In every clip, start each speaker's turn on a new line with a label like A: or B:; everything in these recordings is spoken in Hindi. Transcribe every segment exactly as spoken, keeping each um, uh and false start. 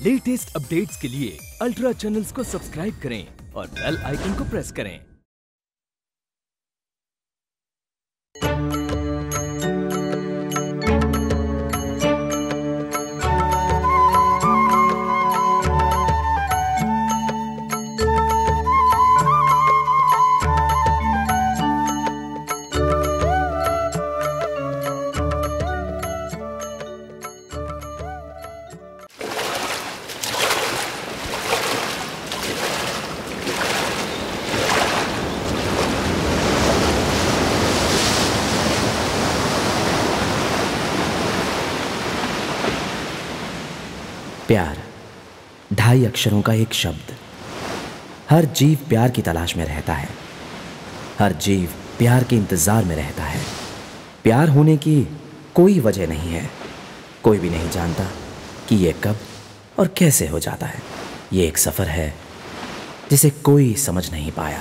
A: लेटेस्ट अपडेट्स के लिए अल्ट्रा चैनल्स को सब्सक्राइब करें और बेल आइकन को प्रेस करें।
B: प्यार, ढाई अक्षरों का एक शब्द। हर जीव प्यार की तलाश में रहता है, हर जीव प्यार के इंतजार में रहता है। प्यार होने की कोई वजह नहीं है, कोई भी नहीं जानता कि ये कब और कैसे हो जाता है। ये एक सफर है जिसे कोई समझ नहीं पाया।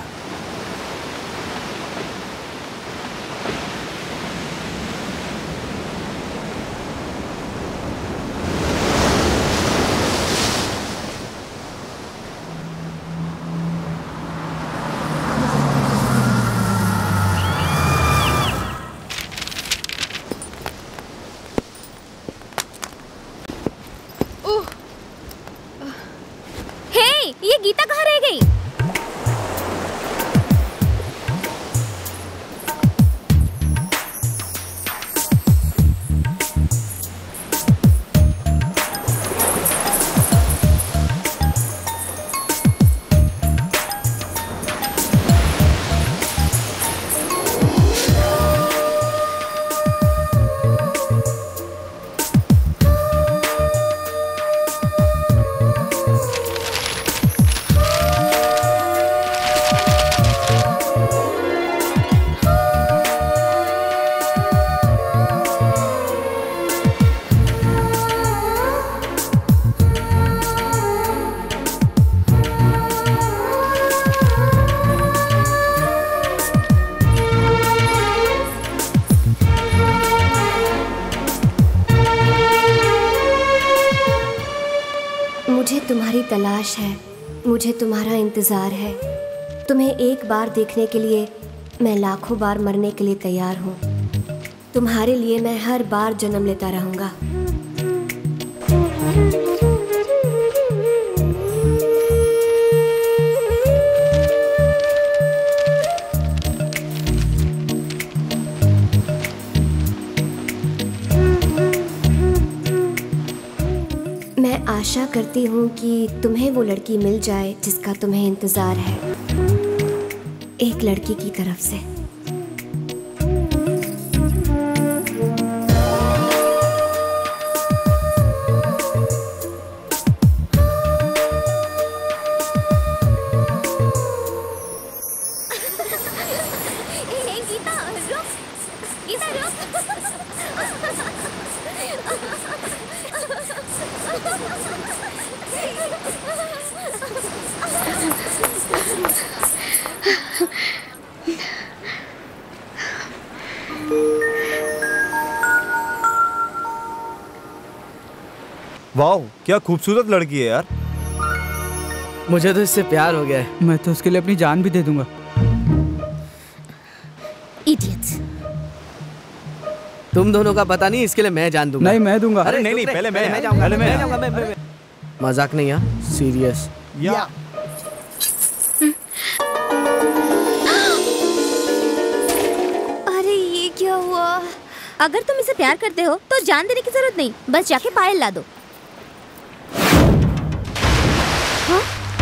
C: ये गीता कहाँ रह गई?
D: तुम्हारी तलाश है, मुझे तुम्हारा इंतज़ार है। तुम्हें एक बार देखने के लिए मैं लाखों बार मरने के लिए तैयार हूँ। तुम्हारे लिए मैं हर बार जन्म लेता रहूँगा। आशा करती हूँ कि तुम्हें वो लड़की मिल जाए जिसका तुम्हें इंतज़ार है, एक लड़की की तरफ से।
E: वाह, क्या खूबसूरत लड़की है यार।
F: मुझे तो इससे प्यार हो गया है।
G: मैं तो उसके लिए अपनी जान भी दे दूंगा।
C: Idiots।
F: तुम दोनों का पता नहीं, इसके लिए मैं जान दूंगा।
G: नहीं, मैं दूंगा।
E: अरे नहीं नहीं, पहले मैं
F: मैं जाऊंगा।
E: पहले मैं
F: जाऊंगा। मैं, मैं, मैं। मजाक नहीं यार, सीरियस।
E: या
C: अरे ये क्या हुआ? अगर तुम इसे प्यार करते हो तो जान देने की जरूरत नहीं, बस जाके पायल ला दो। हाँ?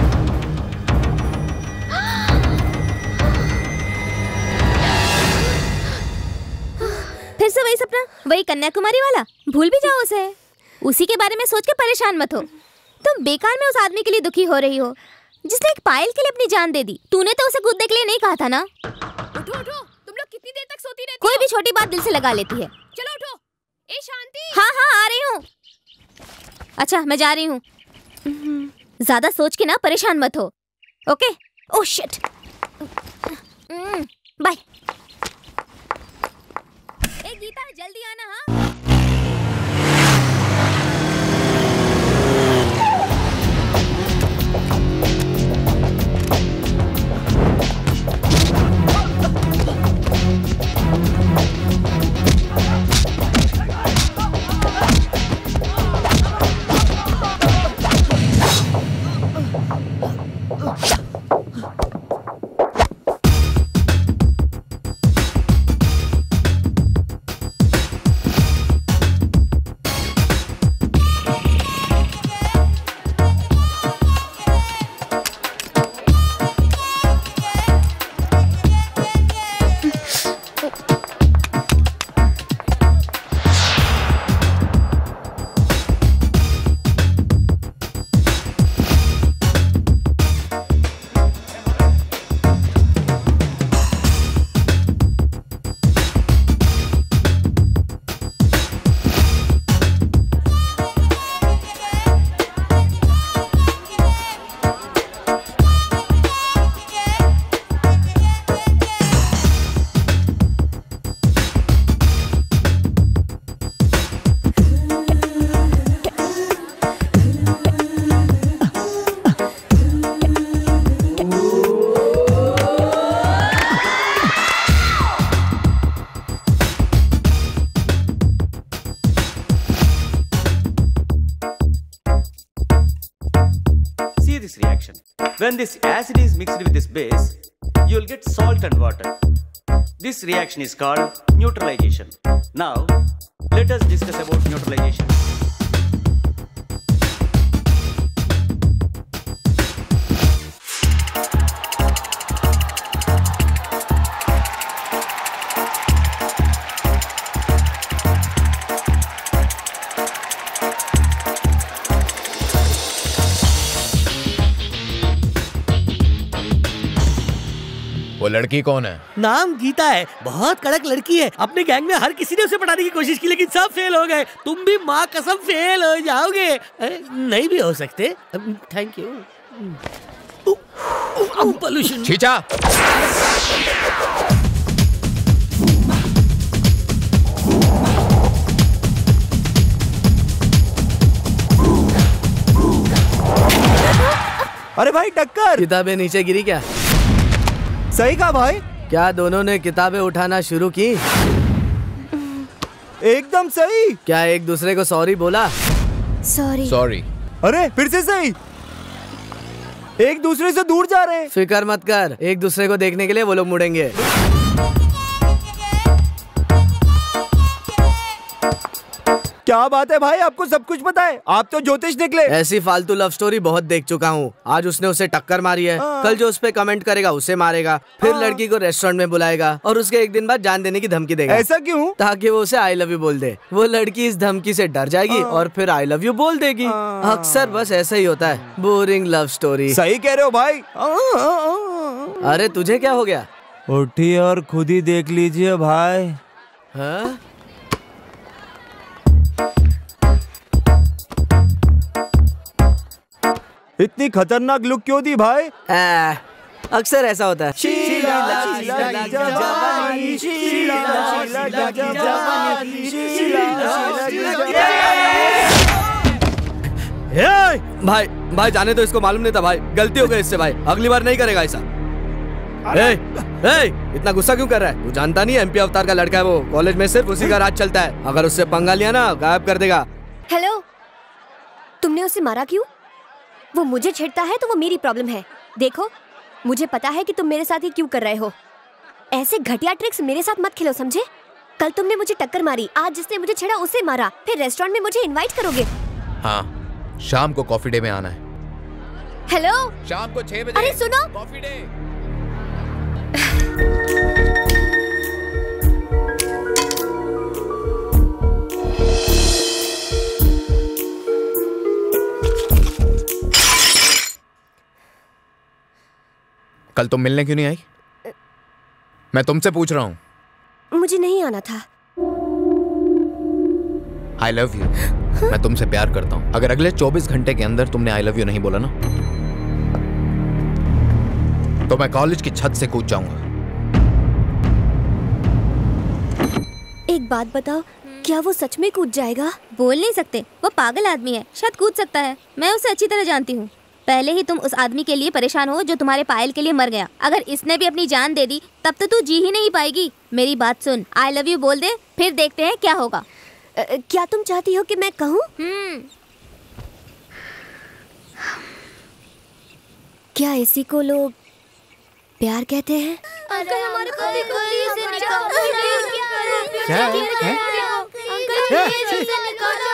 C: फिर से वही सपना, वही कन्याकुमारी वाला। भूल भी जाओ उसे, उसी के बारे में सोच के परेशान मत हो। तुम बेकार में उस आदमी के लिए दुखी हो रही हो जिसने एक पायल के लिए अपनी जान दे दी। तूने तो उसे कूदने के लिए नहीं कहा था ना?
H: उठो उठो, तुम लोग कितनी देर तक सोती रहती
C: कोई भी छोटी बात दिल से लगा लेती है।
H: चलो उठो। ए शांति।
C: हाँ हाँ आ रही हूँ। अच्छा मैं जा रही हूँ। ज्यादा सोच के ना परेशान मत हो, ओके? Oh shit, bye. ए गीता जल्दी आना। हाँ
G: this reaction. When this acid is mixed with this base, you will get salt and water. This reaction is called neutralization. Now, let us discuss about neutralization.
I: वो लड़की कौन है?
J: नाम गीता है, बहुत कड़क लड़की है। अपने गैंग में हर किसी ने उसे पढ़ाने की कोशिश की लेकिन सब फेल हो गए। तुम भी माँ कसम फेल हो जाओगे। नहीं भी हो सकते। Thank you. पोल्यूशन।
I: चीचा।
E: अरे भाई टक्कर।
F: किताबें नीचे गिरी क्या?
E: सही कहा भाई।
F: क्या दोनों ने किताबें उठाना शुरू की?
E: एकदम सही।
F: क्या एक दूसरे को सॉरी बोला?
D: Sorry
I: sorry.
E: अरे फिर से सही। एक दूसरे से दूर जा रहे हैं।
F: फिकर मत कर, एक दूसरे को देखने के लिए वो लोग मुड़ेंगे।
E: क्या बात है भाई, आपको सब कुछ पता है। आप तो ज्योतिष निकले।
F: ऐसी फालतू लव स्टोरी बहुत देख चुका हूँ। आज उसने उसे टक्कर मारी है, कल जो उस पे कमेंट करेगा उसे मारेगा, फिर लड़की को रेस्टोरेंट में बुलाएगा और उसके एक दिन बाद जान देने की धमकी देगा।
E: ऐसा क्यों?
F: ताकि वो उसे आई लव यू बोल दे। वो लड़की इस धमकी से डर जाएगी और फिर आई लव यू बोल देगी। अक्सर बस ऐसा ही होता है, बोरिंग लव स्टोरी।
E: सही कह रहे हो भाई।
F: अरे तुझे क्या हो गया?
E: उठिए और खुद ही देख लीजिए भाई।
F: हाँ?
E: इतनी खतरनाक लुक क्यों दी भाई?
F: आ, अक्सर ऐसा होता है। भाई भाई जाने तो, इसको मालूम नहीं था भाई, गलती हो गई इससे भाई, अगली बार नहीं करेगा ऐसा। ए, ए, इतना गुस्सा क्यों कर रहा है? तू जानता नहीं एमपी अवतार का लड़का है वो, कॉलेज में सिर्फ उसी का राज चलता है। अगर उससे पंगा लिया ना गायब कर देगा।
D: हेलो, तुमने उसे मारा क्यों? वो मुझे छेड़ता है तो वो मेरी प्रॉब्लम है। देखो, मुझे पता है कि तुम मेरे साथ ये क्यों कर रहे हो। ऐसे घटिया ट्रिक्स मेरे साथ मत खेलो, समझे? कल तुमने मुझे टक्कर मारी, आज जिसने मुझे छेड़ा उसे मारा, फिर रेस्टोरेंट में मुझे इनवाइट करोगे?
I: हाँ, शाम को कॉफी डे में आना है।
D: हेलो,
I: शाम को छह बजे।
D: अरे सुनो,
I: कॉफी डे। कल तुम मिलने क्यों नहीं आई? मैं तुमसे पूछ रहा हूँ।
D: मुझे नहीं आना था।
I: I love you. मैं तुमसे प्यार करता हूँ। अगर अगले चौबीस घंटे के अंदर तुमने आई लव यू नहीं बोला ना, तो मैं कॉलेज की छत से कूद जाऊंगा।
D: एक बात बताओ, क्या वो सच में कूद जाएगा?
C: बोल नहीं सकते, वो पागल आदमी है, शायद कूद सकता है। मैं उसे अच्छी तरह जानती हूँ। पहले ही तुम उस आदमी के लिए परेशान हो जो तुम्हारे पायल के लिए मर गया। अगर इसने भी अपनी जान दे दी तब तो तू जी ही नहीं पाएगी। मेरी बात सुन, आई लव यू बोल दे, फिर देखते हैं क्या होगा।
D: आ, क्या तुम चाहती हो कि मैं कहूँ?
C: हम्म।
D: क्या इसी को लोग प्यार कहते हैं?
C: अंकल हमारे पति को प्लीज निकालो।
E: क्या है?
C: अंकल प्लीज निकालो।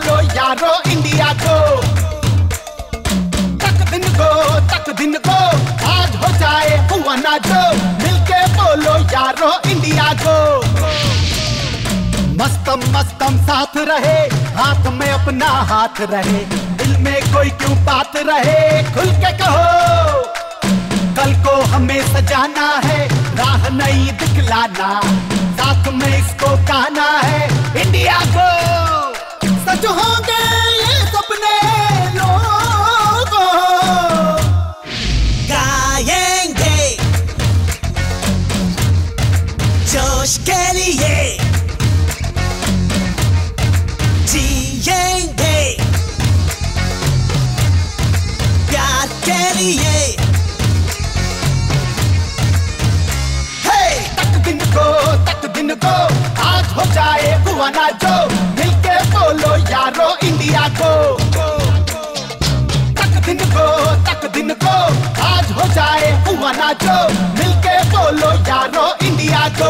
K: बोलो यारो इंडिया को, तक दिन को तक दिन को आज हो जाए हुआ ना जो, मिलके बोलो यारो इंडिया को। मस्तम मस्तम साथ रहे, हाथ में अपना हाथ रहे, दिल में कोई क्यों बात रहे, खुल के कहो। कल को हमें सजाना है, राह नहीं दिखलाना, साथ में इसको गाना है इंडिया को। सच होंगे ये सपने लोगों, गाएंगे जोश के लिए, जिएंगे प्यार के लिए। दिन को तक दिन को आज हो जाए हुआ ना जो, मिलके बोलो यारो इंडिया को। तक दिन को तक दिन को आज हो जाए हुआ ना जो, मिलके बोलो यारो इंडिया को।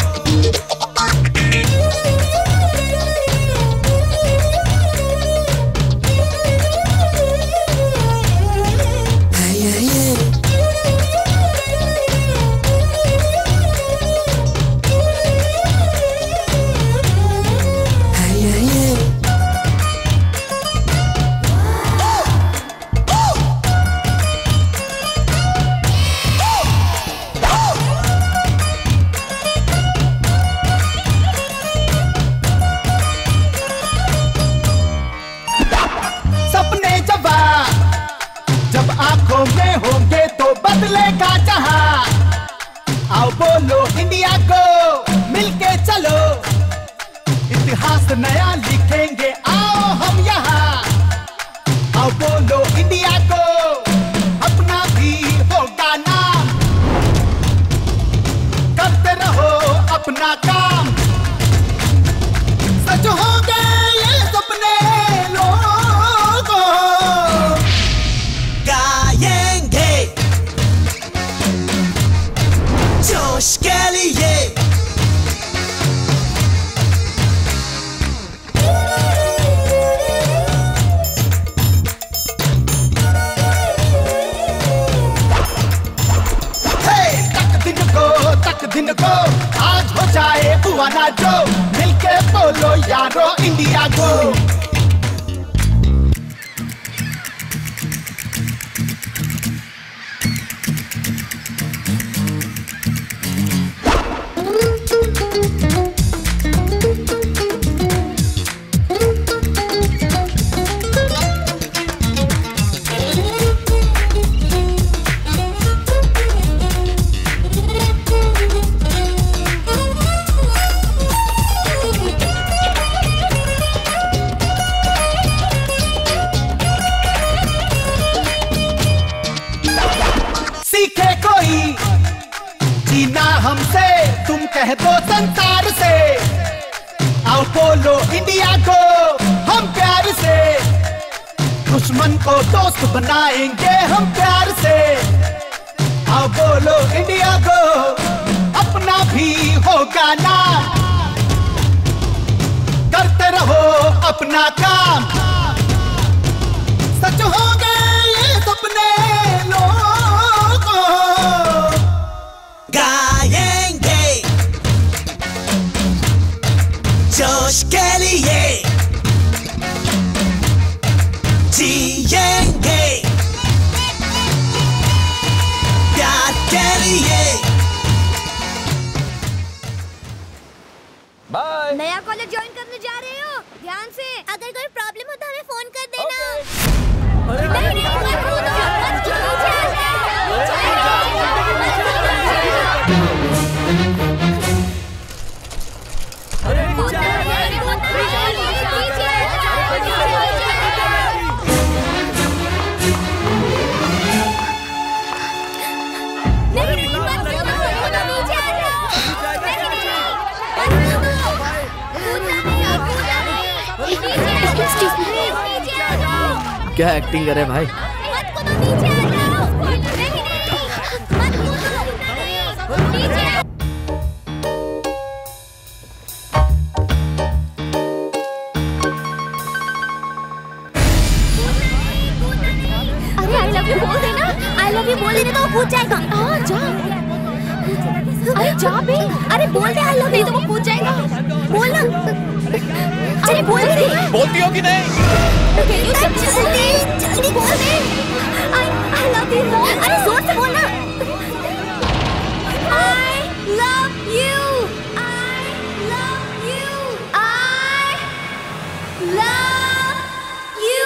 K: आंखों में होंगे तो बदलेगा जहां, आओ बोलो इंडिया को, मिलके चलो इतिहास नया लिखेंगे, आओ हम यहाँ। आओ बोलो इंडिया को, अपना भी होगा नाम, करते रहो अपना काम। सच होंगे ये सपने लोगों, गाएंगे जोश के लिए। तक दिन को आज हो जाए हुआ ना जो, मिलके बोलो यारो इंडिया को। हमसे तुम कह दो संसार से, आओ बोलो इंडिया को हम प्यार से, दुश्मन को दोस्त बनाएंगे हम प्यार से। आओ बोलो इंडिया को, अपना भी होगा नाम, करते रहो अपना काम। सच होंगे ये सपने लोगों, गाएंगे जोश के लिए, जिएंगे प्यार के लिए।
C: बाय। नया कॉलेज ज्वाइन करने जा रहे हो, ध्यान से। अगर कोई प्रॉब्लम हो तो हमें फोन कर देना। okay. नहीं नहीं मत कूदो, मत कूदो।
F: क्या एक्टिंग करे भाई।
C: लव यू बोल देने तो वो कूद जाएगा। हाँ जा, अरे जा बे, अरे बोल दे आई लव यू तो वो कूद जाएगा। बोल ना, अरे बोल दे।
I: बोलती हो कि नहीं?
C: जल्दी जल्दी बोल दे। आई आई लव यू। अरे जोर से बोलना। I love you, I love you, I love you.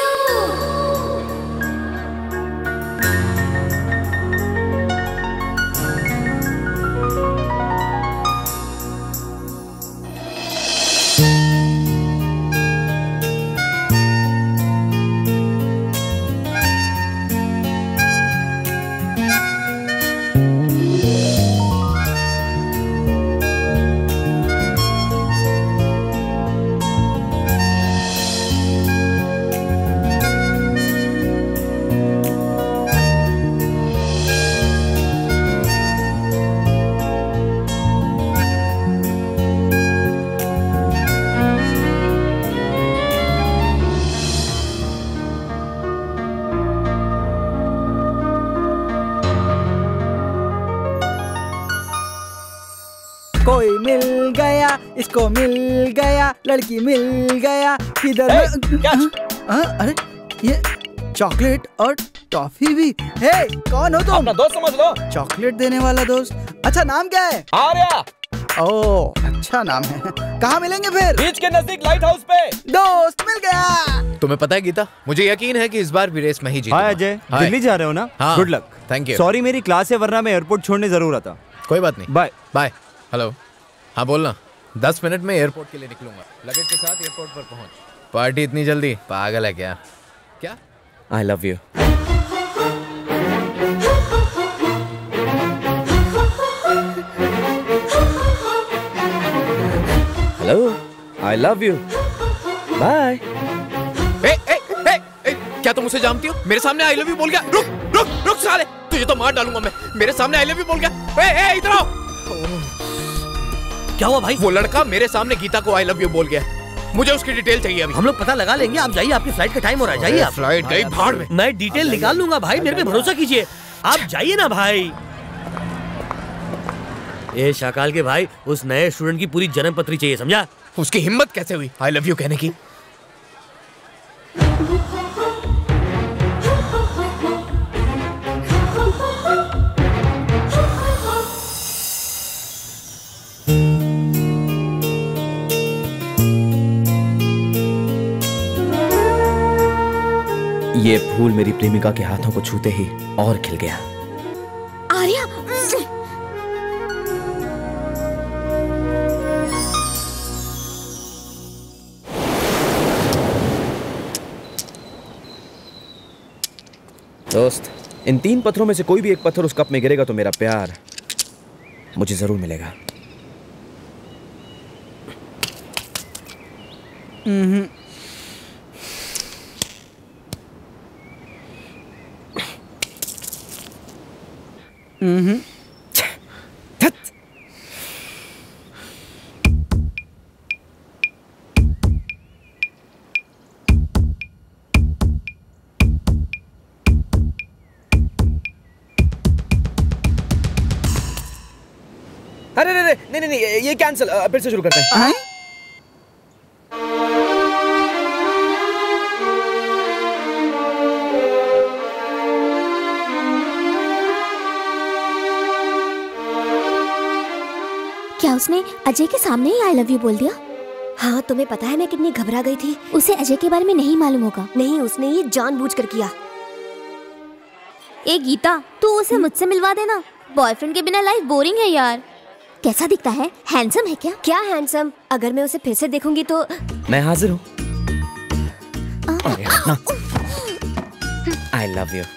L: कोई मिल गया, इसको मिल गया, लड़की मिल गया, किधर अरे ये चॉकलेट और टॉफी भी। हे कौन हो तुम?
M: अपना दोस्त समझ लो।
L: चॉकलेट देने वाला दोस्त। अच्छा नाम क्या है?
M: आर्या।
L: ओह अच्छा नाम है। कहाँ मिलेंगे फिर?
M: बीच के नजदीक लाइट हाउस पे।
L: दोस्त मिल गया।
I: तुम्हें पता है गीता, मुझे यकीन है कि इस बार भी रेस में ही जीतूंगा।
E: हाय अजय, दिल्ली जा रहे हो ना?
I: हाँ,
E: good luck.
I: Thank you.
E: Sorry मेरी क्लास है, वरना मैं एयरपोर्ट छोड़ने जरूर आता।
I: कोई बात नहीं।
E: Bye
I: bye. हेलो, हाँ बोलना। दस मिनट में एयरपोर्ट के लिए निकलूंगा, लगेज के साथ एयरपोर्ट पर पहुंच। पार्टी इतनी जल्दी? पागल है क्या? क्या?
B: I love you. Hello, I love you. Bye.
I: क्या तुम उसे जानती हो? मेरे सामने आई लव यू बोल गया। रुक रुक रुक साले, तुझे तो मार डालूंगा मैं। मेरे सामने आई लव यू बोल गया। ए, ए, इधर आओ।
J: क्या हुआ भाई?
I: वो लड़का मेरे सामने गीता को आई लव यू बोल गया। मुझे उसकी डिटेल चाहिए अभी।
J: हम लोग पता लगा लेंगे, आप जाइए, आपकी फ्लाइट का टाइम हो रहा है। जाइए आप।
I: फ्लाइट गई भाड़ में।
J: मैं डिटेल निकाल लूंगा भाई, मेरे पे भरोसा कीजिए। आप जाइए ना भाई। ए शाकाल के भाई, उस नए स्टूडेंट की पूरी जन्म पत्री चाहिए, समझा?
I: उसकी हिम्मत कैसे हुई आई लव यू कहने की?
B: ये फूल मेरी प्रेमिका के हाथों को छूते ही और खिल गया।
C: आर्या,
B: दोस्त, इन तीन पत्थरों में से कोई भी एक पत्थर उस कप में गिरेगा तो मेरा प्यार मुझे जरूर मिलेगा।
L: हम्म हम्म
B: अरे अरे नहीं नहीं नहीं, ये कैंसिल, फिर से शुरू करते हैं।
C: क्या उसने अजय के सामने ही आई लव यू बोल दिया?
D: हाँ, तुम्हें पता है मैं कितनी घबरा गई थी।
C: उसे अजय के बारे में नहीं मालूम होगा।
D: नहीं, उसने ये जानबूझकर किया।
C: ए गीता, तू उसे मुझसे मिलवा देना। बॉयफ्रेंड के बिना लाइफ बोरिंग है यार। कैसा दिखता है? हैंडसम है क्या?
D: क्या हैंडसम? अगर मैं उसे फिर से देखूंगी तो।
B: मैं हाजिर हूँ। I love you.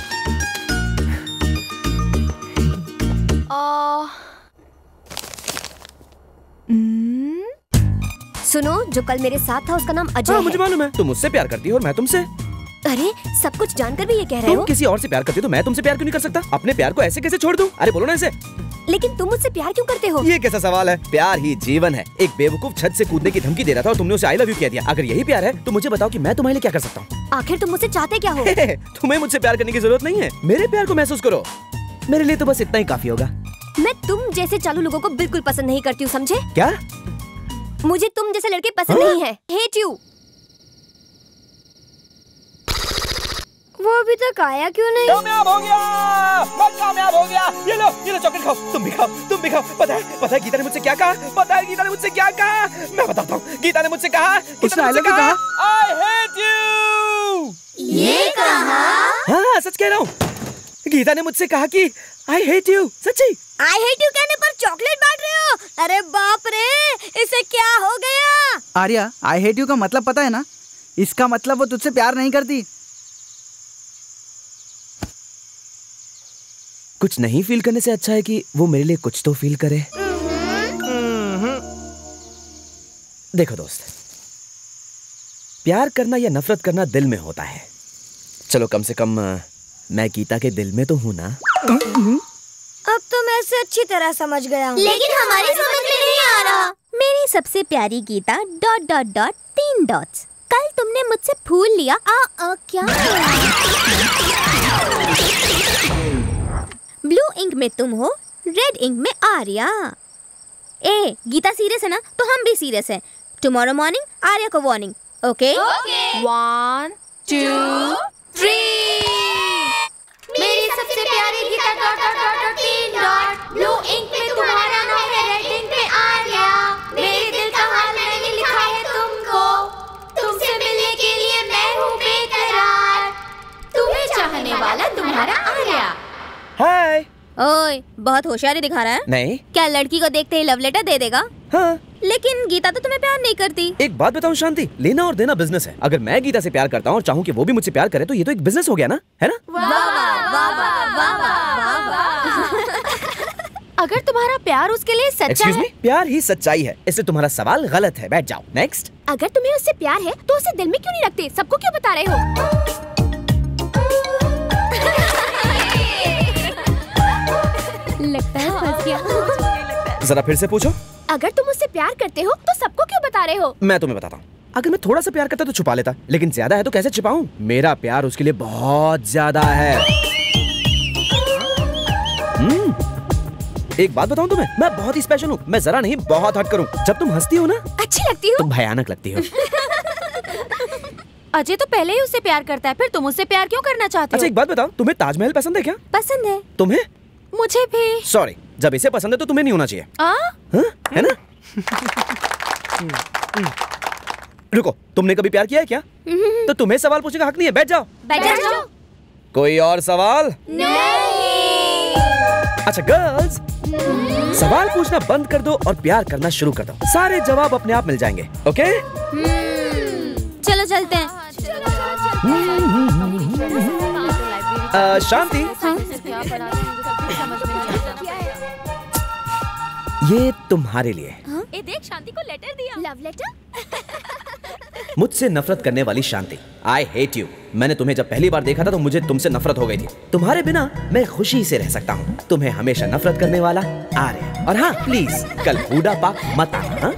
D: सुनो, जो कल मेरे साथ था उसका नाम अजय है।
B: मुझे मालूम है। तुम मुझसे प्यार करती हो और मैं तुमसे।
D: अरे, सब कुछ जानकर भी ये कह रहे हो?
B: तुम किसी और से प्यार करती हो तो मैं तुमसे प्यार क्यों नहीं कर सकता? अपने प्यार को ऐसे कैसे छोड़ दूं? अरे बोलो ना इसे।
D: लेकिन तुम मुझसे प्यार क्यों करते हो?
B: ये कैसा सवाल है? प्यार ही जीवन है। एक बेवकूफ छत से कूदने की धमकी दे रहा था और तुमने उसे आई लव यू कह दिया। अगर यही प्यार है तो मुझे बताओ कि मैं तुम्हारे लिए क्या कर सकता हूँ?
D: आखिर तुम मुझसे चाहते क्या हो?
B: तुम्हें मुझसे प्यार करने की जरूरत नहीं है। मेरे प्यार को महसूस करो। मेरे लिए तो बस इतना ही काफी होगा।
D: मैं तुम जैसे चालू लोगों को बिल्कुल पसंद नहीं करती हूँ, समझे?
B: क्या?
D: मुझे तुम जैसे लड़के पसंद नहीं है। Hate you. वो अभी तक आया क्यों नहीं?
M: कामयाब हो गया, मैं कामयाब हो गया। ये लो, ये लो चॉकलेट खाओ। तुम भी खाओ, तुम भी खाओ। पता है, पता है गीता ने मुझसे क्या कहा? पता है गीता ने मुझसे क्या कहा? मैं बताता हूँ। गीता ने मुझसे कहा,
L: उसने आई लव यू कहा?
M: I hate you।
D: ये कहा?
B: हाँ, सच कह रहा हूँ। गीता ने मुझसे कहा कि I hate you। सच्ची।
D: I hate you कहने पर चॉकलेट बांट रहे हो? अरे बाप रे, इसे क्या हो गया?
L: आर्या, आई हेट यू का मतलब पता है ना? इसका मतलब वो तुझसे प्यार नहीं करती।
B: कुछ नहीं फील करने से अच्छा है कि वो मेरे लिए कुछ तो फील करे। देखो दोस्त, प्यार करना या नफरत करना दिल में होता है। चलो कम से कम मैं गीता के दिल में तो हूँ ना।
D: अब तो मैं इसे अच्छी तरह समझ गया हूँ।
C: लेकिन हमारी समझ में नहीं आ रहा। मेरी सबसे प्यारी गीता डॉट डॉट डॉट तीन डॉट्स। कल तुमने मुझसे फूल लिया। आ, आ, क्या? ब्लू इंक में तुम हो, रेड इंक में आर्या। ए, गीता सीरियस है ना? तो हम भी सीरियस हैं। टुमारो मॉर्निंग आर्या को warning. Okay?
H: One two three.
C: मेरी सबसे प्यारी Geeta dot dot dot dot तीन डॉट। ब्लू इंक में तुम्हारा नाम है, रेड इंक में आर्या। मेरे दिल का हाल मैंने लिखा है तुमको। तुमसे मिलने के लिए मैं हूँ बेकरार। तुम्हें चाहने वाला तुम्हारा आर्या।
B: हाय।
C: ओए, बहुत होशियारी दिखा रहा है।
B: नहीं।
C: क्या लड़की को देखते ही लव लेटर दे देगा?
B: हाँ।
C: लेकिन गीता तो तुम्हें प्यार नहीं करती।
B: एक बात बताऊं शांति, लेना और देना बिजनेस है। अगर मैं गीता से प्यार करता हूँ और चाहूँ कि वो भी मुझसे प्यार करे तो ये तो एक बिजनेस हो गया ना, है ना?
C: वाह वाह वाह वाह वाह वाह।
H: अगर तुम्हारा प्यार उसके लिए सच्चा
B: Excuse
H: है।
B: me? प्यार ही सच्चाई है, इसलिए तुम्हारा सवाल गलत है। बैठ जाओ। नेक्स्ट।
H: अगर तुम्हें उससे प्यार है तो उसे दिल में क्यों नहीं रखते? सबको क्यों बता रहे हो?
C: लगता है फंस गया।
B: जरा फिर से पूछो।
H: अगर तुम उससे प्यार करते हो तो सबको क्यों बता रहे हो?
B: मैं तुम्हें बताता हूँ। अगर मैं थोड़ा सा प्यार करता तो छुपा लेता, लेकिन ज्यादा है तो कैसे छुपाऊं? मेरा प्यार उसके लिए बहुत ज्यादा है। हम्म। एक बात बताऊं तुम्हें, मैं बहुत ही स्पेशल हूँ। मैं जरा नहीं बहुत हट करूँ। जब तुम हंसती हो ना,
H: अच्छी लगती हो।
B: तुम भयानक लगती हो।
H: अजय तो पहले ही उससे प्यार करता है, फिर तुम उससे प्यार क्यों करना चाहते हो?
B: अच्छा एक बात बताओ, तुम्हें ताजमहल पसंद है क्या?
C: पसंद है।
B: तुम्हें?
H: मुझे भी।
B: सॉरी, जब इसे पसंद है तो तुम्हें नहीं होना चाहिए।
H: आ?
B: हाँ? है ना? रुको, तुमने कभी प्यार किया है क्या? तो तुम्हें सवाल पूछने का हक नहीं है। बैठ जाओ।
C: बैठ जाओ।
B: कोई और सवाल?
C: नहीं।
B: अच्छा गर्ल्स, सवाल पूछना बंद कर दो और प्यार करना शुरू कर दो। सारे जवाब अपने आप मिल जाएंगे। ओके?
C: चलो चलते हैं।
B: आ, शांति। ये तुम्हारे लिए।
H: ए देख, शांति को लेटर दिया।
C: Love letter?
B: मुझसे नफरत करने वाली शांति, आई हेट यू। मैंने तुम्हें जब पहली बार देखा था तो मुझे तुमसे नफरत हो गई थी। तुम्हारे बिना मैं खुशी से रह सकता हूँ। तुम्हें हमेशा नफरत करने वाला आर्य। और हाँ प्लीज कल हूडा पाक मत आना।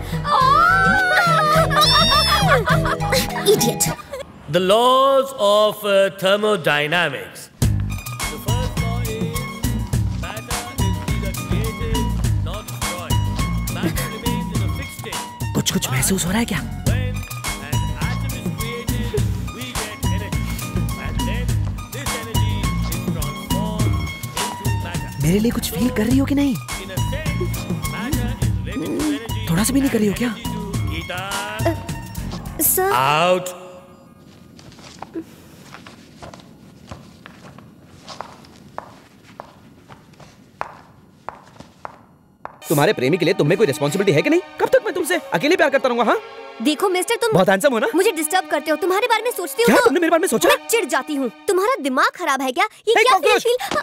C: Idiot.
J: The laws of uh, thermodynamics. The first law is matter is neither created nor destroyed. Matter remains in a fixed state.
B: कुछ कुछ महसूस हो रहा है क्या?
J: When an atom is created, we get energy, and then this energy is transformed into matter.
B: मेरे लिए कुछ फील कर रही हो कि नहीं?
J: In a sense, matter is related to energy.
B: थोड़ा सा भी नहीं कर रही हो क्या?
J: Geeta,
D: sir.
J: out.
B: तुम्हारे प्रेमी के लिए तुम्हें कोई रिस्पॉन्सिबिलिटी है कि नहीं? कब तक मैं तुमसे अकेले प्यार करता रहूंगा? हाँ?
D: देखो मिस्टर, तुम
B: बहुत हैंडसम हो ना?
D: मुझे डिस्टर्ब करते हो। तुम्हारे बारे में सोचती हूँ
B: क्या
D: तो
B: तुमने मेरे बारे में सोचा?
D: मैं चिढ़ जाती हूँ। तुम्हारा दिमाग खराब है क्या? ये
B: Hey,
D: क्या
B: cockroach!
D: फील?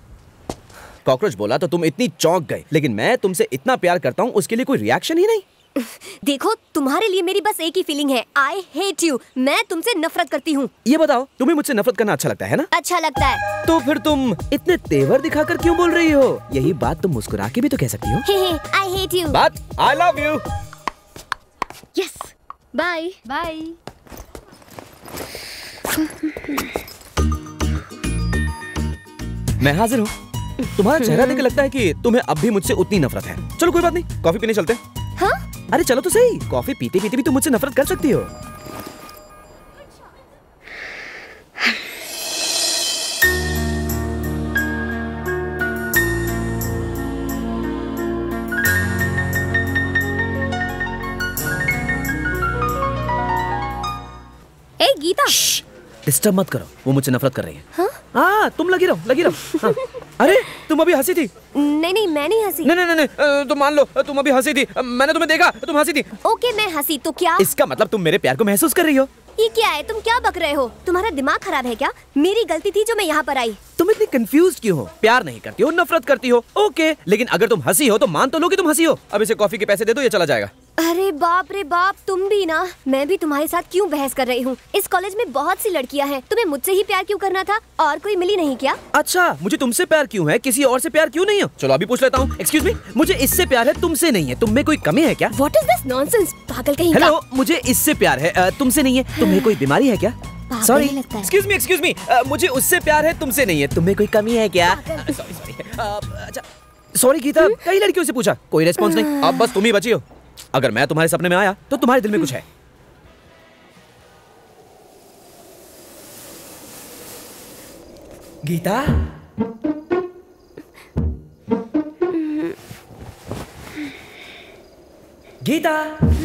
B: कॉकरोच बोला तो तुम इतनी चौंक गए, लेकिन मैं तुमसे इतना प्यार करता हूँ उसके लिए कोई रिएक्शन ही नहीं।
D: देखो, तुम्हारे लिए मेरी बस एक ही फीलिंग है, आई हेट यू। मैं तुमसे नफरत करती हूँ।
F: ये बताओ, तुम्हें मुझसे नफरत करना अच्छा लगता है ना?
D: अच्छा लगता है।
F: तो फिर तुम इतने तेवर दिखाकर क्यों बोल रही हो? यही बात तुम मुस्कुरा के भी तो कह सकती हो।
D: I hate you.
F: बात I love you.
D: Yes, bye bye.
F: मैं हाजिर हूँ। तुम्हारा चेहरा देख लगता है कि तुम्हें अब भी मुझसे उतनी नफरत है। चलो कोई बात नहीं, कॉफी पीने चलते हैं।
D: हाँ?
F: अरे चलो तो सही, कॉफी पीते पीते भी तुम मुझसे नफरत कर सकती हो।
C: ए गीता,
F: डिस्टर्ब मत करो, वो मुझसे नफरत कर रही है।
D: हाँ?
F: हाँ, तुम लगी रहो, लगी रहो। हाँ। अरे तुम अभी हंसी थी।
D: नहीं नहीं, मैं नहीं हंसी।
F: नहीं नहीं नहीं, तुम मान लो तुम अभी हंसी थी। मैंने तुम्हें देखा, तुम हंसी थी।
D: ओके, मैं हंसी तो क्या?
F: इसका मतलब तुम मेरे प्यार को महसूस कर रही हो।
D: ये क्या है? तुम क्या बक रहे हो? तुम्हारा दिमाग खराब है क्या? मेरी गलती थी जो मैं यहाँ पर आई।
F: तुम इतनी कंफ्यूज क्यों हो? प्यार नहीं करती हो, नफरत करती हो, ओके, लेकिन अगर तुम हंसी हो तो मान तो लो कि तुम हंसी हो। अब इसे कॉफी के पैसे दे दो, ये चला जाएगा।
D: अरे बाप रे बाप, तुम भी ना। मैं भी तुम्हारे साथ क्यों बहस कर रही हूँ? इस कॉलेज में बहुत सी लड़कियाँ हैं, तुम्हें मुझसे ही प्यार क्यों करना था? और कोई मिली नहीं क्या?
F: अच्छा, मुझे तुमसे प्यार क्यों है, किसी और से प्यार क्यों नहीं है? चलो अभी पूछ लेता हूँ। एक्सक्यूज मी, मुझे इससे प्यार है, तुमसे नहीं है। तुम में कोई कमी है क्या?
D: What is this nonsense? पागल कहीं का।
F: हेलो, मुझे इससे प्यार है, तुमसे नहीं है। तुम्हें कोई बीमारी है क्या? Sorry, excuse me, excuse me, मुझे उससे प्यार है, तुमसे नहीं है। तुम्हें कोई कमी है क्या? सॉरी सॉरी, अच्छा सॉरी गीता, कई लड़कियों से पूछा, कोई रिस्पॉन्स नहीं। अब बस तुम ही बची हो। अगर मैं तुम्हारे सपने में आया तो तुम्हारे दिल में कुछ है। गीता, गीता,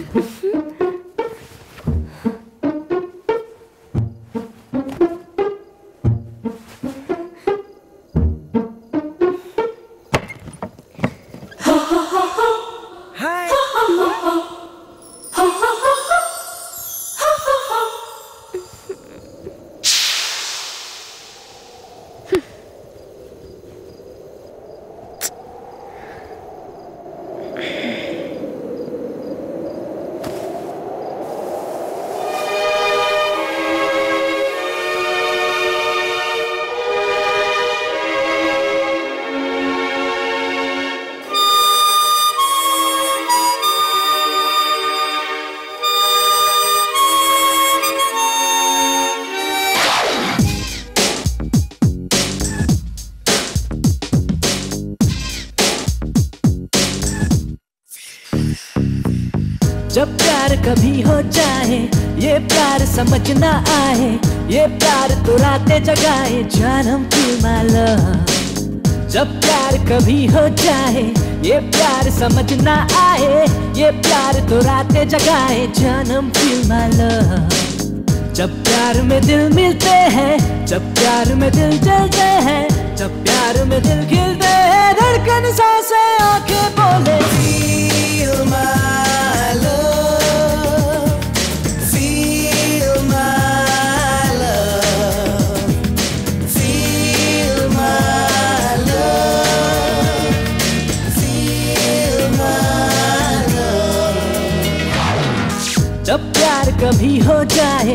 N: जब प्यार कभी हो जाए, ये प्यार समझ ना आए, ये प्यार तो रातें जगाए, जानम की माला। जब प्यार कभी हो जाए, ये प्यार समझ ना आए, ये प्यार तो रातें जगाए, जानम की माला। जब प्यार में दिल मिलते हैं, जब प्यार में दिल जलते हैं, जब प्यार में दिल खिलते हैं, धड़कन सांसें आंखें बोले feel my love, feel my love, feel my love, feel my love। जब प्यार कभी हो जाए,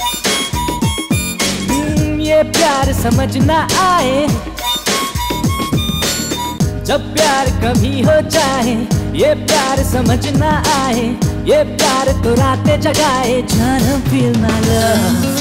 N: ये प्यार समझ ना आए, जब प्यार कभी हो जाए, ये प्यार समझ ना आए, ये प्यार तो रातें जगाए, जानम feel my love।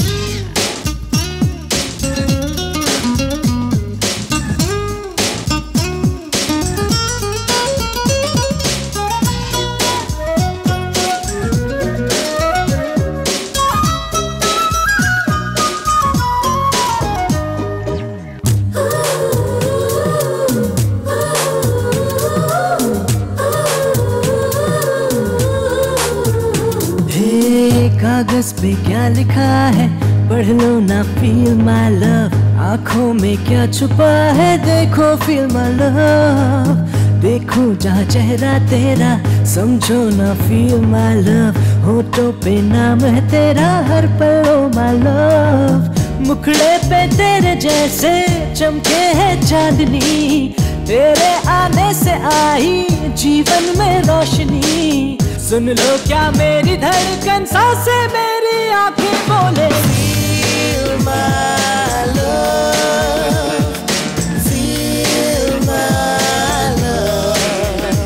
N: कागज पे क्या लिखा है, पढ़ लो ना feel my love। आँखों में क्या छुपा है, देखो feel my love। देखो जहाँ चेहरा तेरा, समझो ना feel my love। होठों पे नाम है तेरा, हर पल oh my love। मुखड़े पे तेरे जैसे चमके है चांदनी, तेरे आने से आई जीवन में रोशनी। सुन लो क्या मेरी धड़कन सांसें मेरी आंखें बोले। Feel my love, feel my love।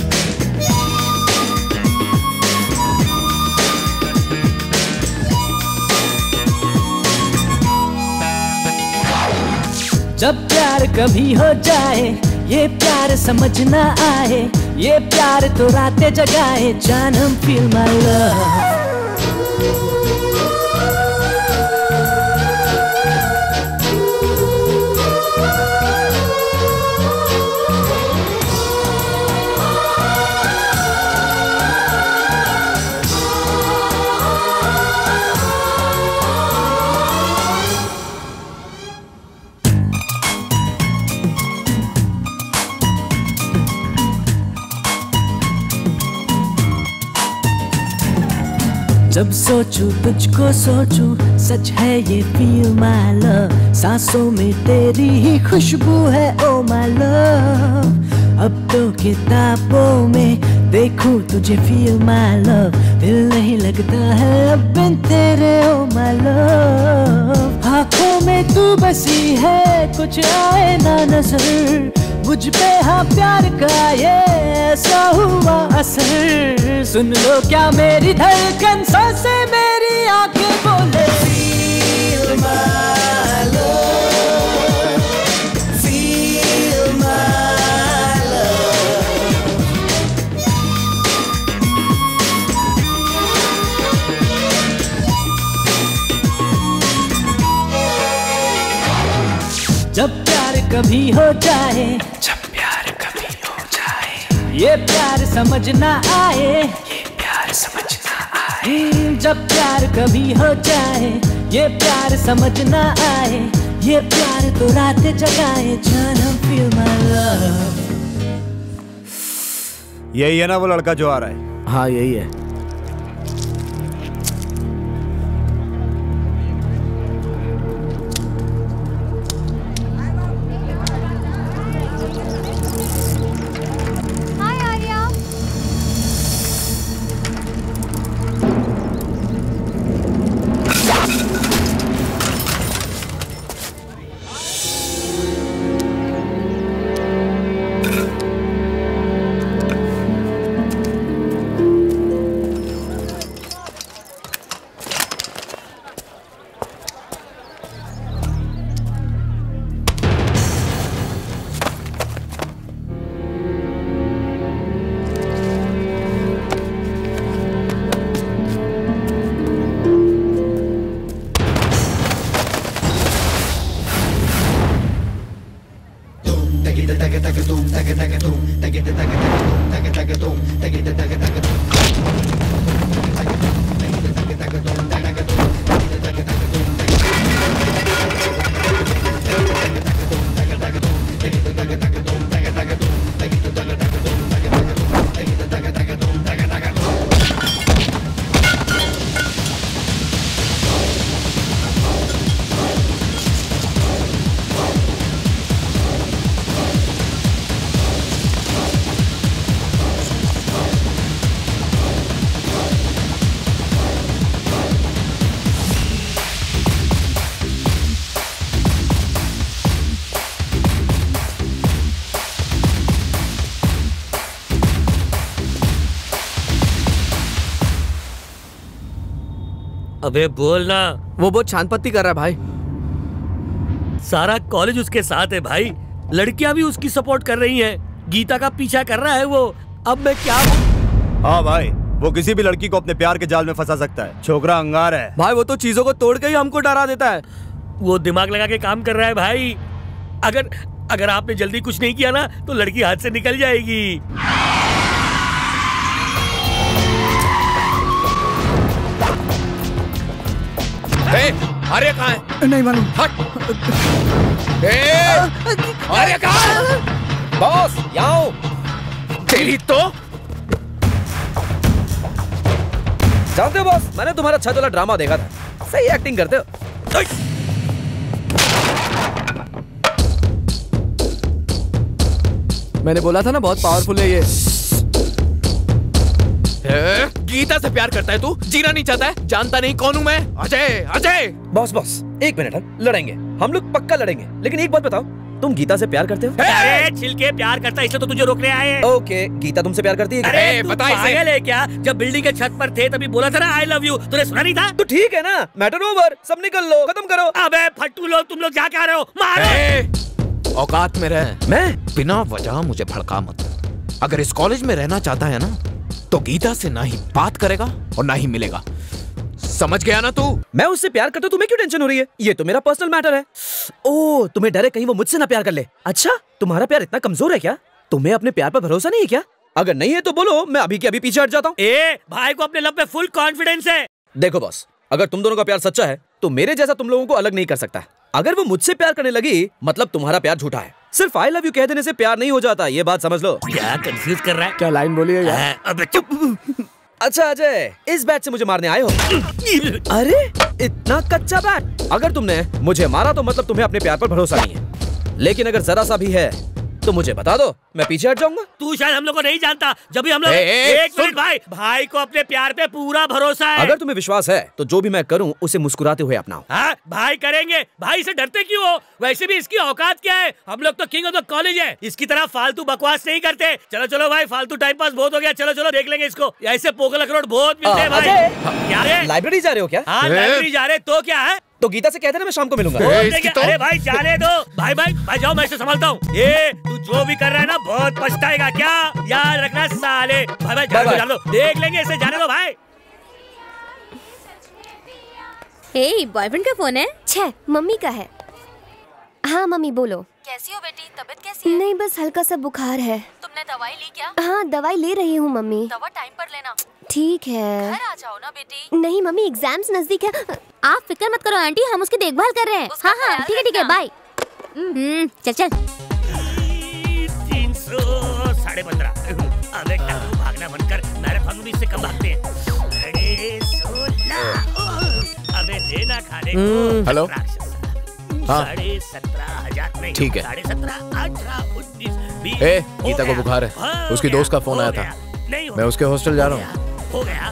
N: जब प्यार कभी हो जाए ये प्यार समझ ना आए, ये प्यार तो रातें जगाए जानम फील माय लव। जब सोचूं तुझको सोचूं सच है ये फील माय लव। सांसों में तेरी ही खुशबू है ओ माय लव। अब तो किताबों में देखूं तुझे फील माय लव। दिल नहीं लगता है अब बिन तेरे ओ माय लव। आँखों में तू बसी है कुछ आए ना नजर, मुझ पे हाँ प्यार का ये ऐसा हुआ असर। सुन लो क्या मेरी धड़कन सांसें मेरी आंखें बोले। Feel my love, feel my love। जब प्यार कभी हो जाए, जब प्यार कभी हो जाए, ये प्यार समझ ना आए, ये प्यार समझ ना आए। जब प्यार कभी हो जाए, ये प्यार समझ ना आए, ये प्यार तो रात जगाए जानम फील माय लव।
E: यही है ना वो लड़का जो आ रहा है?
F: हाँ यही है।
J: अबे बोल ना।
F: वो बहुत शांत पत्ती कर रहा है भाई।
J: सारा कॉलेज उसके साथ है भाई, लड़कियां भी उसकी सपोर्ट कर रही हैं। गीता का पीछा कर रहा है वो। अब मैं क्या?
E: हाँ भाई, वो किसी भी लड़की को अपने प्यार के जाल में फंसा सकता है। छोकरा अंगार है
F: भाई, वो तो चीजों को तोड़ के ही हमको डरा देता है।
J: वो दिमाग लगा के काम कर रहा है भाई। अगर अगर आपने जल्दी कुछ नहीं किया ना तो लड़की हाथ से निकल जाएगी।
I: ए, आर्या कहाँ है?
L: नहीं मालूम।
I: हट। ए, आर्या कहाँ है?
F: बॉस, यहाँ
I: तेरी तो
F: जानते हो बॉस, मैंने तुम्हारा छत वाला ड्रामा देखा था। सही एक्टिंग करते हो। मैंने बोला था ना बहुत पावरफुल है ये।
I: ए, गीता से प्यार करता है तू, जीना नहीं चाहता है, जानता नहीं कौन हूँ मैं। अजय अजय।
M: बॉस बॉस एक मिनट, हम लड़ेंगे, हम लोग पक्का लड़ेंगे, लेकिन एक बात बताओ, तुम गीता से प्यार करते हो?
J: अरे छिलके प्यार करता है, इसलिए तो तुझे रोकने आए हैं।
M: ओके, गीता तुमसे प्यार करती है?
J: अरे बता इसे। पागल है क्या? जब बिल्डिंग के छत पर थे तभी बोला था ना आई लव यू, तूने सुना नहीं था?
M: तो ठीक है ना, मैटर ओवर, सब निकल लो, खत्म करो।
J: अबे फट्टू लोग, तुम लोग क्या कह रहे हो? मारो।
I: औकात में रह।
M: मैं
I: बिना वजह मुझे भड़का मत। अगर इस कॉलेज में रहना चाहता है ना तो गीता से ना ही बात करेगा और ना ही मिलेगा, समझ गया ना तू?
M: मैं उससे प्यार करता हूं, तुम्हें क्यों टेंशन हो रही है? ये तो मेरा पर्सनल मैटर है। ओह, तुम्हें डर है कहीं वो मुझसे ना प्यार कर ले। अच्छा, तुम्हारा प्यार इतना कमजोर है क्या? तुम्हें अपने प्यार पर भरोसा नहीं है क्या? अगर नहीं है तो बोलो, मैं अभी के अभी पीछे हट जाता हूँ।
J: ए, भाई को अपने लव पे फुल कॉन्फिडेंस है।
M: देखो बॉस, अगर तुम दोनों का प्यार सच्चा है तो मेरे जैसा तुम लोगों को अलग नहीं कर सकता। अगर वो मुझसे प्यार करने लगी मतलब तुम्हारा प्यार झूठा है। सिर्फ आई लव यू कह देने से प्यार नहीं हो जाता, ये बात समझ लो।
J: क्या कंफ्यूज कर रहा है?
F: क्या लाइन बोली है यार?
J: अबे चुप।
M: अच्छा अजय, इस बैट से मुझे मारने आए हो? अरे इतना कच्चा बैट। अगर तुमने मुझे मारा तो मतलब तुम्हें अपने प्यार पर भरोसा नहीं है, लेकिन अगर जरा सा भी है तो मुझे बता दो, मैं पीछे हट जाऊंगा।
J: तू शायद हम लोग को नहीं जानता, जब भी हम लोग एक मिनट भाई, भाई को अपने प्यार पे पूरा भरोसा है।
M: अगर तुम्हें विश्वास है तो जो भी मैं करूं उसे मुस्कुराते हुए अपनाओ।
J: हाँ भाई करेंगे, भाई से डरते क्यों हो? वैसे भी इसकी औकात क्या है? हम लोग तो किंग ऑफ द कॉलेज है, इसकी तरह फालतू बकवास नहीं करते। चलो चलो भाई, फालतू टाइम पास बहुत हो गया, चलो चलो देख लेंगे इसको। ऐसे पोगल अखरोट बहुत मिलते हैं भाई। क्या रे?
M: लाइब्रेरी जा रहे हो क्या?
J: हाँ लाइब्रेरी जा रहे, तो क्या है?
M: तो गीता से कहते ना मैं शाम को मिलूंगा।
J: अरे भाई जाने दो, भाई भाई भाई जाओ, मैं इसे संभालता हूँ। ये तू जो भी कर रहा है ना बहुत पछताएगा, क्या याद रखना साले। भाई भाई जाने दो, जाने दो, देख लेंगे इसे, जाने दो भाई।
C: हे, बॉयफ्रेंड का फोन है?
D: छे, मम्मी का है। हाँ मम्मी बोलो।
C: कैसी हो बेटी, तबीयत कैसी है?
D: नहीं बस हल्का सा बुखार है।
C: तुमने दवाई ली क्या?
D: हाँ दवाई ले रही हूँ मम्मी।
C: दवा टाइम पर लेना।
D: ठीक है।
C: घर आ जाओ ना बेटी।
D: नहीं मम्मी, एग्जाम्स नजदीक है।
C: आप फिक्र मत करो आंटी, हम उसकी देखभाल कर रहे हैं। हाँ हाँ ठीक है ठीक है, बाय। हम्म चल चल।
J: तीन सौ साढ़े पंद्रह। अबे टक्कू भागना बनकर मैराथन में इससे कम भागते हैं। अरे सोलह। अबे देना खाने को।
I: हेलो।
J: साढ़े सत्रह हजार नहीं,
I: ठीक है।
J: साढ़े सत्रह, अठारह, उन्नीस, बीस।
I: ए, गीता को बुखार है, उसकी दोस्त का फोन आया था, मैं उसके हॉस्टल जा रहा हूँ।
J: हो गया।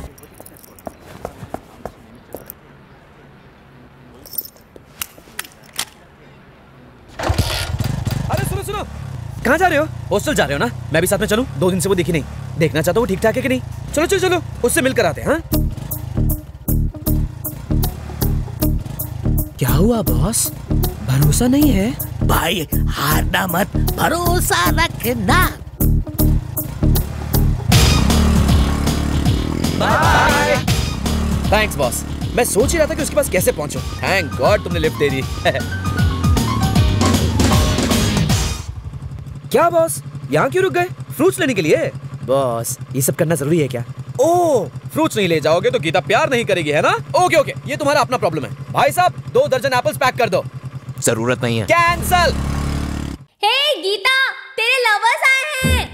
M: अरे सुनो सुनो, कहाँ जा रहे हो? हॉस्टल जा रहे हो ना? मैं भी साथ में चलूं? दो दिन से वो दिखी नहीं, देखना चाहता हूँ ठीक ठाक है कि नहीं। चलो चलो चलो, उससे मिलकर आते हैं। हाँ क्या हुआ बॉस, भरोसा नहीं है?
J: भाई हारना मत, भरोसा रखना।
M: बाय। थैंक्स बॉस, मैं सोच ही रहा था कि उसके पास कैसे पहुंचूं। थैंक गॉड तुमने लिफ्ट दे दी। क्या बॉस, यहाँ क्यों रुक गए? फ्रूट्स लेने के लिए? बॉस ये सब करना जरूरी है क्या? ओह, फ्रूट्स नहीं ले जाओगे तो गीता प्यार नहीं करेगी, है ना? ओके ओके, ये तुम्हारा अपना प्रॉब्लम है। भाई साहब दो दर्जन एप्पल्स पैक कर दो।
I: जरूरत नहीं है।
M: कैंसल।
C: हे गीता, तेरे लवर्स आए हैं।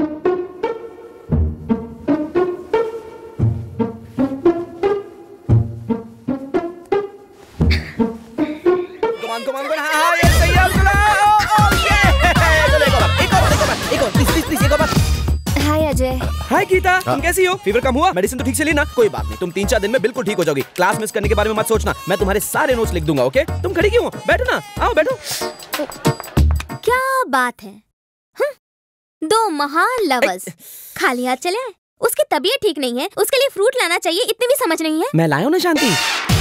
M: कमान कमान कमान, हाँ हाँ ये सही है। ओह ये, चलो एक और एक और एक और एक और प्लीज प्लीज प्लीज एक और।
D: हाय अजय।
M: हाय गीता, तुम कैसी हो? फीवर कम हुआ? मेडिसिन तो ठीक से ली ना? कोई बात नहीं, तुम तीन चार दिन में बिल्कुल ठीक हो जाओगी। क्लास मिस करने के बारे में मत सोचना, मैं तुम्हारे सारे नोट्स लिख दूंगा। ओके, तुम खड़ी क्यों हो? बैठो ना, आओ बैठो।
C: क्या बात है? हम दो महान लवर्स खाली हाथ चले आए। उसकी तबीयत ठीक नहीं है, उसके लिए फ्रूट लाना चाहिए, इतनी भी समझ नहीं है।
M: मैं लाया हूं ना Shanti.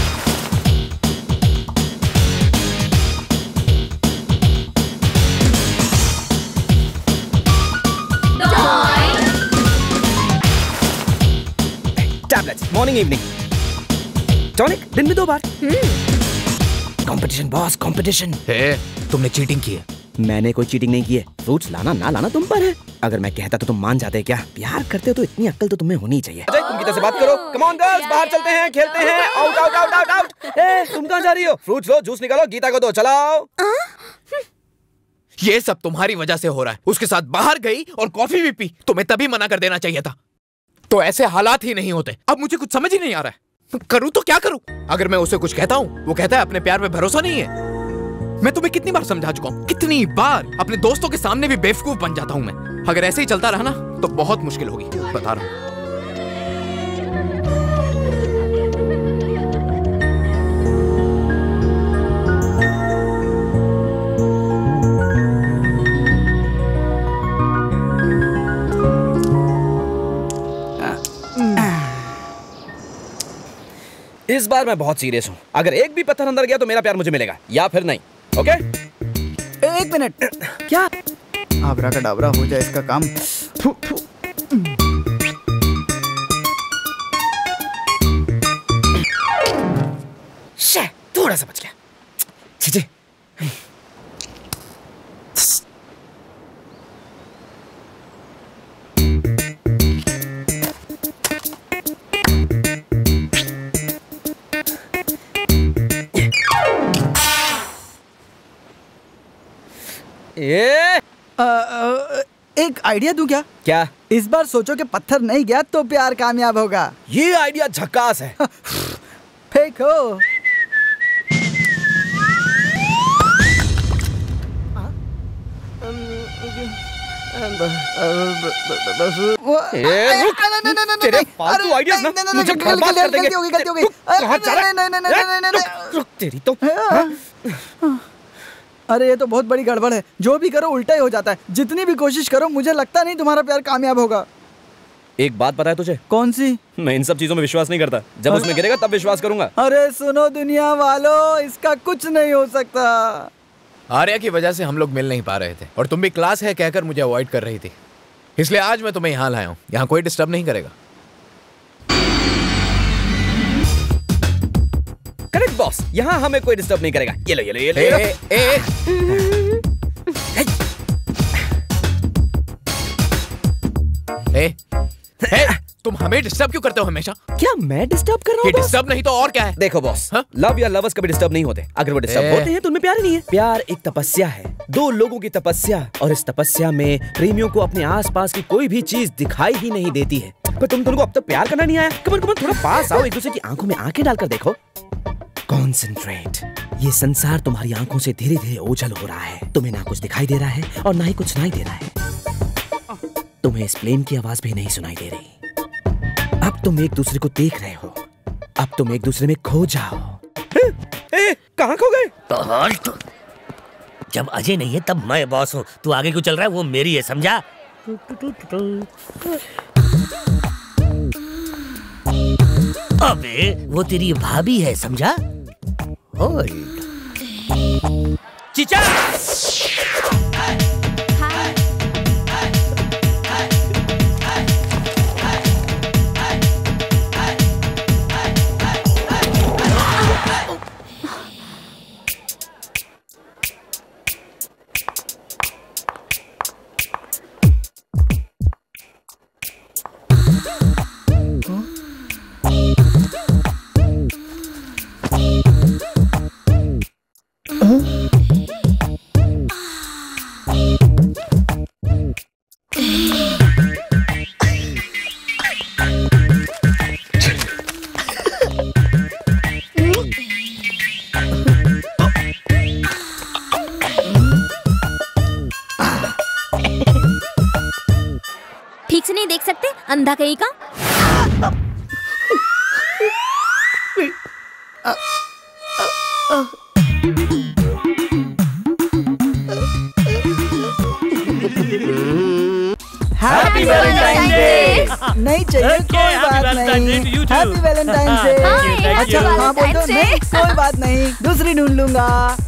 M: Tablets morning evening, tonic दिन में दो बार। Competition boss, competition.
I: हे, तुमने चीटिंग की है।
M: मैंने कोई चीटिंग नहीं की है। फ्रूट्स लाना ना लाना तुम पर है। अगर मैं कहता तो तुम मान जाते क्या? प्यार करते हो तो इतनी अक्ल तो तुम्हें होनी चाहिए। अजय तुम गीता से बात करो। कम ऑन गर्ल्स, बाहर चलते हैं, खेलते हैं। Out out out out out. ए तुम कहां जा रही हो? फ्रूट्स लो, जूस निकालो, गीता को दो, चलाओ।
I: ये सब तुम्हारी वजह से हो रहा है। उसके साथ बाहर गई और कॉफी भी पी, तुम्हें तभी मना कर देना चाहिए था। तो ऐसे हालात ही नहीं होते। अब मुझे कुछ समझ ही नहीं आ रहा है, करूं तो क्या करूं? अगर मैं उसे कुछ कहता हूं, वो कहता है अपने प्यार में भरोसा नहीं है। मैं तुम्हें कितनी बार समझा चुका हूँ, कितनी बार। अपने दोस्तों के सामने भी बेवकूफ बन जाता हूँ मैं। अगर ऐसे ही चलता रहा ना तो बहुत मुश्किल होगी, बता रहा हूँ।
M: इस बार मैं बहुत सीरियस हूँ। अगर एक भी पत्थर अंदर गया तो मेरा प्यार मुझे मिलेगा या फिर नहीं। ओके?
L: एक मिनट। क्या? आबरा का डाबरा हो जाए इसका काम। थू, थू।
M: शे, थोड़ा सा बच गया। छी,
L: ए, आ, आ, एक आइडिया दूं क्या?
M: क्या?
L: इस बार सोचो कि पत्थर नहीं गया तो प्यार कामयाब होगा।
M: ये आइडिया झकास है।
L: फेंको।
M: तेरे फालतू आइडियाज ना मुझे बर्बाद कर देंगे।
L: गलती होगी, गलती होगी।
M: तेरी तो
L: अरे ये तो बहुत बड़ी गड़बड़ है। जो भी करो उल्टा ही हो जाता है। जितनी भी कोशिश करो मुझे लगता नहीं तुम्हारा प्यार कामयाब होगा।
M: एक बात पता है तुझे?
L: कौन सी?
M: मैं इन सब चीजों में विश्वास नहीं करता। जब उसमें गिरेगा तब विश्वास करूंगा।
L: अरे सुनो दुनिया वालों, इसका कुछ नहीं हो सकता।
I: आर्या की वजह से हम लोग मिल नहीं पा रहे थे और तुम भी क्लास है कहकर मुझे अवॉइड कर रही थी, इसलिए आज मैं तुम्हें यहाँ लाया हूँ। यहाँ कोई डिस्टर्ब नहीं करेगा।
M: करेक्ट बॉस, यहाँ हमें कोई डिस्टर्ब नहीं करेगा। ये लो ये लो ये लो। ए, ए, ए।
I: ए, ए, तुम हमें डिस्टर्ब क्यों करते हो हमेशा?
M: क्या मैं डिस्टर्ब कर रहा हूँ?
I: डिस्टर्ब नहीं तो और क्या है?
M: देखो बॉस, लव या लवर्स कभी डिस्टर्ब नहीं होते। अगर वो डिस्टर्ब होते हैं तो उनमें प्यार ही नहीं है। प्यार एक तपस्या है, दो लोगों की तपस्या, और इस तपस्या में प्रेमियों को अपने आसपास की कोई भी चीज दिखाई ही नहीं देती है। पर तुम दोनों को अब तक प्यार करना नहीं आया। कमन कमन थोड़ा पास आओ, एक दूसरे की आंखों में आंखें डालकर देखो। कॉन्सेंट्रेट। ये संसार तुम्हारी आंखों से धीरे धीरे ओझल हो रहा है। तुम्हें ना कुछ दिखाई दे रहा है और ना ही कुछ सुनाई दे रहा है। तुम्हें इस प्लेन की आवाज भी नहीं सुनाई दे रही। अब तुम एक दूसरे को देख रहे हो। अब तुम एक दूसरे में खो जाओ। ए, ए, कहाँ खो गए?
J: तो जब अजय नहीं है तब मैं बॉस हूँ। तू आगे क्यों चल रहा है वो मेरी है, समझा? अबे वो तेरी भाभी है, समझा? चीचा
C: ठीक से नहीं देख सकते, अंधा कहीं का।
L: Happy valentine day. नहीं चाहिए कोई बात नहीं। Happy valentine day. अच्छा हाँ बोल दो। नहीं कोई बात नहीं, दूसरी ढूंढ लूंगा।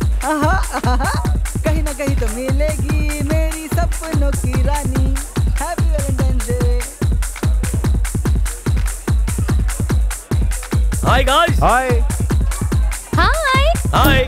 L: कहीं ना कहीं तो मिलेगी मेरी सपनों की रानी। Happy valentine day.
J: Hi guys.
E: Hi
C: hi
J: hi.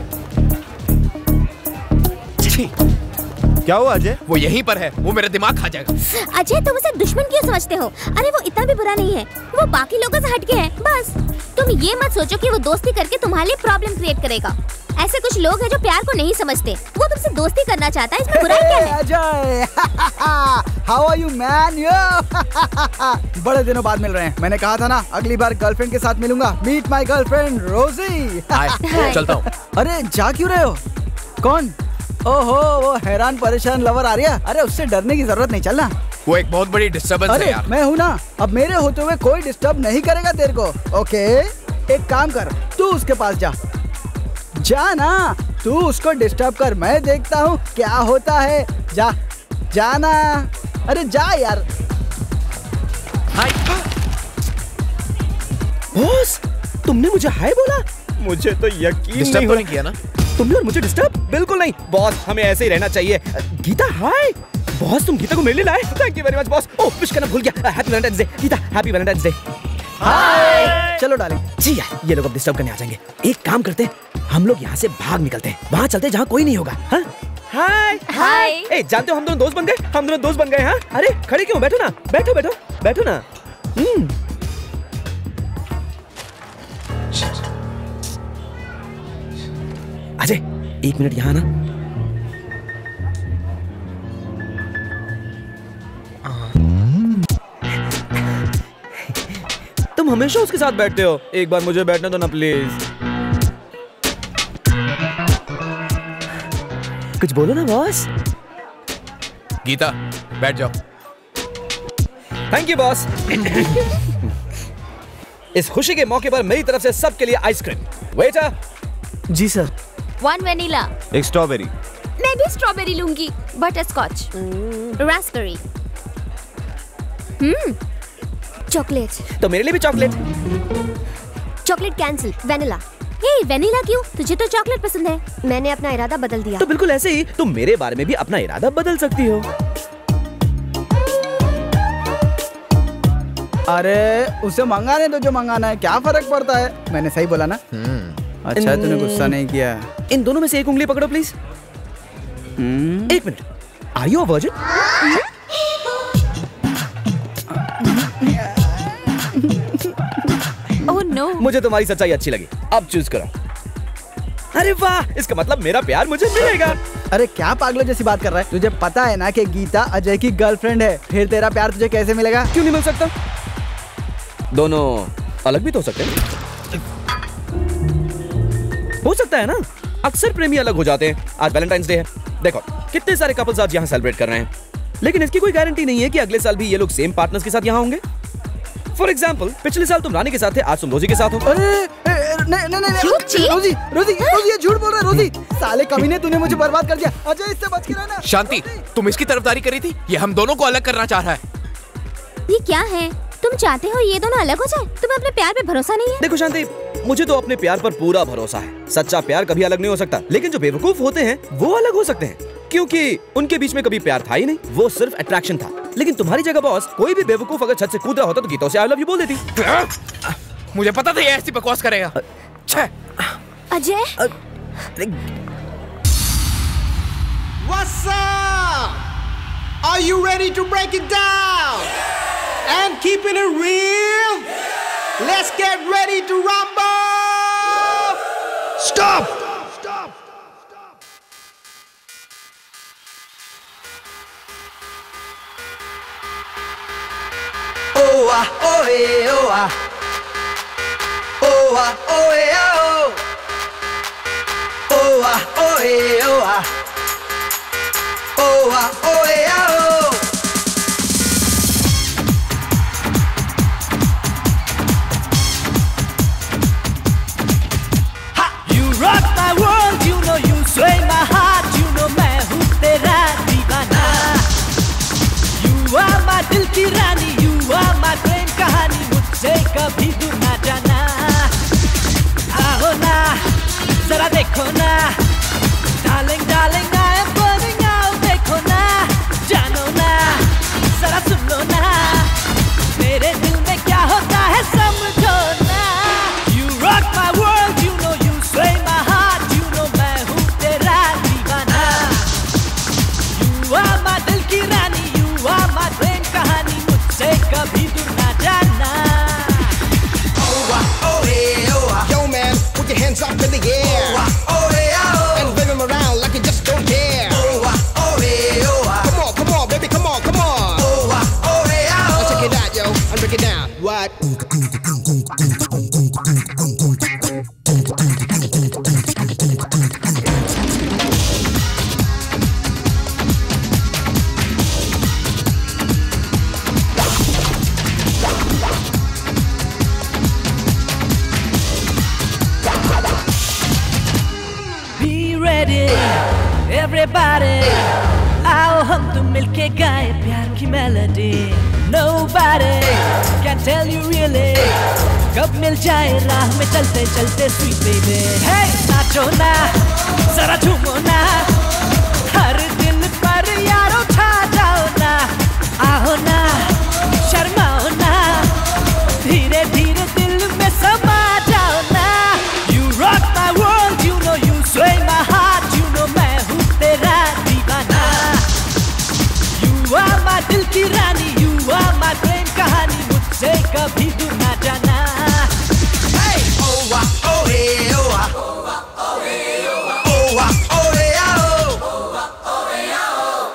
E: क्या हुआ अजय?
I: वो यहीं पर है, वो मेरा दिमाग खा जाएगा।
C: अजय तुम उसे दुश्मन क्यों समझते हो? अरे वो इतना भी बुरा नहीं है, वो बाकी लोगों से हटके है। बस तुम ये मत सोचो कि वो दोस्ती करके तुम्हारे लिए प्रॉब्लम क्रिएट करेगा। ऐसे कुछ लोग हैं जो प्यार को नहीं समझते। वो तुमसे दोस्ती करना चाहता है, इसमें बुराई क्या है?
L: Ajay how are you man? बड़े दिनों बाद मिल रहे हैं। मैंने कहा था ना अगली बार गर्लफ्रेंड के साथ मिलूंगा। मीट माय गर्लफ्रेंड रोजी।
I: चलता हूँ।
L: अरे जा क्यों रहे हो? कौन? ओहो, वो हैरान परेशान लवर आर्या। अरे उससे डरने की जरूरत नहीं, चलना।
I: वो एक बहुत बड़ी डिस्टर्बेंस है यार।
L: मैं हूँ ना, अब मेरे होते हुए कोई डिस्टर्ब नहीं करेगा तेरे को। ओके, एक काम कर, तू उसके पास जा जा ना, तू उसको डिस्टर्ब कर, मैं देखता हूँ क्या होता है। जा जाना, अरे जा यार।
M: हाय बॉस, तुमने मुझे हाय बोला? मुझे तो यकीन
I: डिस्टर्ब
M: नहीं
I: नहीं किया ना
M: तुमने, और मुझे डिस्टर्ब बिल्कुल नहीं। बॉस, हमें ऐसे ही रहना चाहिए। गीता हाय। बॉस, तुम गीता को मेरे लिए लाए? Thank you very much boss. Oh, wish करना भूल गया। Happy valentine's day Geeta, happy valentine's day.
L: Hi. चलो डार्लिंग।
M: जी यार, ये लोग अब डिस्टर्ब करने आ जाएंगे। एक काम करते हैं, हम लोग यहाँ से भाग निकलते हैं, वहाँ चलते हैं जहाँ कोई नहीं होगा। हाँ हाय
C: हाय।
M: ए, जानते हो हम दोनों दोस्त बन गए, हम दोनों दोस्त बन गए। हाँ, अरे खड़े क्यों, बैठो ना, बैठो बैठो बैठो ना। हम्म अजय, एक मिनट यहाँ ना। तुम हमेशा उसके साथ बैठते हो, एक बार मुझे बैठने दो ना प्लीज। कुछ बोलो ना बॉस।
I: गीता, बैठ जाओ।
M: Thank you boss. इस खुशी के मौके पर मेरी तरफ से सबके लिए आइसक्रीम। वेटर।
L: जी सर।
C: One vanilla.
E: एक स्ट्रॉबेरी।
H: मैं भी स्ट्रॉबेरी लूंगी। Butterscotch.
C: Raspberry.
D: Hmm chocolate.
M: तो मेरे लिए भी chocolate.
D: Chocolate cancel, vanilla.
C: Hey, vanilla क्यों? तुझे तो चॉकलेट पसंद है।
D: मैंने अपना इरादा बदल दिया।
M: तो बिल्कुल ऐसे ही तुम मेरे बारे में भी अपना इरादा बदल सकती हो।
L: अरे उसे मंगाने दो जो मंगाना है, क्या फर्क पड़ता है? मैंने सही बोला ना? अच्छा, तूने गुस्सा नहीं किया।
M: इन दोनों में से एक उंगली पकड़ो प्लीज। एक minute, are you a virgin?
C: Oh no,
M: मुझे तुम्हारी सच्चाई अच्छी लगी, अब चूज करो। अरे वाह, इसका मतलब मेरा प्यार मुझे मिलेगा।
L: अरे क्या पागलों जैसी बात कर रहा है? तुझे पता है ना कि गीता अजय की गर्लफ्रेंड है, फिर तेरा प्यार तुझे कैसे मिलेगा?
M: क्यों नहीं मिल सकता? दोनों अलग भी तो हो सकते हैं। हो सकता है ना, अक्सर प्रेमी अलग हो जाते हैं। आज वैलेंटाइंस डे है, देखो कितने सारे कपल्स आज यहाँ सेलिब्रेट कर रहे हैं, लेकिन इसकी कोई गारंटी नहीं है कि अगले साल भी ये लोग सेम पार्टनर्स के साथ यहाँ होंगे। फॉर एग्जाम्पल, पिछले साल तुम रानी के साथ थे, आज तुम रोजी के साथ हो।
L: अरे नहीं नहीं नहीं, रोजी रोजी रोजी ये झूठ बोल रहा है। रोजी, साले कमीने, तूने मुझे बर्बाद कर दिया। अजय, इससे बच के रहना।
I: शांति, तुम इसकी तरफदारी करी थी, ये हम दोनों को अलग करना चाह रहा है।
C: ये क्या है? तुम चाहते हो ये दोनों अलग हो जाए? तुम्हें अपने प्यार पे भरोसा नहीं है?
M: देखो शांति, मुझे तो अपने प्यार पर पूरा भरोसा है। सच्चा प्यार कभी अलग नहीं हो सकता, लेकिन जो बेवकूफ होते हैं वो अलग हो सकते हैं, क्योंकि उनके बीच में कभी प्यार था ही नहीं, वो सिर्फ अट्रैक्शन था। लेकिन तुम्हारी जगह बॉस, कोई भी बेवकूफ अगर छत से कूद रहा होता तो गीता से आई लव यू बोल देती।
I: मुझे पता था ये ऐसी बकवास करेगा।
D: Ajay,
K: What's up? Are you ready to break it down? And keeping it real? Let's get ready to rumble! Stop!
O: Oh ah oh eh oh ah oh ah oh eh oh oh ah oh eh oh ah oh ah oh eh oh.
N: You rock my world, you know you sway my heart, you know मैं हूँ तेरा दीवाना. You are my दिल की रानी, you are my प्रेम कहानी, मुझसे कभी दूर ना जाना. आओ ना, जरा देखो ना, darling darling I am burning out, देखो ना, जानो ना, जरा सुन लो ना, मेरे दिल में क्या होता है समझो ना. You rock my world, you know you sway my heart, you know मैं हूँ तेरा दीवाना. You are my दिल की रानी, you are my प्रेम कहानी, मुझसे कभी दूर ना जाना.
K: Oh ah oh hey oh ah. Yo man, put your hands up in the air. Oh ah oh hey oh. And wave them around like you just don't care. Oh ah oh hey oh ah. Come on, come on, baby, come on, come on. Oh ah oh hey oh. Now check it out, yo, and break it down. What?
N: ready, everybody. आओ हम तुम मिलके गाए प्यार की melody. Nobody can tell you really कब मिल जाए राह में चलते चलते sweet baby. Hey नाचो ना जरा झूमो ना हर दिल पर यारो छा जाओ ना. आओ ना शर्माओ ना धीरे धीरे दिल में समा जाओ ना. You rock my world, you know you sway my heart, you know मैं हूँ तेरा दीवाना. You are my दिल की रानी, you are my प्रेम कहानी, मुझसे कभी दूर ना जाना.
O: Hey! Oh ah, oh hey, oh ah. Oh ah, oh hey, oh ah. Oh ah, oh hey, oh. Oh ah, oh hey, oh.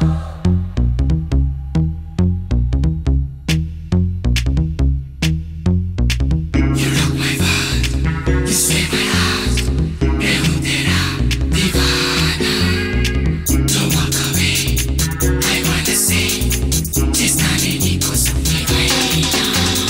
O: You rock my world, you sway my heart, मैं हूँ तेरा दीवाना. Don't walk away, I wanna say, जिस नारे की को सपने वही ना.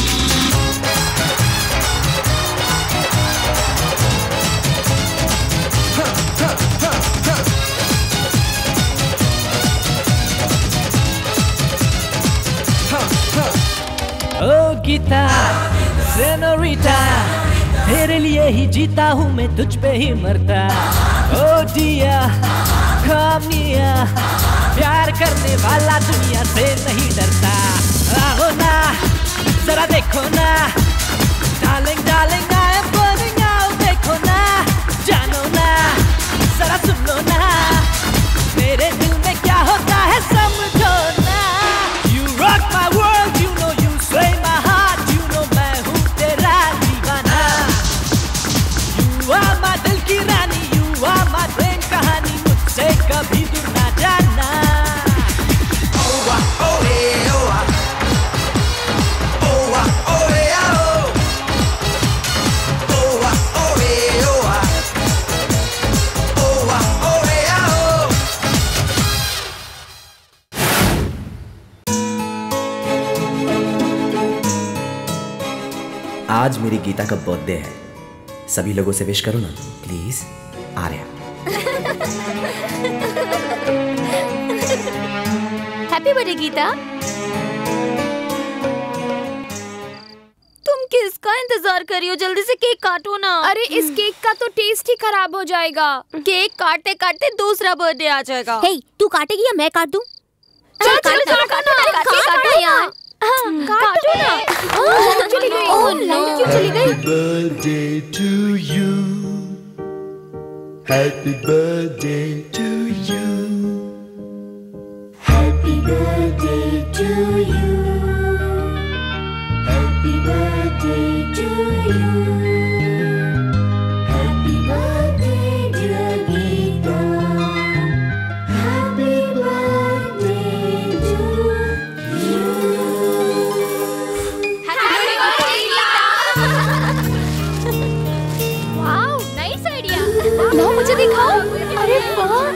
N: ओ गीता सेनोरिटा तेरे लिए ही जीता हूँ मैं तुझ पे ही मरता. ओ दिया कामिया प्यार करने वाला दुनिया से नहीं डरता. आओ ना जरा देखो ना darling darling I am burning out. देखो ना जानो ना जरा सुन लो ना मेरे दिल में क्या होता है समझो ना. You rock my world, you know you sway my heart, you know मैं हूँ तेरा दीवाना. You are my दिल की रानी, you are my प्रेम कहानी, मुझसे कभी दूर ना जाना.
O: Oh ah, oh hey, oh ah. Oh ah, oh hey, oh. Oh ah, oh hey, oh ah. Oh ah, oh hey, oh.
B: आज मेरी गीता का बर्थडे है. सभी लोगों से विश करो ना please. Arya.
C: Happy birthday Geeta. तुम किसका इंतजार कर रही हो? जल्दी से केक काटो ना.
H: अरे इस केक का तो टेस्ट ही खराब हो जाएगा.
C: केक काटते काटते दूसरा बर्थडे आ जाएगा. हे तू काटेगी या मैं काट दूं?
H: चलो चलो चलो काटो काटो यार. काटो ना. ओह चली गई. ओह लाइट क्यों चली गई?
P: Birthday to you. Happy birthday to you. Happy birthday to you. Happy birthday to you. Happy birthday dear Geeta. Happy birthday to you.
H: Wow nice idea. लाओ मुझे दिखाओ. अरे वाह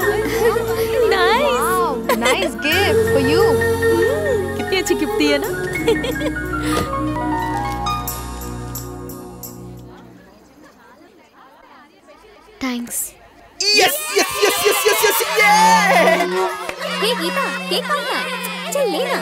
H: nice nice gift for you.
C: कितनी अच्छी गिफ्ट दी है ना. Thanks.
O: Yes, yes, yes, yes, yes, yes, yeah!
C: Hey Geeta cake खाना. चल लेना.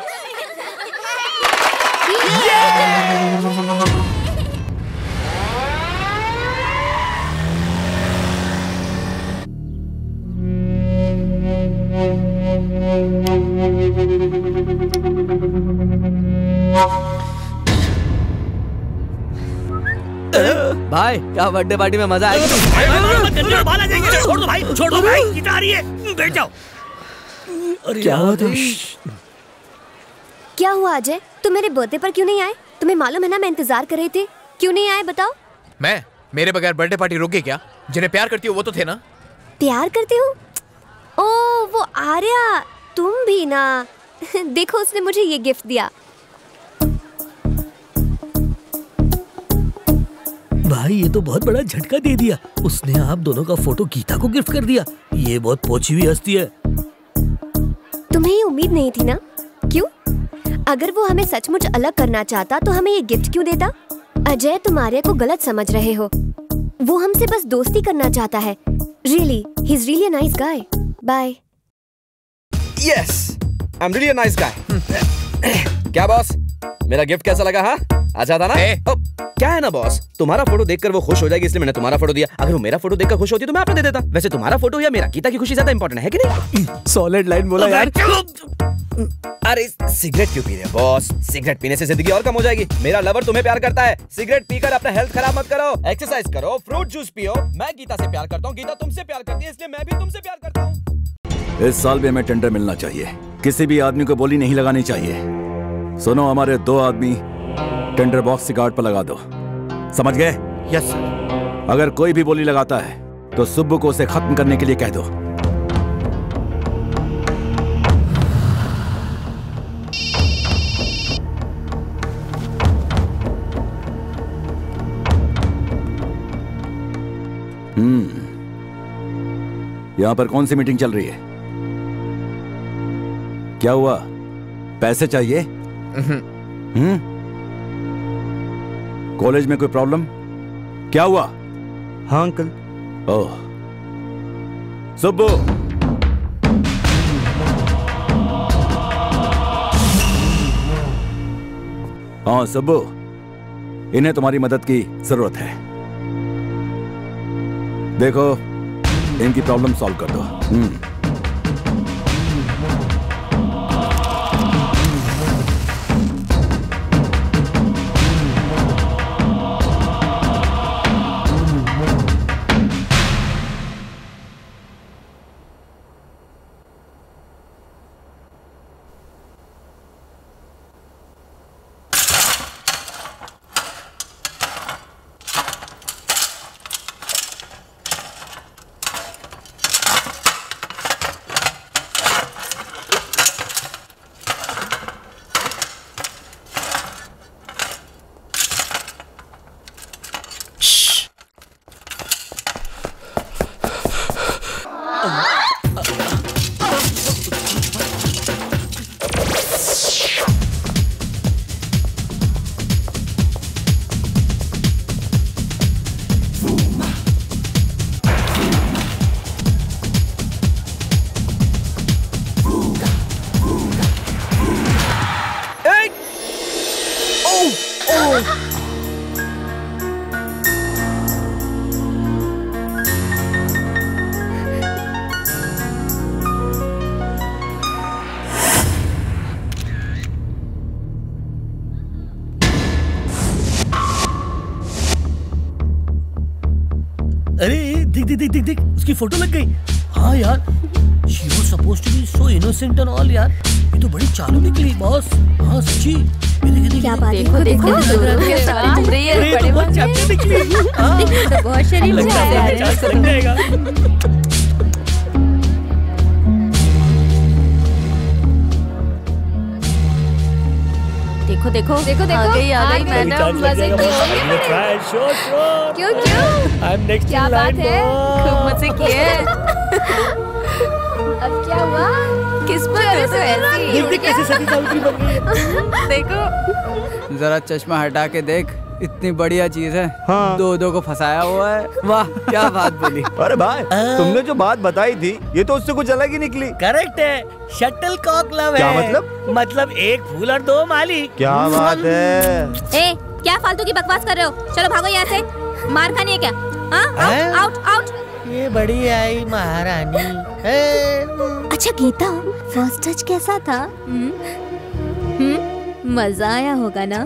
F: भाई क्या बर्थडे पार्टी में मजा आएगा.
J: बाल आ जाएंगे. छोड़ दो भाई छोड़ दो भाई. गीता आ रही है बैठ जाओ.
L: क्या हुआ था?
D: क्या हुआ अजय? तुम मेरे बर्थडे पर क्यों नहीं आए? तुम्हें मालूम है ना मैं इंतजार कर रही थी. क्यों नहीं आए बताओ?
I: मैं मेरे बगैर बर्थडे पार्टी रुक गई क्या? जिन्हें प्यार करती हो वो तो थे ना.
D: प्यार करती हूँ? ओ वो आर्या. तुम भी ना. देखो उसने मुझे ये गिफ्ट दिया.
J: भाई ये तो बहुत बड़ा झटका दे दिया. उसने आप दोनों का फोटो गीता को गिफ्ट कर दिया. ये बहुत पोची हुई हस्ती है.
D: तुम्हें ये उम्मीद नहीं थी ना? क्यों? अगर वो हमें सचमुच अलग करना चाहता तो हमें ये गिफ्ट क्यों देता? अजय तुम आर्या को गलत समझ रहे हो. वो हमसे बस दोस्ती करना चाहता है. Really, he's really a nice guy. Bye.
M: Yes, I'm really a nice guy. क्या बॉस, मेरा गिफ्ट कैसा लगा? हाँ, अच्छा था ना? ओ, क्या है ना बॉस, तुम्हारा फोटो देखकर वो खुश हो जाएगी इसलिए मैंने तुम्हारा फोटो दिया। अगर वो मेरा फोटो देखकर खुश होती तो मैं आपको दे देता। वैसे तुम्हारा फोटो या मेरा गीता की खुशी ज्यादा इंपॉर्टेंट है कि नहीं?
E: सॉलिड लाइन बोला यार।
M: अरे सिगरेट क्यों पी रहे हो बॉस? सिगरेट पीने से जिंदगी और कम हो जाएगी। मेरा लवर तुम्हें प्यार करता है। सिगरेट पीकर अपना हेल्थ खराब मत करो। एक्सरसाइज करो, फ्रूट जूस पियो। मैं गीता से प्यार करता हूँ, गीता तुमसे प्यार करती है, इसलिए मैं भी तुमसे प्यार करता हूँ।
Q: इस साल भी हमें टेंडर मिलना चाहिए। किसी भी आदमी को बोली नहीं लगानी चाहिए। सुनो, हमारे दो आदमी टेंडर बॉक्स की गार्ड पर लगा दो। समझ गए?
E: Yes sir.
Q: अगर कोई भी बोली लगाता है तो सुब्बू को उसे खत्म करने के लिए कह दो। हम्म यहां पर कौन सी मीटिंग चल रही है? क्या हुआ? पैसे चाहिए? हम्म कॉलेज में कोई प्रॉब्लम? क्या हुआ?
E: हाँ अंकल।
Q: ओह सुब्बू, हाँ सुब्बू, इन्हें तुम्हारी मदद की जरूरत है। देखो, इनकी प्रॉब्लम सॉल्व कर दो। हम्म
J: दिख दिख दिख उसकी फोटो लग गई। हाँ यार, she was supposed to be so innocent and all यार। ये तो बड़ी चालू निकली बॉस। हाँ सच्ची।
C: क्या बात है? देखो देखो
J: ये तो बहुत चालू निकली।
C: देखो बहुत शरीफ
J: लग जाएगा।
C: देखो देखो देखो देखो
H: आ गई आ गई मैडम, मजे की क्यों क्यों क्या बात है, खूब मजे किए। अब क्या हुआ? किस पर तो ऐसी
J: देख देख कैसे सती सावित्री बन गई है।
L: देखो जरा चश्मा हटा के देख, इतनी बढ़िया चीज है। हाँ। दो दो को फंसाया हुआ है। वाह क्या बात बोली।
E: अरे भाई तुमने जो बात बताई थी ये तो उससे कुछ अलग ही निकली।
J: करेक्ट है, शटल कॉक लव है।
E: क्या मतलब?
J: मतलब एक फूल और दो माली।
E: क्या बात है?
C: ए, क्या फालतू की बकवास कर रहे हो? चलो भागो यहाँ से, मार खानी है क्या? हाँ? Out out.
J: ये बड़ी आई महारानी।
C: अच्छा गीता, फर्स्ट टच कैसा था? हम्म हम्म मजा आया होगा ना?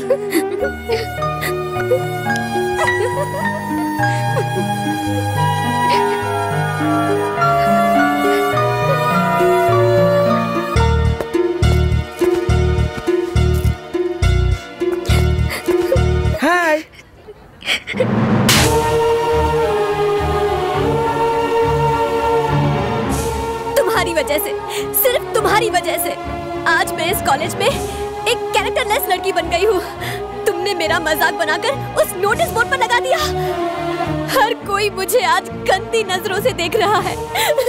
J: हाय।
D: तुम्हारी वजह से, सिर्फ तुम्हारी वजह से आज मैं इस कॉलेज में एक कैरेक्टरलेस लड़की बन गई हूँ। तुमने मेरा मजाक बनाकर उस नोटिस बोर्ड पर लगा दिया। हर कोई मुझे आज गंदी नजरों से देख रहा है।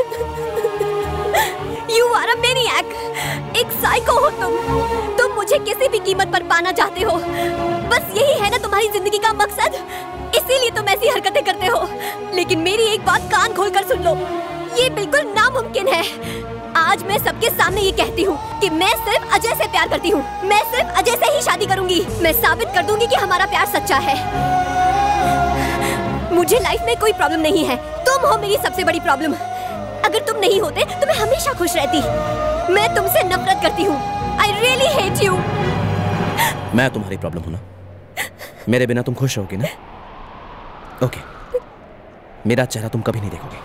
D: You are a maniac, एक साइको हो तुम। तुम मुझे किसी भी कीमत पर पाना चाहते हो। बस यही है ना तुम्हारी जिंदगी का मकसद? इसीलिए इसीलिए तुम ऐसी हरकतें करते हो। लेकिन मेरी एक बात कान खोलकर सुन लो, ये बिल्कुल नामुमकिन है। आज मैं सबके सामने ये कहती हूँ कि मैं सिर्फ अजय से प्यार करती हूँ। मैं सिर्फ अजय से ही शादी करूंगी। मैं साबित कर दूंगी कि हमारा प्यार सच्चा है। मुझे लाइफ में कोई प्रॉब्लम नहीं है, तुम हो मेरी सबसे बड़ी प्रॉब्लम। अगर तुम नहीं होते तो मैं हमेशा खुश रहती। मैं तुमसे नफरत करती हूँ। I really hate you.
B: मैं तुम्हारी प्रॉब्लम हूं ना? मेरे बिना तुम खुश रहोगी ना? ओके, मेरा चेहरा तुम कभी नहीं देखोगे।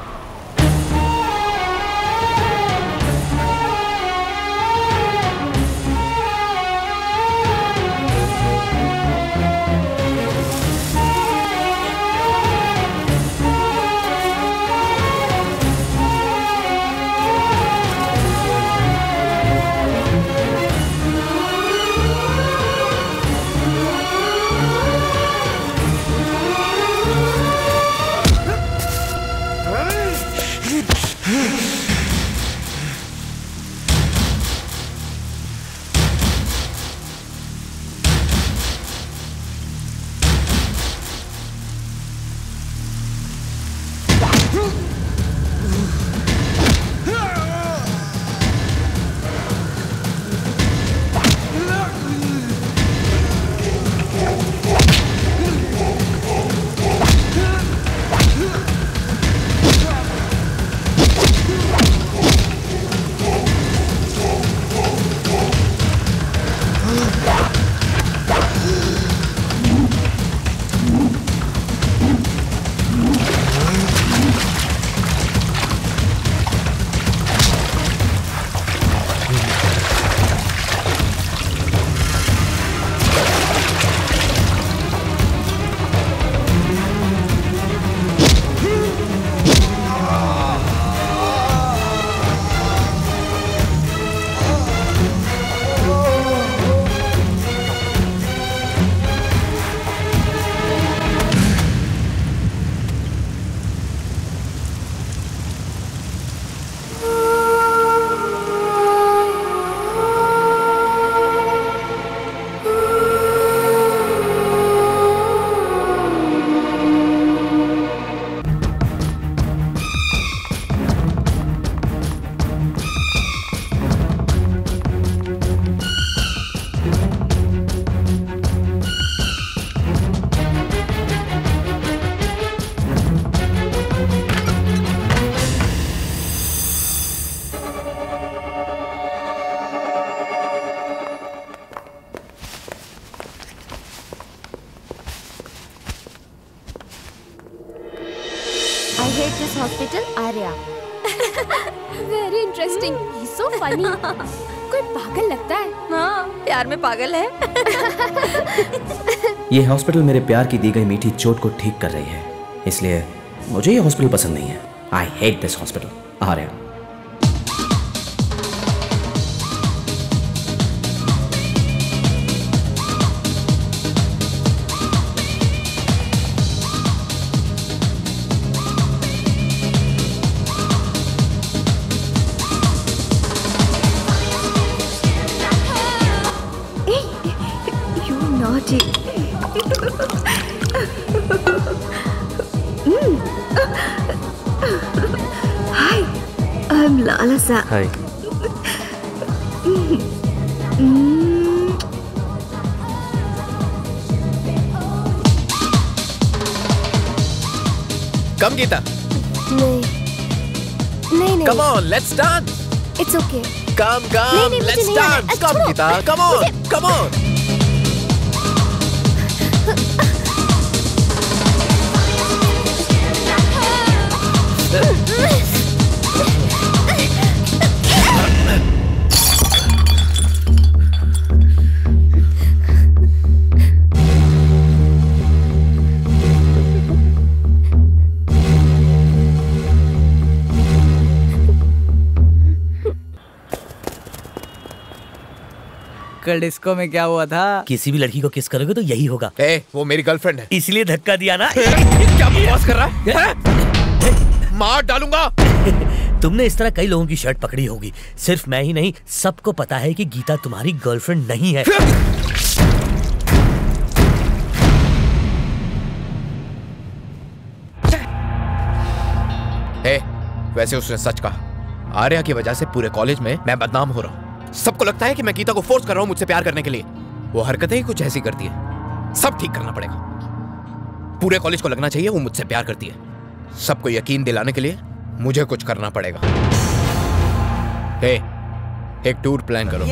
C: Hospital, Arya. Very interesting. He's so funny. कोई पागल लगता है। हाँ, प्यार में पागल है।
B: ये हॉस्पिटल मेरे प्यार की दी गई मीठी चोट को ठीक कर रही है, इसलिए मुझे ये हॉस्पिटल पसंद नहीं है। I hate this hospital. Arya.
D: Hi, I'm Lalasa.
B: Hi.
I: Come, Geeta.
D: नहीं, नहीं नहीं.
I: Come on, let's dance.
D: It's okay.
I: Come, come,
D: नहीं, नहीं,
I: let's
D: मुझे नहीं आना.
I: dance. Come, Geeta. Come on, come on.
L: कल डिस्को में क्या हुआ था?
J: किसी भी लड़की को किस करोगे तो यही होगा।
I: ए, वो मेरी गर्लफ्रेंड है।
J: इसलिए धक्का दिया ना।
I: क्या बकवास कर रहा है? मार डालूंगा।
J: तुमने इस तरह कई लोगों की शर्ट पकड़ी होगी। सिर्फ मैं ही नहीं, सबको पता है कि गीता तुम्हारी गर्लफ्रेंड नहीं है।
I: वैसे उसने सच कहा। आर्या की वजह से पूरे कॉलेज में मैं बदनाम हो रहा हूँ। सबको लगता है कि मैं गीता को फोर्स कर रहा हूँ मुझसे प्यार करने के लिए। वो हरकतें ही कुछ ऐसी करती है। सब ठीक करना पड़ेगा। पूरे कॉलेज को लगना चाहिए वो मुझसे प्यार करती है। सबको यकीन दिलाने के लिए मुझे कुछ करना पड़ेगा। हे, एक टूर प्लान करो।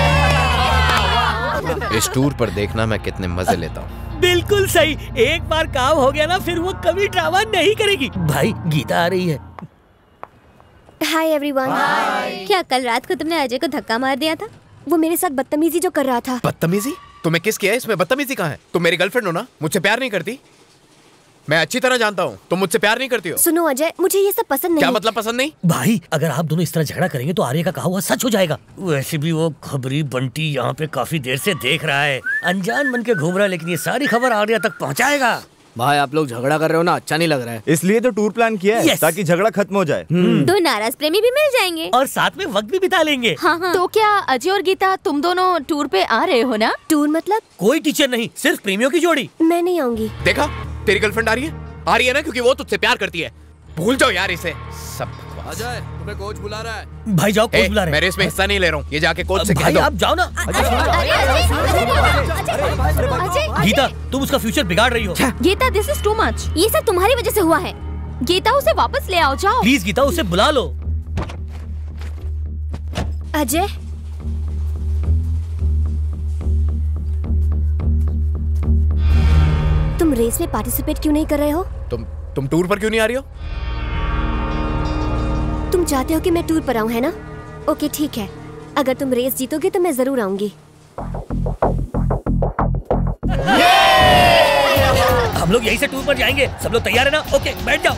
I: इस टूर पर देखना मैं कितने मजे लेता हूँ।
J: बिल्कुल सही। एक बार काम हो गया ना फिर वो कभी ड्रामा नहीं करेगी। भाई गीता आ रही है।
D: Hi everyone.
C: क्या कल रात को तुमने अजय को धक्का मार दिया था?
D: वो मेरे साथ बदतमीजी जो कर रहा था।
I: बदतमीजी? तुम्हें किस किया है? इसमें बदतमीजी कहाँ है? तुम मेरी गर्लफ्रेंड हो ना, मुझसे प्यार नहीं करती? मैं अच्छी तरह जानता हूँ तुम मुझसे प्यार नहीं करती हो।
D: सुनो अजय, मुझे ये सब पसंद नहीं।
I: क्या मतलब पसंद नहीं?
J: भाई अगर आप दोनों इस तरह झगड़ा करेंगे तो आर्य का कहा हुआ सच हो जाएगा। वैसे भी वो खबरी बंटी यहाँ पे काफी देर से देख रहा है, अनजान बन के घूम रहा है, लेकिन ये सारी खबर आर्या तक पहुँचाएगा।
F: भाई आप लोग झगड़ा कर रहे हो ना, अच्छा नहीं लग रहा है।
E: इसलिए तो टूर प्लान किया है, ताकि झगड़ा खत्म हो जाए।
C: दो नाराज प्रेमी भी मिल जाएंगे
J: और साथ में वक्त भी बिता लेंगे।
H: हाँ हाँ। तो क्या अजय और गीता तुम दोनों टूर पे आ रहे हो ना?
D: टूर मतलब?
J: कोई टीचर नहीं, सिर्फ प्रेमियों की जोड़ी।
D: मैं नहीं आऊंगी।
I: देखा, तेरी गर्लफ्रेंड आ रही है। आ रही है ना क्योंकि वो तुझसे प्यार करती है। भूल जाओ यार इसे सब।
F: अजय तुम्हें कोच बुला रहा है।
J: भाई जाओ, कोच बुला रहे हैं।
I: मैं इसमें हिस्सा नहीं ले रहा हूँ, ये जाके कोच से कह
J: भाई
I: दो।
J: आप जाओ ना। गीता तुम उसका फ्यूचर बिगाड़ रही हो।
H: Geeta this is too much.
C: ये सब तुम्हारी वजह से हुआ है।
H: गीता उसे वापस ले आओ, जाओ।
J: प्लीज गीता उसे बुला लो।
D: अजय तुम रेस में पार्टिसिपेट क्यों नहीं कर रहे हो?
I: तुम तुम टूर पर क्यों नहीं आ रही हो?
D: तुम चाहते हो कि मैं टूर पर आऊं, है ना? ओके ठीक है, अगर तुम रेस जीतोगे तो मैं जरूर आऊंगी।
J: हम लोग यहीं से टूर पर जाएंगे। सब लोग तैयार है ना? ओके बैठ जाओ।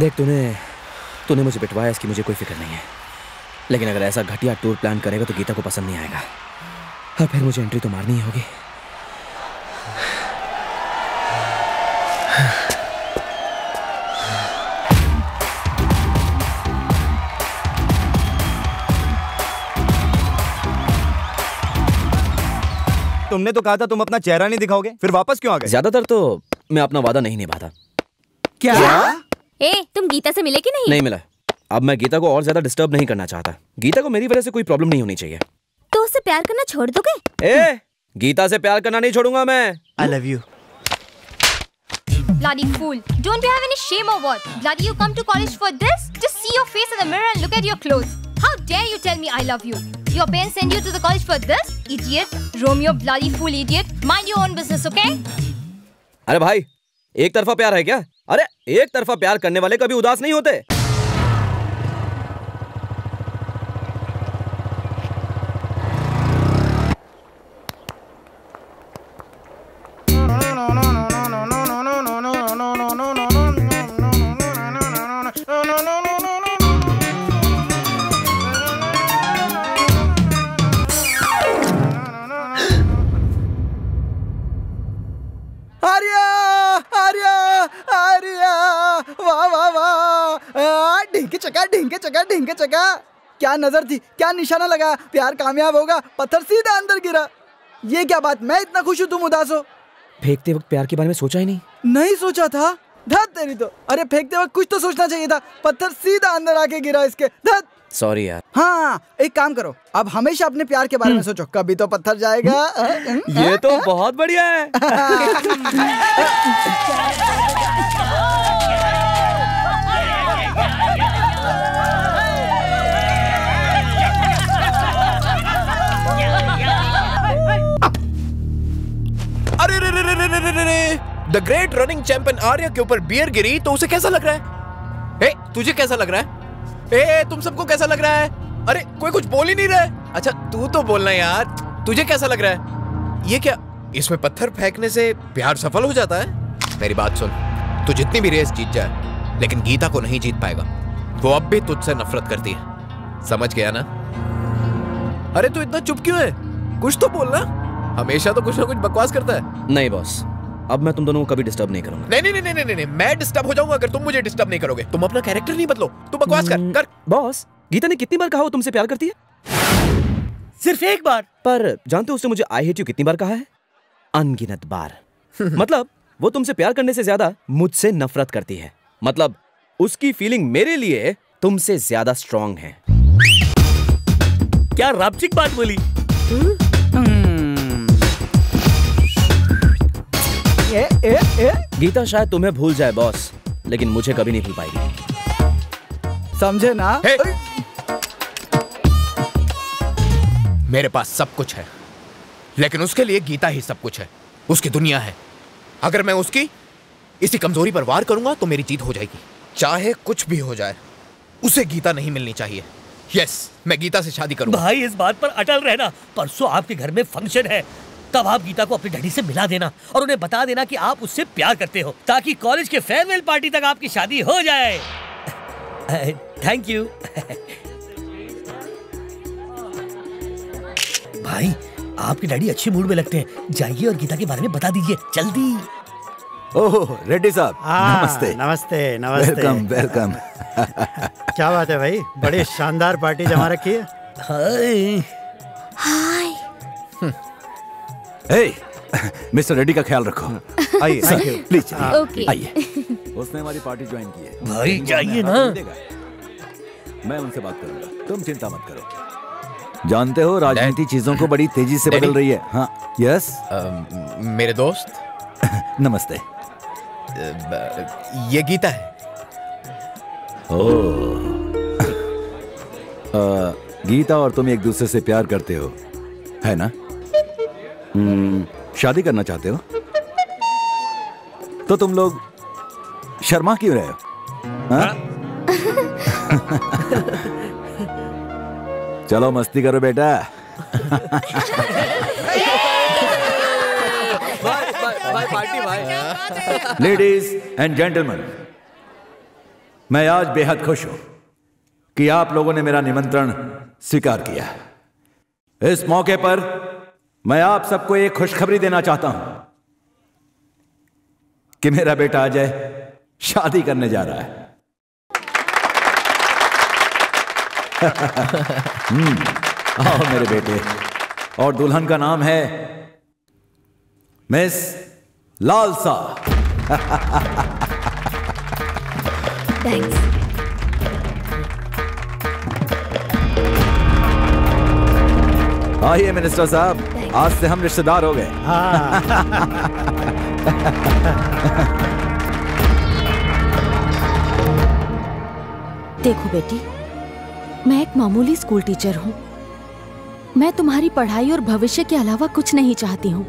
B: देख, तूने तूने मुझे पिटवाया, इसकी मुझे कोई फिक्र नहीं है, लेकिन अगर ऐसा घटिया टूर प्लान करेगा तो गीता को पसंद नहीं आएगा, और फिर मुझे एंट्री तो मारनी ही होगी।
E: तुमने तो कहा था तुम अपना चेहरा नहीं दिखाओगे, फिर वापस क्यों आ गए?
B: ज्यादातर तो मैं अपना वादा नहीं निभाता।
E: क्या?
C: ए, तुम गीता से मिले कि नहीं?
B: नहीं मिला। अब मैं गीता को और ज्यादा डिस्टर्ब नहीं करना चाहता। गीता को मेरी वजह से कोई प्रॉब्लम नहीं होनी चाहिए।
C: तो उससे प्यार करना छोड़ दोगे?
B: ए, गीता से प्यार करना नहीं छोड़ूंगा मैं।
E: I love you.
H: Bloody fool. Don't you have any shame or what? Bloody you come to college for this? Just see your face in the mirror and look at your clothes. How dare you tell me I love you? Your parents send you to the college for this? Idiot. Romeo, bloody fool idiot. Mind your own business, okay?
B: अरे भाई, एक तरफा प्यार है क्या? अरे एक तरफा प्यार करने वाले कभी उदास नहीं होते।
L: आर्या, आर्या, आर्या, वाह वाह वाह, ढिंके चका, ढिंके चका, ढिंके चका। क्या नजर थी, क्या निशाना लगा, प्यार कामयाब होगा, पत्थर सीधा अंदर गिरा। ये क्या बात, मैं इतना खुश हूँ तुम उदास हो?
B: फेंकते वक्त प्यार के बारे में सोचा ही नहीं।
L: नहीं सोचा था? धत तेरी तो। अरे फेंकते वक्त कुछ तो सोचना चाहिए था, पत्थर सीधा अंदर आके गिरा इसके। धत।
B: सॉरी यार।
L: हाँ, एक काम करो, अब हमेशा अपने प्यार के बारे में सोचो, कभी तो पत्थर जाएगा।
B: ये तो बहुत बढ़िया है।
I: अरे रे रे रे रे रे रे रे, the great running champion Arya के ऊपर बियर गिरी तो उसे कैसा लग रहा है? ए, तुझे कैसा लग रहा है? ए, तुम सबको कैसा लग रहा है? अरे कोई कुछ बोल ही नहीं रहा है। अच्छा तू तो बोलना यार, तुझे कैसा लग रहा है? ये क्या, इसमें पत्थर फेंकने से प्यार सफल हो जाता है? मेरी बात सुन, तू जितनी भी रेस जीत जाए लेकिन गीता को नहीं जीत पाएगा। वो अब भी तुझसे नफरत करती है, समझ गया ना? अरे तू इतना चुप क्यों है? कुछ तो बोलना, हमेशा तो कुछ ना कुछ बकवास करता है।
B: नहीं बॉस, अब मैं तुम दोनों को कभी डिस्टर्ब नहीं करूंगा।
I: नहीं नहीं नहीं नहीं नहीं, नहीं। मैं डिस्टर्ब हो जाऊंगा अगर तुम मुझे डिस्टर्ब नहीं करोगे। तुम अपना कैरेक्टर नहीं बदलो, तुम बकवास कर कर।
B: बॉस, गीता ने कितनी बार कहा वो तुमसे प्यार करती है?
J: सिर्फ एक बार।
B: पर जानते हो उसने मुझे आई हेट यू कितनी बार कहा है? अनगिनत बार। मतलब वो तुमसे प्यार करने से ज्यादा मुझसे नफरत करती है। मतलब उसकी फीलिंग मेरे लिए तुमसे ज्यादा स्ट्रांग है।
J: क्या रापचिक बात बोली?
L: ए, ए, ए?
B: गीता शायद तुम्हें भूल जाए बॉस, लेकिन मुझे कभी नहीं भूल पाएगी।
L: समझे ना?
I: मेरे पास सब कुछ है, लेकिन उसके लिए गीता ही सब कुछ है। उसकी दुनिया है। अगर मैं उसकी इसी कमजोरी पर वार करूंगा तो मेरी जीत हो जाएगी। चाहे कुछ भी हो जाए, उसे गीता नहीं मिलनी चाहिए। यस, मैं गीता से शादी करूंगा।
J: भाई इस बात पर अटल रहना। परसों आपके घर में फंक्शन है, तब आप गीता को अपने डैडी से मिला देना और उन्हें बता देना कि आप उससे प्यार करते हो, ताकि कॉलेज के फेयरवेल पार्टी तक आपकी शादी हो जाए। Thank you. भाई आपके डैडी अच्छे मूड में लगते हैं, जाइए और गीता के बारे में बता दीजिए जल्दी।
Q: ओह रेड्डी साहब, नमस्ते।
R: नमस्ते नमस्ते।
Q: Welcome welcome.
R: क्या बात है भाई, बड़ी शानदार पार्टी जमा रखी है।
J: हाय
C: हाय।
Q: हे, मिस्टर रेड्डी का ख्याल रखो। आइए
R: Thank you.
Q: Please
C: okay.
Q: आइए। उसने हमारी पार्टी ज्वाइन की है।
J: भाई जाइए ना।
Q: मैं उनसे बात करूंगा, तुम चिंता मत करो। जानते हो राजनीति चीजों को बड़ी तेजी से बदल रही है। हाँ यस।
I: मेरे दोस्त
Q: नमस्ते।
I: ये गीता है।
Q: ओह, गीता और तुम एक दूसरे से प्यार करते हो, है ना? हम्म, शादी करना चाहते हो? तो तुम लोग शर्मा क्यों रहे हो? हाँ? चलो मस्ती करो बेटा।
F: भाई भाई पार्टी भाई।
Q: लेडीज एंड जेंटलमैन, मैं आज बेहद खुश हूं कि आप लोगों ने मेरा निमंत्रण स्वीकार किया। इस मौके पर मैं आप सबको एक खुशखबरी देना चाहता हूं कि मेरा बेटा अजय शादी करने जा रहा है। हम्म, आओ मेरे बेटे। और दुल्हन का नाम है मिस लालसा।
D: थैंक्स।
Q: आइए मिनिस्टर साहब, आज से हम रिश्तेदार हो गए।
S: देखो बेटी, मैं एक मामूली स्कूल टीचर हूँ। मैं तुम्हारी पढ़ाई और भविष्य के अलावा कुछ नहीं चाहती हूँ।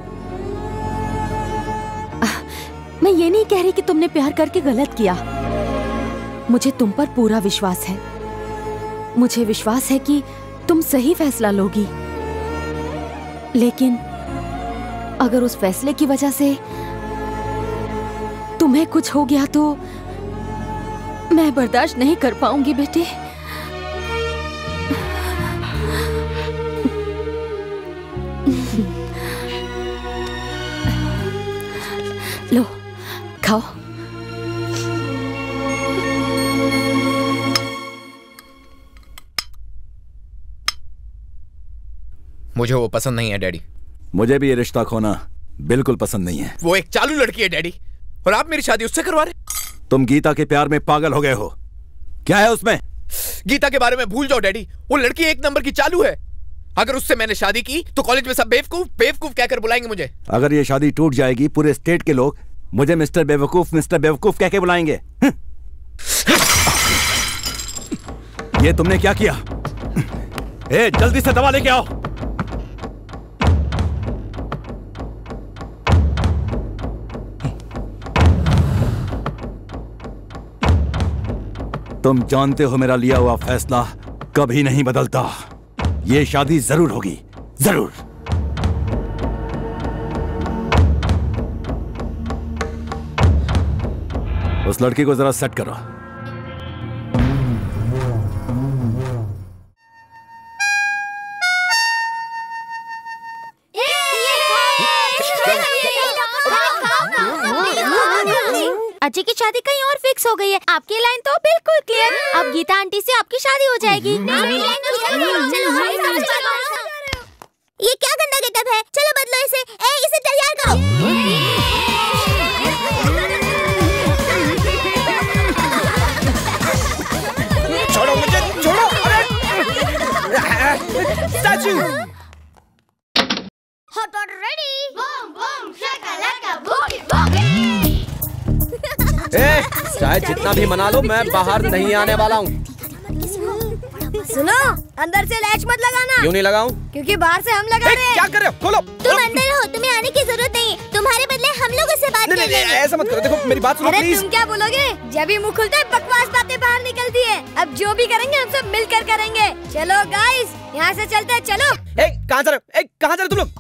S: मैं ये नहीं कह रही कि तुमने प्यार करके गलत किया। मुझे तुम पर पूरा विश्वास है। मुझे विश्वास है कि तुम सही फैसला लोगी। लेकिन अगर उस फैसले की वजह से तुम्हें कुछ हो गया तो मैं बर्दाश्त नहीं कर पाऊंगी बेटे। लो खाओ।
I: मुझे वो पसंद नहीं है डैडी।
Q: मुझे भी ये रिश्ता खोना बिल्कुल पसंद नहीं है।
I: वो एक चालू लड़की है डैडी, और आप मेरी शादी उससे करवा रहे।
Q: तुम गीता के प्यार में पागल हो गए हो। क्या है उसमें?
I: गीता के बारे में भूल जाओ डैडी। वो लड़की एक नंबर की चालू है। अगर उससे मैंने शादी की तो कॉलेज में सब बेवकूफ बेवकूफ कहकर बुलाएंगे मुझे।
Q: अगर ये शादी टूट जाएगी, पूरे स्टेट के लोग मुझे मिस्टर बेवकूफ मिस्टर बेवकूफ कह के बुलाएंगे। ये तुमने क्या किया? ए, जल्दी से दवा लेके आओ। तुम जानते हो मेरा लिया हुआ फैसला कभी नहीं बदलता। ये शादी जरूर होगी, जरूर। उस लड़की को जरा सेट करो।
C: अजय की शादी कहीं और फिक्स हो गई है। आपकी लाइन तो बिल्कुल क्लियर। अब गीता आंटी से आपकी शादी हो जाएगी। ये क्या गंदा गेटअप है? चलो बदलो इसे। ए, इसे तैयार करो।
M: छोड़ो मुझे, छोड़ो। स्टैचू।
P: हॉट और ready. Boom boom shakalaka boogie boogie.
F: ए, चाहे जितना भी मना लो, मैं बाहर नहीं आने वाला हूँ।
T: सुनो, अंदर से लैच मत लगाना।
F: क्यों नहीं लगाऊं?
T: क्योंकि बाहर से हम लगा रहे हैं।
F: क्या कर रहे हो? खोलो।
C: तुम अंदर रहो, तुम्हें आने की जरूरत नहीं। तुम्हारे बदले हम लोग उससे बात कर लेंगे।
F: ऐसा मत करो, देखो मेरी बात सुनो
T: अरे
F: प्लीज।
T: तुम क्या बोलोगे? जब भी मुंह खुलता है बकवास बातें बाहर निकलती है। अब जो भी करेंगे हम सब मिलकर करेंगे। चलो गाइस, यहाँ से चलते हैं। चलो।
F: ए, कहाँ जा रहे हो? ए, कहाँ जा रहे हो तुम लोग?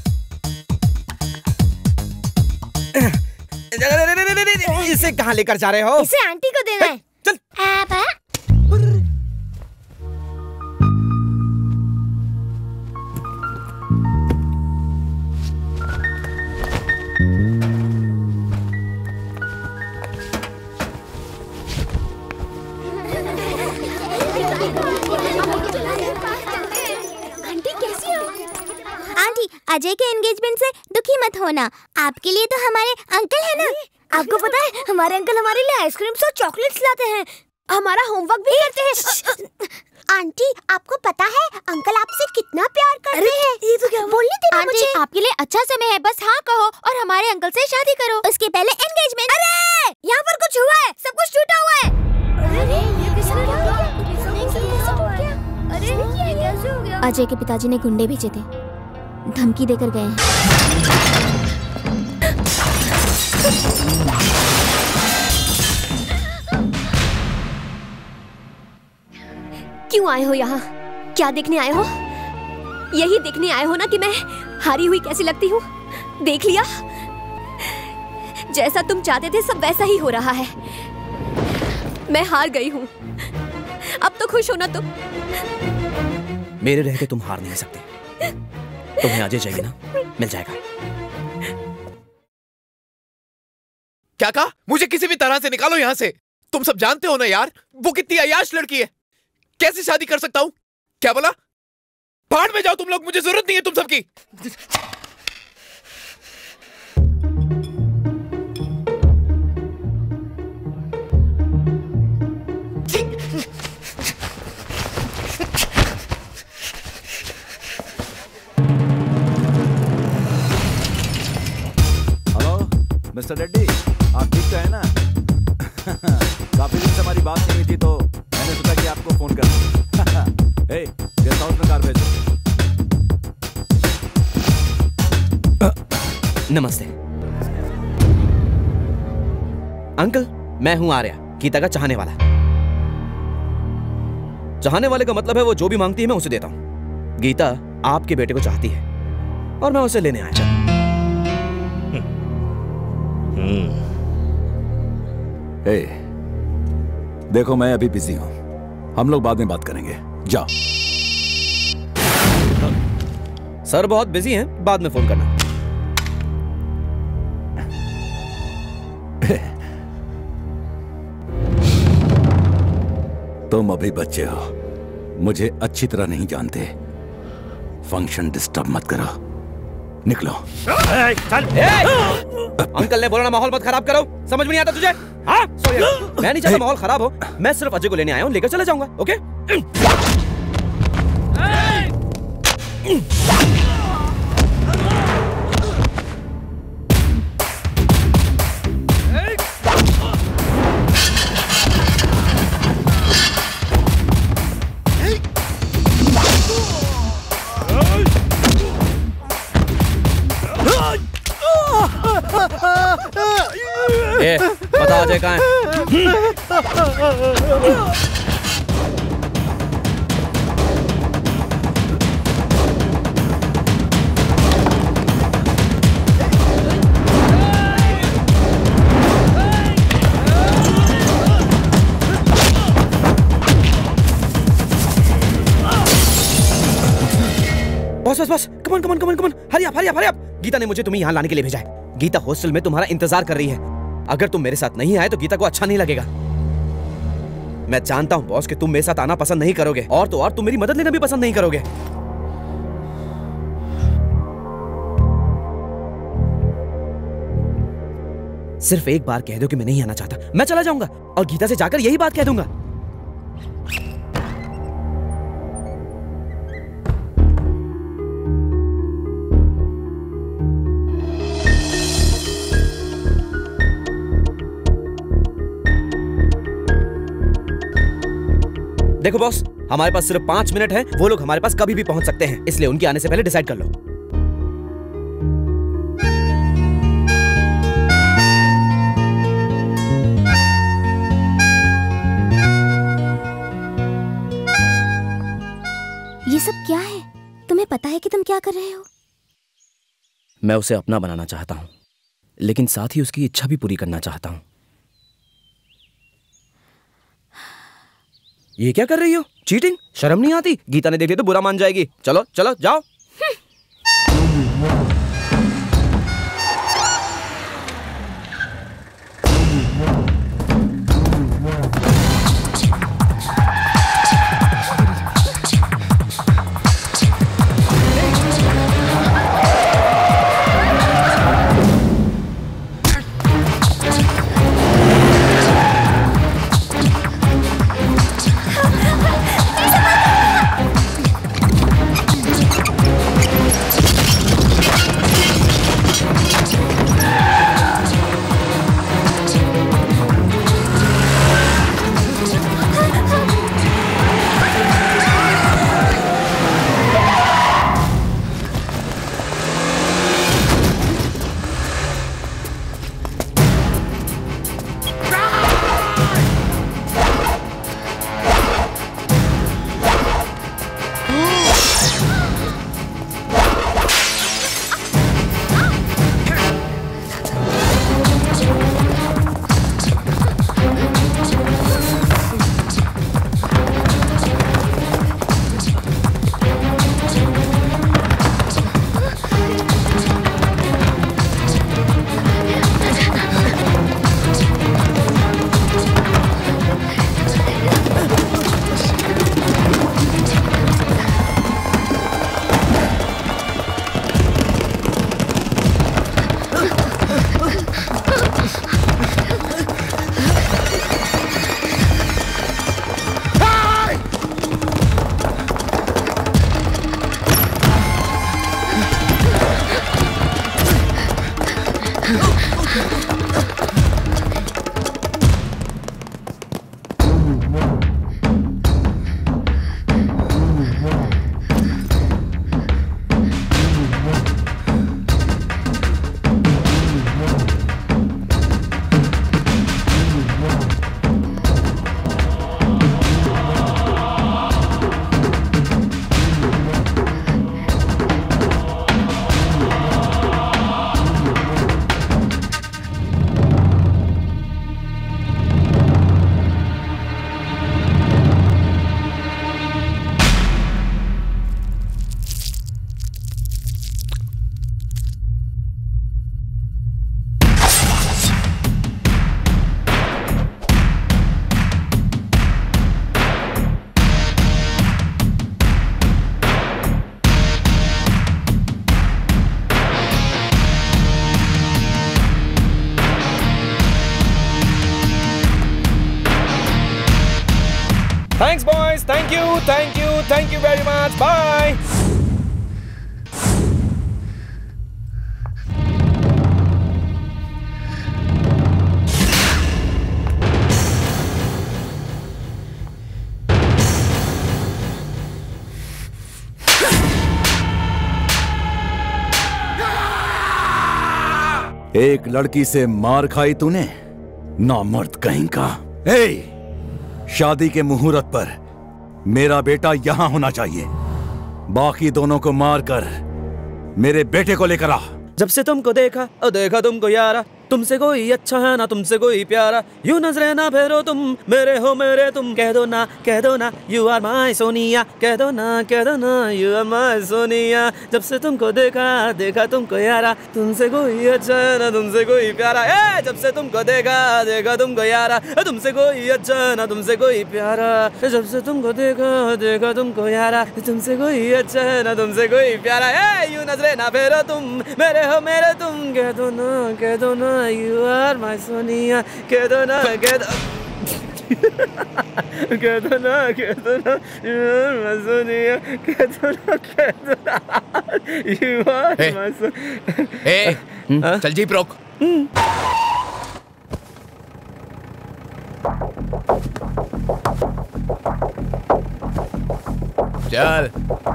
F: इसे कहाँ लेकर जा रहे हो?
T: इसे आंटी को देना है।
F: चल।
C: आंटी कैसी हो? आंटी, अजय के एंगेजमेंट से दुखी मत होना। आपके लिए तो हमारे अंकल है ना।
T: आपको पता है हमारे अंकल हमारे लिए आइसक्रीम्स और चॉकलेट्स लाते हैं। हमारा होमवर्क भी करते हैं।
C: आंटी, आपको पता है अंकल आपसे कितना प्यार करते हैं।
T: ये तो क्या
C: बोलने देना
T: आंटी,
C: मुझे। आपके लिए अच्छा समय है, बस हाँ कहो और हमारे अंकल से शादी करो। उसके पहले एंगेजमेंट।
T: अरे यहाँ पर कुछ हुआ है, सब कुछ टूटा हुआ है। अरे ये किसने किया? अरे ये कैसे हो गया?
C: अजय के पिताजी ने गुंडे भेजे थे, धमकी देकर गए हैं।
D: क्यों आए हो यहाँ? क्या देखने आए हो? यही देखने आए हो ना कि मैं हारी हुई कैसी लगती हूँ? देख लिया, जैसा तुम चाहते थे सब वैसा ही हो रहा है। मैं हार गई हूँ। अब तो खुश होना तुम।
B: मेरे रहते तुम हार नहीं सकते। तुम्हें अजय चाहिए ना, मिल जाएगा।
I: क्या कहा? मुझे किसी भी तरह से निकालो यहां से। तुम सब जानते हो ना यार, वो कितनी अय्याश लड़की है। कैसे शादी कर सकता हूं? क्या बोला? भाड़ में जाओ तुम लोग, मुझे जरूरत नहीं है तुम सबकी।
Q: मिस्टर रेड्डी, आप ठीक तो है ना? काफी दिन से हमारी बात नहीं हुई थी तो मैंने सोचा कि आपको फोन कर दूं। हे, गेस्ट हाउस में कार भेजो।
B: नमस्ते अंकल, मैं हूं आर्या, गीता का चाहने वाला। चाहने वाले का मतलब है वो जो भी मांगती है मैं उसे देता हूं। गीता आपके बेटे को चाहती है और मैं उसे लेने आया।
Q: ए, देखो मैं अभी बिजी हूं, हम लोग बाद में बात करेंगे, जाओ।
B: सर बहुत बिजी हैं, बाद में फोन करना।
Q: तुम अभी बच्चे हो, मुझे अच्छी तरह नहीं जानते। फंक्शन डिस्टर्ब मत करो, निकलो।
B: चल। अंकल ने बोला ना माहौल मत खराब करो, समझ में नहीं आता तुझे? हाँ? मैं नहीं चाहता माहौल खराब हो, मैं सिर्फ अजय को लेने आया हूँ, लेकर चले जाऊंगा। ओके? ए, बता अजय कहाँ है? बस बस बस, come on come on come on come on, hurry up hurry up hurry up. Geeta ने मुझे तुम्हें यहाँ लाने के लिए भेजा है। गीता हॉस्टल में तुम्हारा इंतजार कर रही है। अगर तुम मेरे साथ नहीं आए तो गीता को अच्छा नहीं लगेगा। मैं जानता हूं बॉस कि तुम मेरे साथ आना पसंद नहीं करोगे, और तो और तुम मेरी मदद लेना भी पसंद नहीं करोगे। सिर्फ एक बार कह दो कि मैं नहीं आना चाहता, मैं चला जाऊंगा और गीता से जाकर यही बात कह दूंगा। देखो बॉस, हमारे पास सिर्फ पांच मिनट है, वो लोग हमारे पास कभी भी पहुंच सकते हैं, इसलिए उनके आने से पहले डिसाइड कर लो।
C: ये सब क्या है? तुम्हें पता है कि तुम क्या कर रहे हो?
B: मैं उसे अपना बनाना चाहता हूं, लेकिन साथ ही उसकी इच्छा भी पूरी करना चाहता हूं। ये क्या कर रही हो? चीटिंग? शर्म नहीं आती? गीता ने देख लिया तो बुरा मान जाएगी। चलो चलो जाओ।
M: Thanks boys, thank you, thank you, thank you very much, bye.
Q: एक लड़की से मार खाई तूने, नामर्द कहीं का। ए, शादी के मुहूर्त पर मेरा बेटा यहां होना चाहिए। बाकी दोनों को मारकर मेरे बेटे को लेकर आ।
M: जब से तुमको देखा और देखा तुमको यारा, तुमसे कोई अच्छा है ना तुमसे कोई प्यारा, यूं नजरे ना फेरो तुम, मेरे हो मेरे तुम, कह दो ना कह दो ना यू आर माय सोनिया, कह दो ना कह दो ना यू आर माय सोनिया। जब से तुमको देखा देखा तुमको यारा, तुमसे कोई अच्छा है ना तुमसे कोई प्यारा। ए, जब से तुमको देखा देखा तुमको यारा, तुमसे कोई अच्छा ना तुमसे कोई प्यारा। जब से तुमको देखा देखा तुमको यारा, तुमसे कोई अच्छा है ना तुमसे कोई प्यारा। ए, यूं नजरे ना फेरो तुम, मेरे हो मेरे तुम, कह दो ना कह दो ना you are my Sonia, कह दो ना कह दो कह दो ना कह दो ना you are my Sonia, कह दो ना कह दो ना you are my Sonia।
I: ए, चल जीप रोक। चल।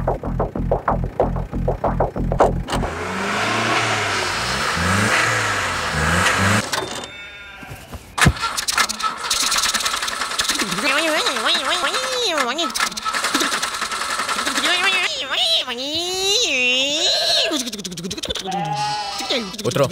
I: उतरो।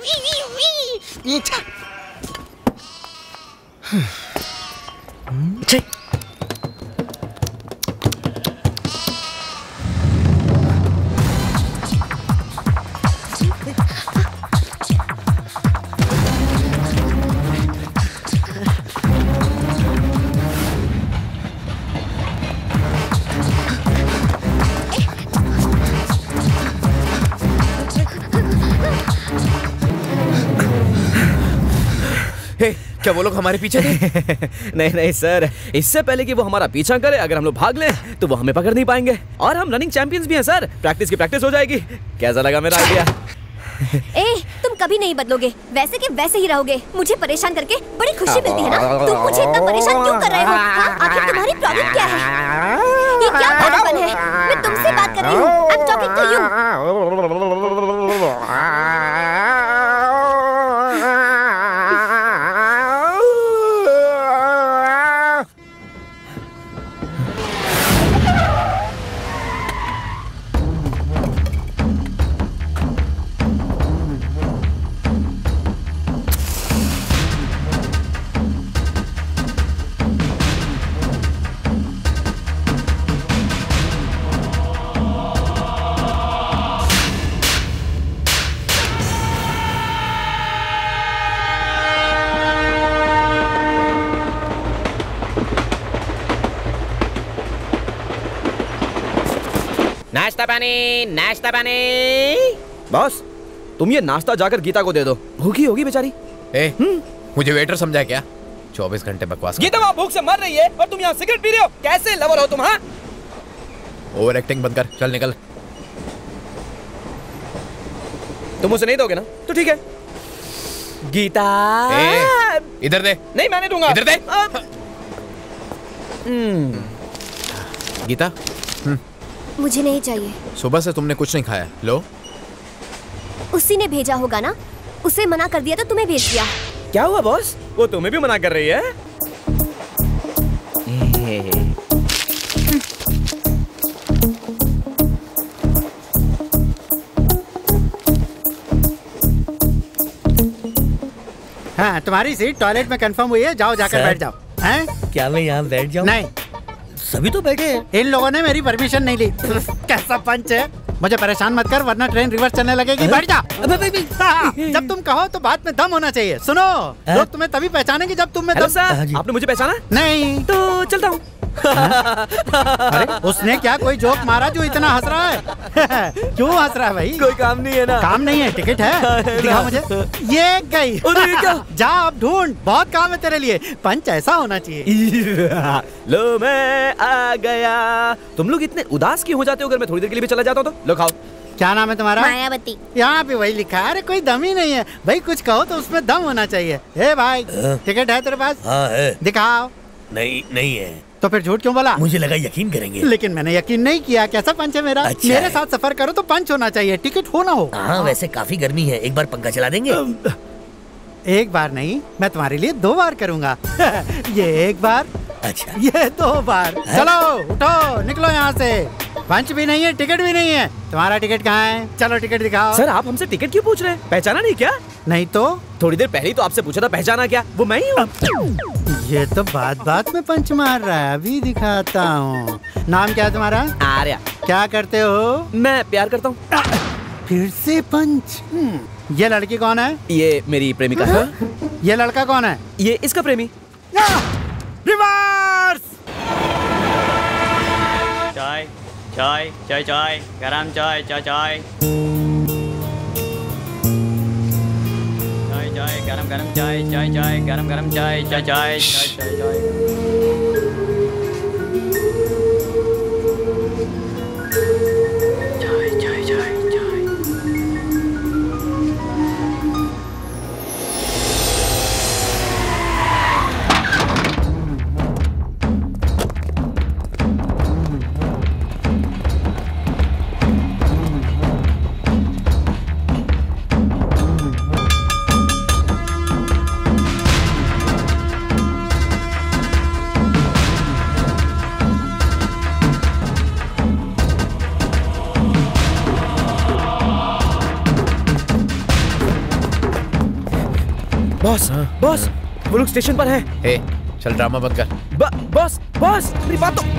I: क्या वो लोग हमारे पीछे थे?
M: नहीं नहीं सर, इससे पहले कि वो हमारा पीछा करे, अगर हम लोग भाग लें तो वो हमें पकड़ नहीं पाएंगे। और हम रनिंग चैंपियंस भी हैं सर, प्रैक्टिस की प्रैक्टिस हो जाएगी। कैसा लगा मेरा आइडिया?
D: ए, तुम कभी नहीं बदलोगे, वैसे के वैसे ही रहोगे। मुझे परेशान करके बड़ी खुशी मिलती है ना। तुम मुझे इतना परेशान क्यों कर रहे हो? हाँ, आखिर तुम्हारी प्रॉब्लम क्या है? ये क्या पागलपन है? मैं तुमसे बात कर रही हूँ। I am talking to you.
M: नाश्ता पानी, नाश्ता पानी। बॉस, तुम ये नाश्ता जाकर गीता को दे दो, भूखी होगी बेचारी।
I: ए, मुझे वेटर समझा क्या? चौबीस घंटे बकवास।
M: गीता वहाँ भूख से मर रही है और तुम यहाँ सिगरेट पी रहे हो। कैसे लवर हो तुम? हाँ,
I: ओवर एक्टिंग बंद कर, चल निकल।
M: तुम उसे नहीं दोगे ना तो ठीक है। गीता,
I: ए, इधर दे।
M: नहीं, मैं नहीं दूंगा।
I: इधर दे। गीता,
D: मुझे नहीं चाहिए।
I: सुबह से तुमने कुछ नहीं खाया, लो।
D: उसी ने भेजा होगा ना, उसे मना कर दिया तो तुम्हें भेज दिया।
M: क्या हुआ बॉस? वो तुम्हें भी मना कर रही है?
R: हाँ, तुम्हारी सीट टॉयलेट में कंफर्म हुई है, जाओ जाकर बैठ जाओ। हैं?
J: क्या मैं यहाँ बैठ जाऊँ?
R: नहीं,
J: सभी तो बैठे हैं।
R: इन लोगों ने मेरी परमिशन नहीं ली। कैसा पंच है? मुझे परेशान मत कर, वरना ट्रेन रिवर्स चलने लगेगी। बैठ जा। हाँ, जब तुम कहो तो बात में दम होना चाहिए। सुनो, लोग तुम्हें तभी पहचानेंगे जब तुम में दम।
M: सर, आपने मुझे पहचाना?
R: नहीं।
M: तो चलता हूँ।
R: अरे उसने क्या कोई जोक मारा जो इतना हंस रहा है? क्यों हंस रहा है भाई?
F: कोई काम नहीं है ना?
R: काम नहीं है, टिकट है, दिखा मुझे। ये गई।
F: क्या?
R: जा अब ढूंढ, बहुत काम है तेरे लिए। पंच ऐसा होना चाहिए।
B: लो मैं आ गया। तुम लोग इतने उदास क्यों हो जाते हो अगर मैं थोड़ी देर के लिए भी चला जाता हूँ तो? लो खाओ।
R: क्या नाम है तुम्हारा?
C: मायावती।
R: यहाँ पे वही लिखा है। अरे कोई दम ही नहीं है भाई, कुछ कहो तो उसमें दम होना चाहिए। ए भाई, टिकट है तेरे पास?
J: हाँ है।
R: दिखाओ।
J: नहीं नहीं है।
R: तो फिर झूठ क्यों बोला?
J: मुझे लगा यकीन करेंगे।
R: लेकिन मैंने यकीन नहीं किया। कैसा पंच है मेरा?
J: अच्छा
R: मेरे
J: है।
R: साथ सफर करो तो पंच होना चाहिए, टिकट हो ना हो।
J: हाँ वैसे काफी गर्मी है, एक बार पंखा चला देंगे?
R: एक बार नहीं, मैं तुम्हारे लिए दो बार करूँगा। ये एक बार,
J: अच्छा
R: ये दो बार। चलो उठो, निकलो यहाँ से। पंच भी नहीं है, टिकट भी नहीं है। तुम्हारा टिकट कहाँ है? चलो टिकट दिखाओ।
B: सर आप हमसे टिकट क्यों पूछ रहे हैं? पहचाना नहीं क्या?
R: नहीं तो
B: थोड़ी देर पहले ही तो आपसे पूछा था पहचाना क्या? वो मैं ही हूँ।
R: ये तो बात बात में पंच मार रहा है। अभी दिखाता हूँ। नाम क्या है तुम्हारा?
B: आर्या।
R: क्या करते हो?
B: मैं प्यार करता हूँ।
R: फिर से पंच। ये लड़की कौन है?
B: ये मेरी प्रेमिका है।
R: ये लड़का कौन है?
B: ये इसका प्रेमी।
R: रिवर्स।
G: चाय चाय चाय चाय गरम चाय चाय चाय चाय चाय गरम गरम चाय चाय चाय गरम गरम चाय चाय चाय चाय चाय चाय चाय चाय चाय
B: बॉस, बॉस, वो लोग स्टेशन पर हैं।
I: हे, चल ड्रामा बंद कर।
B: ब, बॉस, बॉस, मेरी बात तो।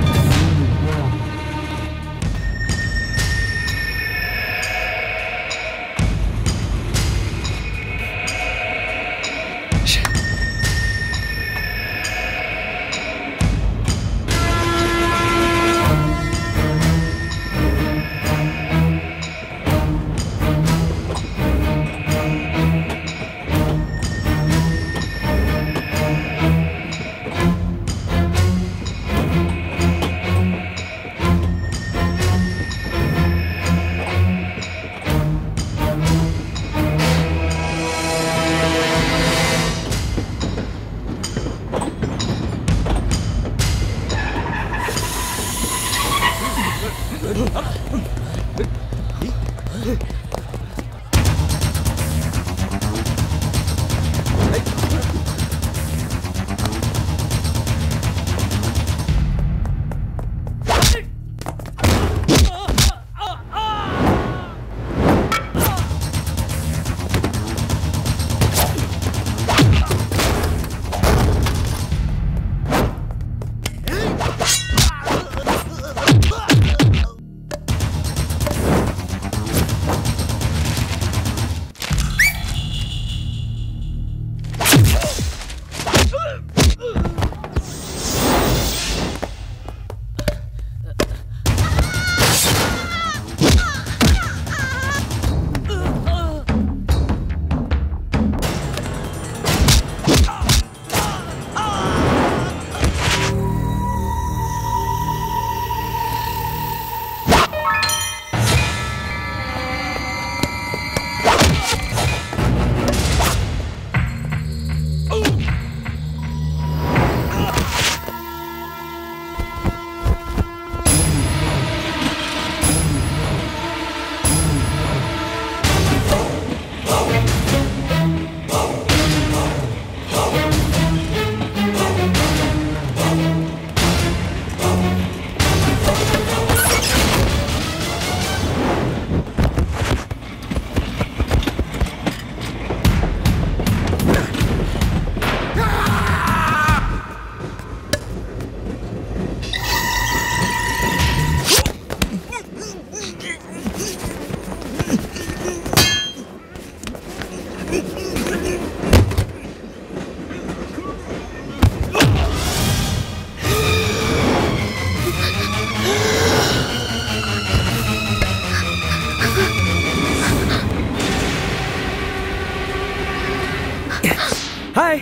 E: हाय।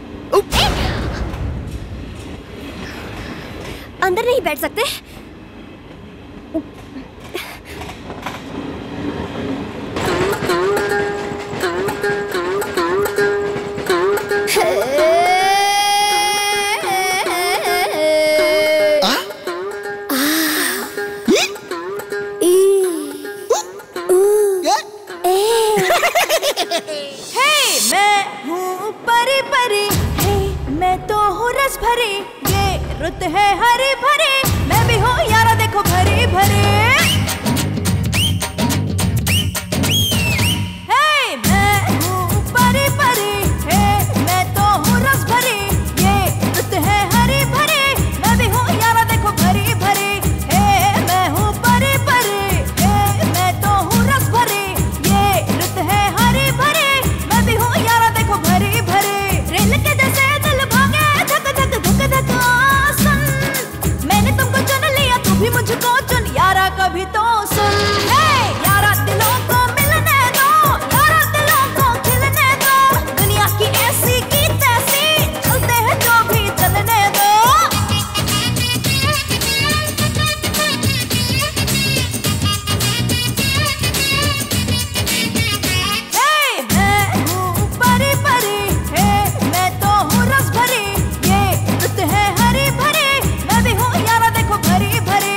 D: अंदर नहीं बैठ सकते?
N: भरी ये रुत है हरी भरी, मैं भी हूँ यारा देखो भरी भरी। हे मैं हूँ परी परी, हे मैं तो हूँ रस भरी, ये रुत है हरी भरी, मैं भी हूँ यारा देखो भरी भरी। हे मैं हूँ परी परी, हे मैं तो हूँ रस भरी, ये रुत है हरी भरी, मैं भी हूँ यारा देखो भरी भरी। रेल के जैसे दिल भागे धक धक धक धक सुन, मैंने तुमको चुन लिया तू भी मुझको चुन यारा कभी तो सुन। हे यारा दिलों को मिलने दो, यारा दिलों को खिलने दो, दुनिया की ऐसी की तैसी चलते हैं जो भी चलने दो। हे मैं हूँ परी परी, हे मैं तो हूँ रस भरी, ये रुत है हरी भरी, मैं भी हूँ यारा देखो भरी भरी।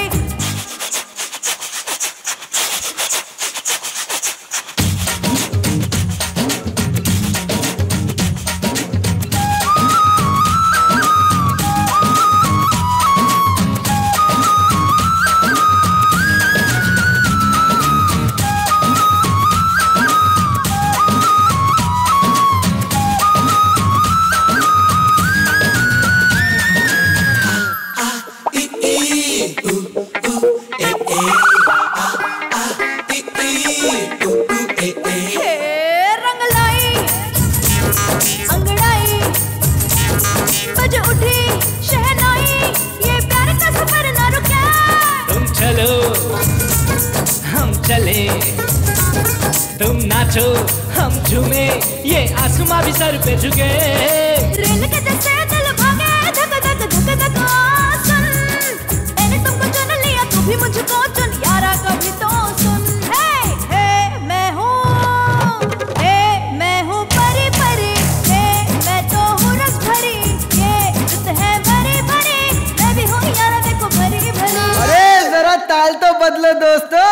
N: हे रंग लाई अंगड़ाई बज उठी शहनाई, ये प्यार का सफर ना रुके। तुम चलो हम चले, तुम नाचो हम झूमे, ये आसमां भी सर पे झुके। रेल के जैसे दिल भागे धक धक धक धक सुन, मैंने तुमको चुन लिया तू भी मुझको चुन यारा कभी तो सुन। हे हे मैं हूँ, हे मैं हूँ परी परी, हे मैं तो हूँ रस भरी, ये रुत है भरी भरी, मैं भी हूँ यारा देखो भरी भरी।
L: अरे जरा ताल तो बदलो दोस्तों।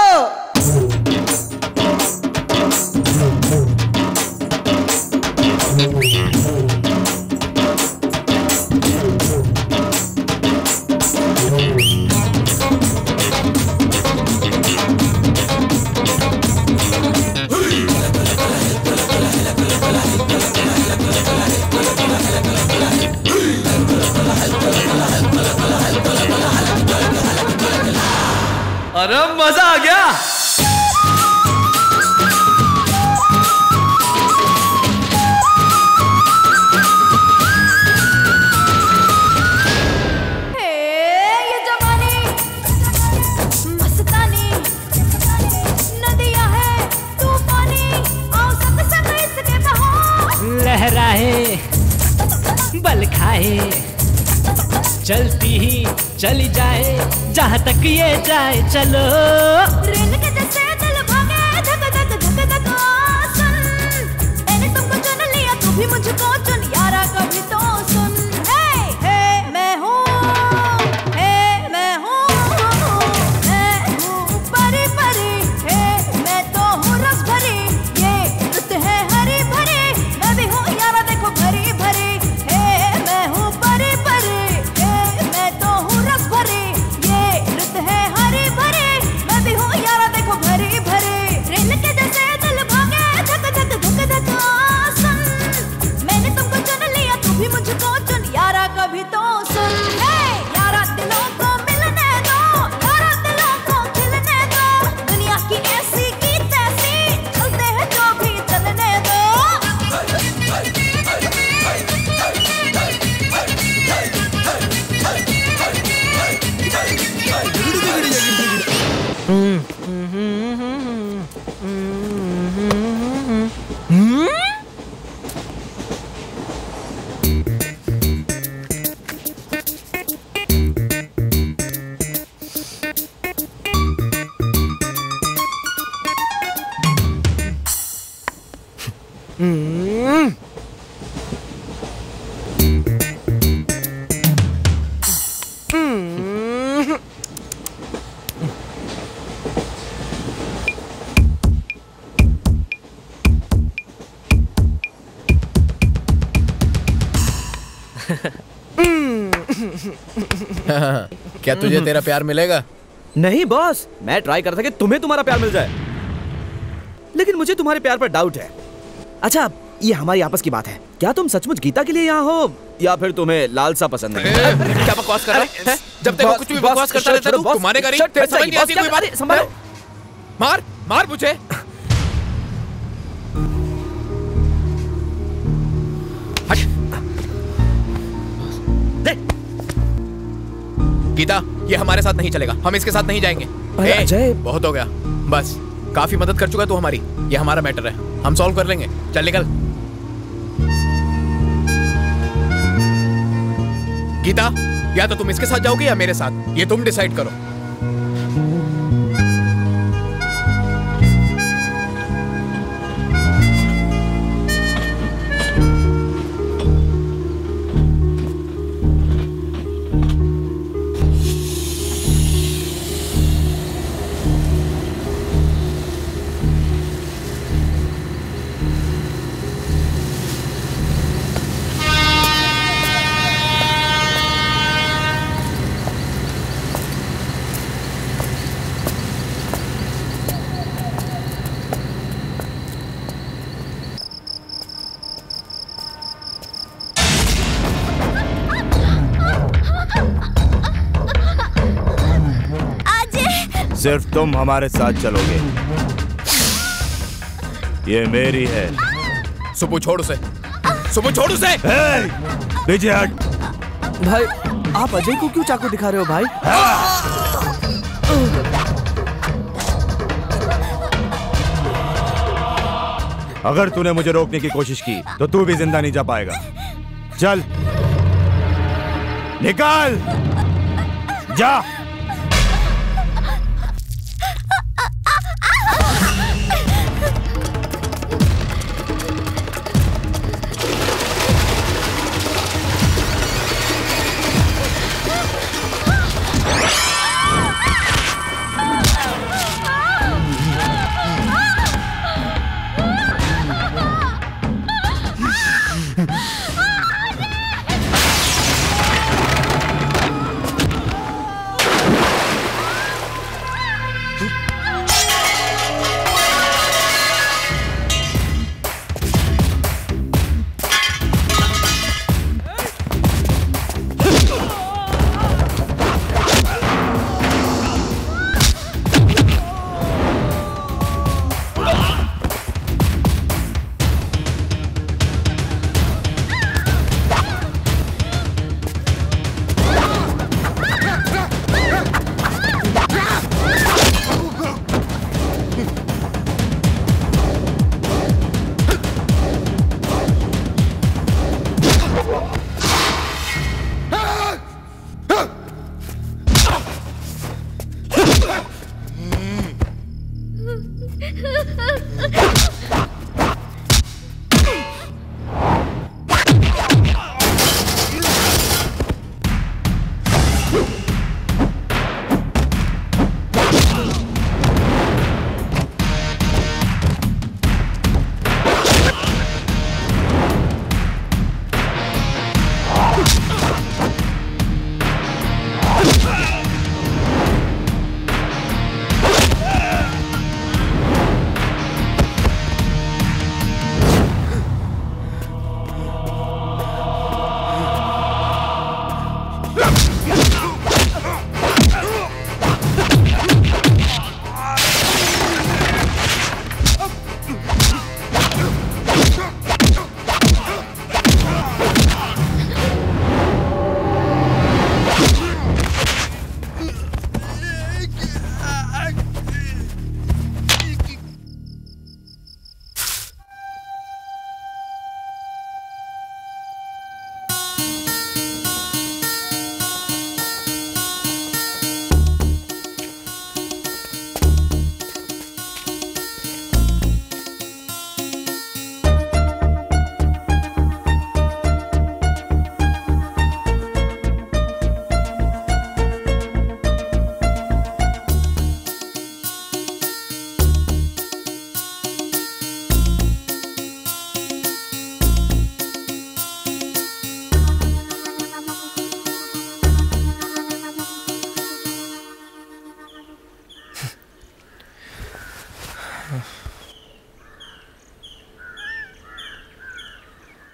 F: अरे मजा आ गया।
N: हे ये जवानी मस्तानी नदिया है तूफानी, आओ संग संग इसके बहो। लहराए बल खाए चलती ही चली जाए जहाँ तक ये जाए चलो। रेल के जैसे दिल भागे धक धक धक धक सुन, मैंने तुमको चुन लिया तू भी मुझको चुन यारा कभी तो सुन। हे हे मैं हूँ, हे मैं हूँ, मैं हूँ परी परी, हे मैं तो हूँ रस भरी, ये रुत है हरी भरी, मैं भी हूँ यारा देखो भरी भरी। हे मैं हूँ परी परी, हे मैं तो हूँ रस भरी, ये रुत है हरी भरी, मैं भी हूँ यारा देखो भरी भरी। रेल के जैसे दिल भागे धक धक धक धक सुन, मैंने तुमको चुन लिया तू भी मुझको चुन यारा कभी तो सुन। हे यारा दिलों को मिलने दो, यारा दिलों को खिलने दो, दुनिया की ऐसी की तैसी चलते हैं जो भी चलने दो।
I: क्या तुझे तेरा प्यार मिलेगा?
F: नहीं बॉस, मैं ट्राई कर था कि तुम्हें तुम्हारा प्यार मिल जाए, लेकिन मुझे तुम्हारे प्यार पर डाउट है। अच्छा, ये हमारी आपस की बात है, क्या तुम सचमुच गीता के लिए यहाँ हो या फिर तुम्हें लालसा पसंद है?
I: क्या बकवास कर रहा है? जब देखो कुछ भी बकवास करता रहता है तू। तुम्हारे घर ही समझ नहीं आती कोई बात। संभालो, मार मार मुझे। गीता, ये हमारे साथ नहीं चलेगा, हम इसके साथ नहीं जाएंगे। अजय, बहुत हो गया, बस काफी मदद कर चुका तू हमारी, ये हमारा मैटर है, हम सॉल्व कर लेंगे। चल निकल। गीता, या तो तुम इसके साथ जाओगे या मेरे साथ, ये तुम डिसाइड करो।
E: सिर्फ तुम हमारे साथ चलोगे, ये मेरी है।
I: सुबह छोड़ उसे, सुबह छोड़ उसे।
E: पीछे हट।
F: भाई, आप अजय को क्यों चाकू दिखा रहे हो भाई?
E: अगर तूने मुझे रोकने की कोशिश की तो तू भी जिंदा नहीं जा पाएगा। चल निकाल, जा।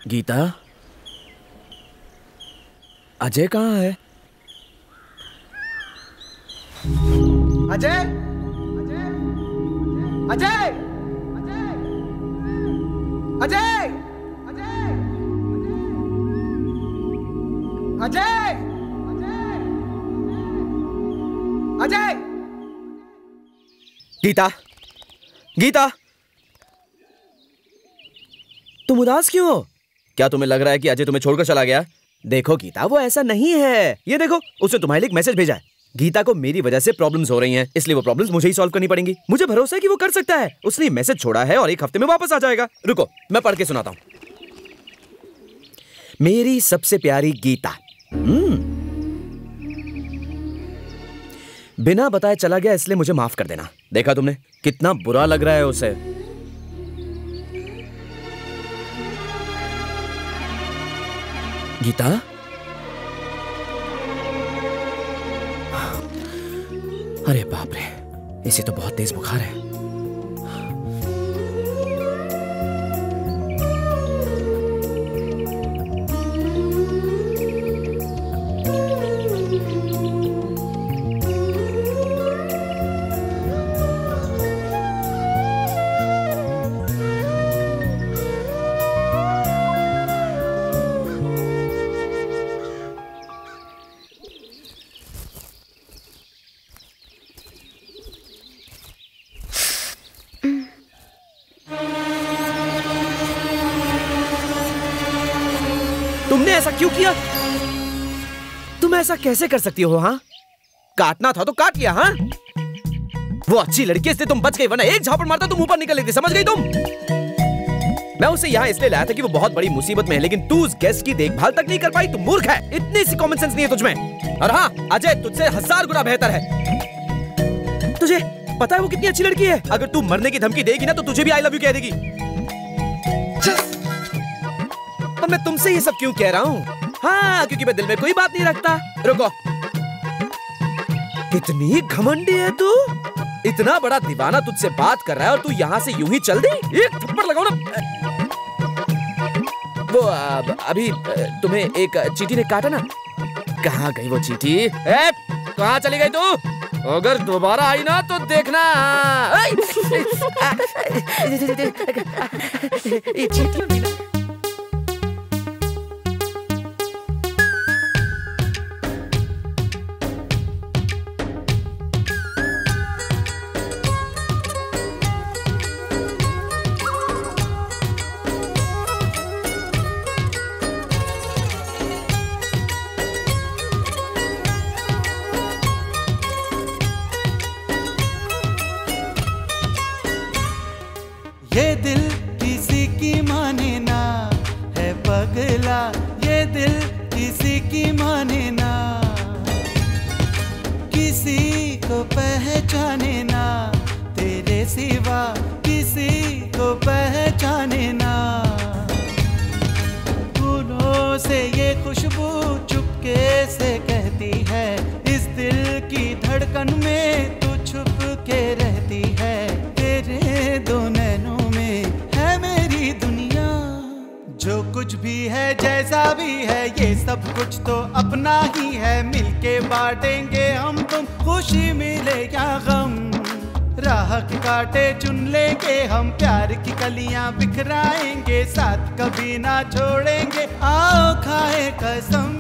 B: गीता, अजय कहाँ है?
K: अजय, अजय, अजय, अजय, अजय,
B: गीता, गीता, तुम उदास क्यों हो? क्या तुम्हें लग रहा है कि अजय तुम्हें छोड़कर चला गया? देखो गीता, वो ऐसा नहीं है। ये देखो, उसने तुम्हारे लिए एक मैसेज भेजा है। गीता को मेरी वजह से प्रॉब्लम्स हो रही हैं, इसलिए वो प्रॉब्लम्स मुझे ही सॉल्व करनी पड़ेंगी। मुझे भरोसा है कि वो कर सकता है। उसने मैसेज छोड़ा है और एक हफ्ते में वापस आ जाएगा। रुको, मैं पढ़ के सुनाता हूं। मेरी सबसे प्यारी गीता, हम्म, बिना बताए चला गया, इसलिए मुझे माफ कर देना। देखा तुमने कितना बुरा लग रहा है उसे। गीता, अरे बाप रे, इसे तो बहुत तेज बुखार है। तुमने ऐसा क्यों किया? तुम ऐसा कैसे कर सकती हो? हाँ, काटना था तो काट लिया। हाँ, वो अच्छी लड़की, इसलिए तुम बच गई, वरना एक झापड़ मारता तुम ऊपर निकल लेती। समझ गई तुम? मैं उसे यहाँ इसलिए लाया था कि वो बहुत बड़ी मुसीबत में है, लेकिन तू उस गेस्ट की देखभाल तक नहीं कर पाई। तू मूर्ख है, इतनी सी कॉमन सेंस नहीं है तुझमें। और हाँ, अजय तुझसे हजार गुना बेहतर है। तुझे पता है वो कितनी अच्छी लड़की है? अगर तू मरने की धमकी देगी ना तो तुझे भी आई लव यू कह देगी। पर मैं तुमसे ये सब क्यों कह रहा हूँ? हाँ, क्योंकि मैं दिल में कोई बात नहीं रखता। रुको, कितनी घमंडी है तू। इतना बड़ा दीवाना तुझसे बात कर रहा है और तू यहाँ से यूं ही चल दी? एक थप्पड़ लगाओ ना। वो अभी तुम्हें एक चींटी ने काटा ना, कहाँ गई वो चींटी? ए, कहाँ चली गई तू? अगर दोबारा आई ना तो देखना।
K: ये दिल किसी की माने ना है पगला, ये दिल किसी की माने ना, किसी को पहचाने ना, तेरे सिवा किसी को पहचाने ना। फूलों से ये खुशबू चुपके से कहती है, इस दिल की धड़कन में तू छुप के रहती है। तेरे दो नैनों में है मेरी दुनिया। जो कुछ भी है जैसा भी है, ये सब कुछ तो अपना ही है। मिलके बांटेंगे हम तुम, खुशी मिले या गम। राह के कांटे चुन लेंगे हम, प्यार की कलियां बिखराएंगे, साथ कभी ना छोड़ेंगे, आओ खाए कसम।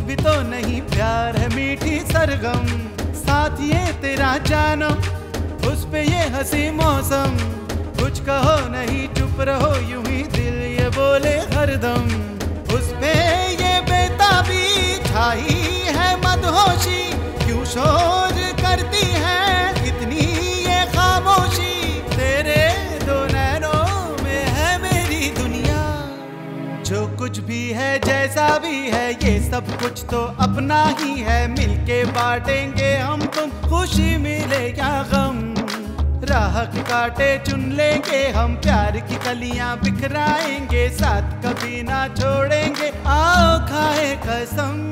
K: भी तो नहीं, प्यार है मीठी सरगम, साथ ये तेरा जानम, उस पे ये हंसी मौसम, कुछ कहो नहीं चुप रहो यूं ही दिल ये बोले हरदम, उस पे ये बेताबी छाई है मदहोशी, क्यों शोर करती है कितनी ये खामोशी, तेरे दो नैनों में है मेरी दुनिया, जो कुछ भी है जैसा भी है ये सब कुछ तो अपना ही है, मिलके बांटेंगे हम तुम, खुशी मिले या गम, राह के कांटे चुन लेंगे हम, प्यार की कलियां बिखराएंगे, साथ कभी ना छोड़ेंगे, आओ खाए कसम।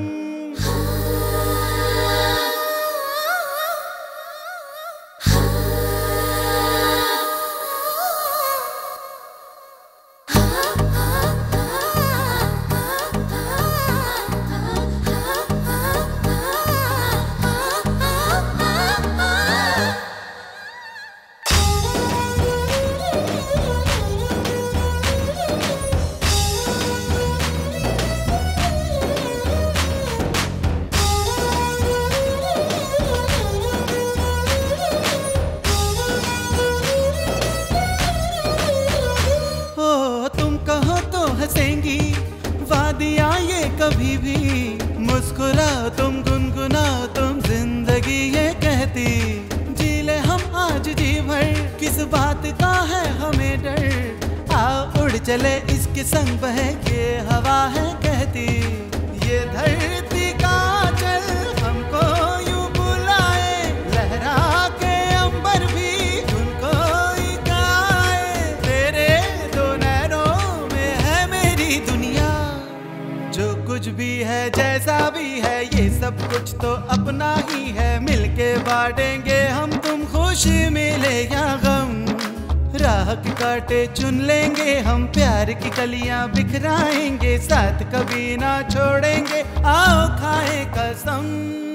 K: वादियाँ ये कभी भी मुस्कुराओ तुम, गुनगुनाओ तुम, जिंदगी ये कहती, जी ले हम आज जी भर, किस बात का है हमें डर, आओ उड़ चले इसके संग बहे के हवा है कहती, ये धरती का चल हमको यूं बुलाए, लहरा के अंबर भी उनको ही गाए, तेरे दो नैनों में है मेरी दुनिया, जो कुछ भी है जैसा भी है ये सब कुछ तो अपना ही है, मिलके बांटेंगे हम तुम, खुशी मिले या गम, राह के कांटे चुन लेंगे हम, प्यार की कलियां बिखराएंगे, साथ कभी ना छोड़ेंगे, आओ खाए कसम।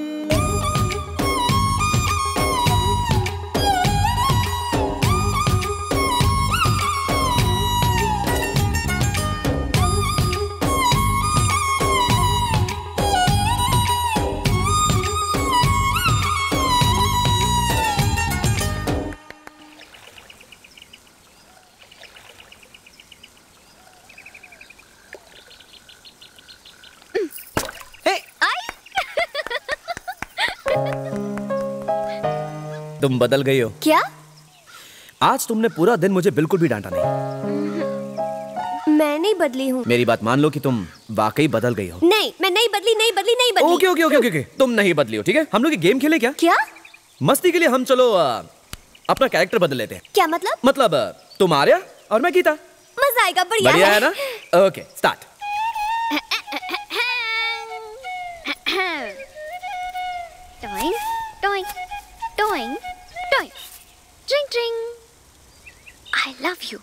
B: तुम बदल गई हो।
D: क्या?
B: आज तुमने पूरा दिन मुझे बिल्कुल भी डांटा नहीं।
D: मैं नहीं बदली हूँ।
B: मेरी बात मान लो कि तुम वाकई बदल गई हो।
D: नहीं, मैं नहीं बदली, नहीं बदली, नहीं बदली।
B: ओके ओके ओके ओके, तुम नहीं बदली हो, ठीक है? हम लोग गेम खेले क्या?
D: क्या?
B: मस्ती के लिए हम चलो आ, अपना कैरेक्टर बदल लेते हैं।
D: क्या मतलब?
B: मतलब तुम आर्या और मैं गीता।
D: मजा आएगा, बढ़िया
B: बढ़िया
D: है,
B: है ना? Okay start.
C: Toing, toing, toing, toing. Dring, dring. I love you.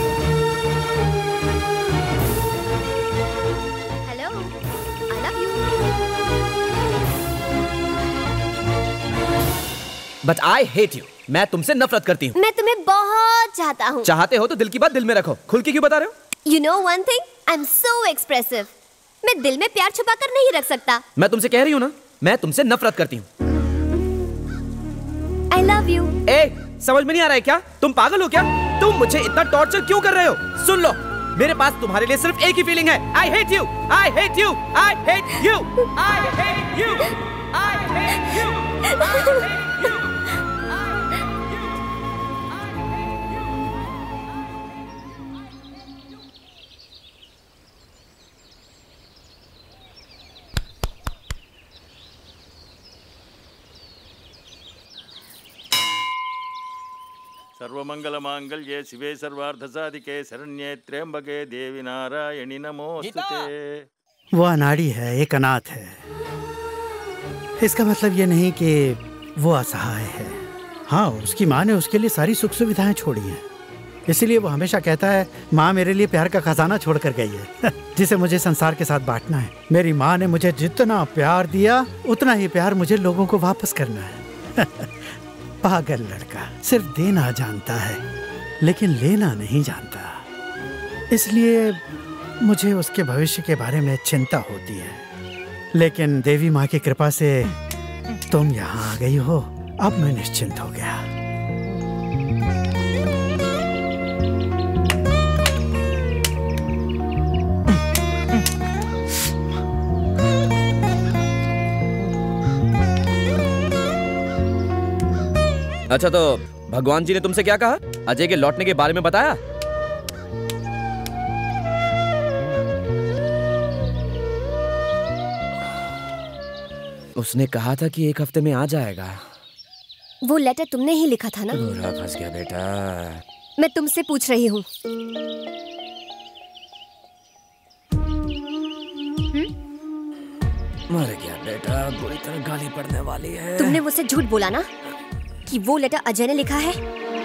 C: Hello, I love you.
B: But I hate you. मैं तुमसे नफरत करती हूँ।
D: मैं तुम्हें बहुत चाहता हूँ।
B: चाहते हो तो दिल की बात दिल में रखो। खुल के क्यों बता रहे हो?
D: You know one thing? I'm so expressive. मैं दिल में प्यार छुपा कर नहीं रख सकता।
B: मैं तुमसे कह रही हूँ ना, मैं तुमसे नफरत करती हूँ।
D: I love you.
B: ए, समझ में नहीं आ रहा है क्या? तुम पागल हो क्या? तुम मुझे इतना टॉर्चर क्यों कर रहे हो? सुन लो, मेरे पास तुम्हारे लिए सिर्फ एक ही फीलिंग है। I hate you. I hate you. I hate you. I hate you. I hate you. I hate you.
U: सर्वमंगल मांगल्ये शिवे सर्वार्थ साधिके शरण्ये त्र्यंबके देवी नारायणी नमोस्तुते।
R: वो अनाड़ी है, एक अनाथ है। इसका मतलब ये नहीं कि वो असहाय है। हाँ, उसकी माँ ने उसके लिए सारी सुख सुविधाएं छोड़ी हैं, इसीलिए वो हमेशा कहता है माँ मेरे लिए प्यार का खजाना छोड़ कर गई है जिसे मुझे संसार के साथ बांटना है। मेरी माँ ने मुझे जितना प्यार दिया उतना ही प्यार मुझे लोगों को वापस करना है पागल लड़का, सिर्फ देना जानता है लेकिन लेना नहीं जानता। इसलिए मुझे उसके भविष्य के बारे में चिंता होती है। लेकिन देवी माँ की कृपा से तुम यहाँ आ गई हो, अब मैं निश्चिंत हो गया।
B: अच्छा, तो भगवान जी ने तुमसे क्या कहा? अजय के लौटने के बारे में बताया? उसने कहा था कि एक हफ्ते में आ जाएगा।
D: वो लेटर तुमने ही लिखा था ना?
B: बुरा फंस गया बेटा।
D: मैं तुमसे पूछ रही हूँ।
B: मर गया बेटा, बुरी तरह गाली पड़ने वाली है।
D: तुमने मुझसे झूठ बोला ना कि वो लेटर अजय ने लिखा है?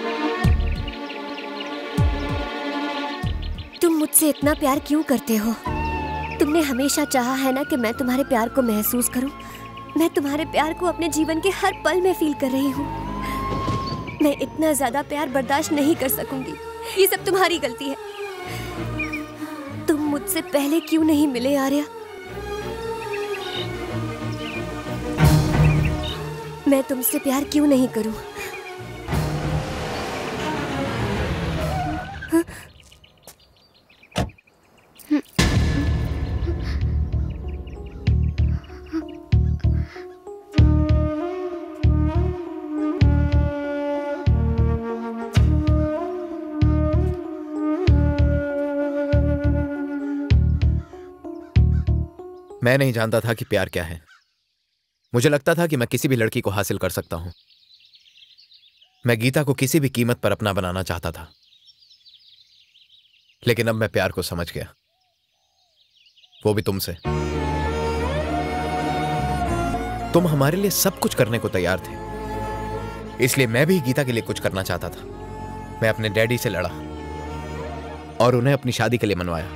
D: तुम मुझसे इतना प्यार क्यों करते हो? तुमने हमेशा चाहा है ना कि मैं तुम्हारे प्यार को महसूस करूं। मैं तुम्हारे प्यार को अपने जीवन के हर पल में फील कर रही हूँ। मैं इतना ज्यादा प्यार बर्दाश्त नहीं कर सकूंगी। ये सब तुम्हारी गलती है। तुम मुझसे पहले क्यों नहीं मिले आर्या? मैं तुमसे प्यार क्यों नहीं करूं? हाँ?
I: मैं नहीं जानता था कि प्यार क्या है। मुझे लगता था कि मैं किसी भी लड़की को हासिल कर सकता हूं। मैं गीता को किसी भी कीमत पर अपना बनाना चाहता था, लेकिन अब मैं प्यार को समझ गया, वो भी तुमसे। तुम हमारे लिए सब कुछ करने को तैयार थे, इसलिए मैं भी गीता के लिए कुछ करना चाहता था। मैं अपने डैडी से लड़ा और उन्हें अपनी शादी के लिए मनवाया।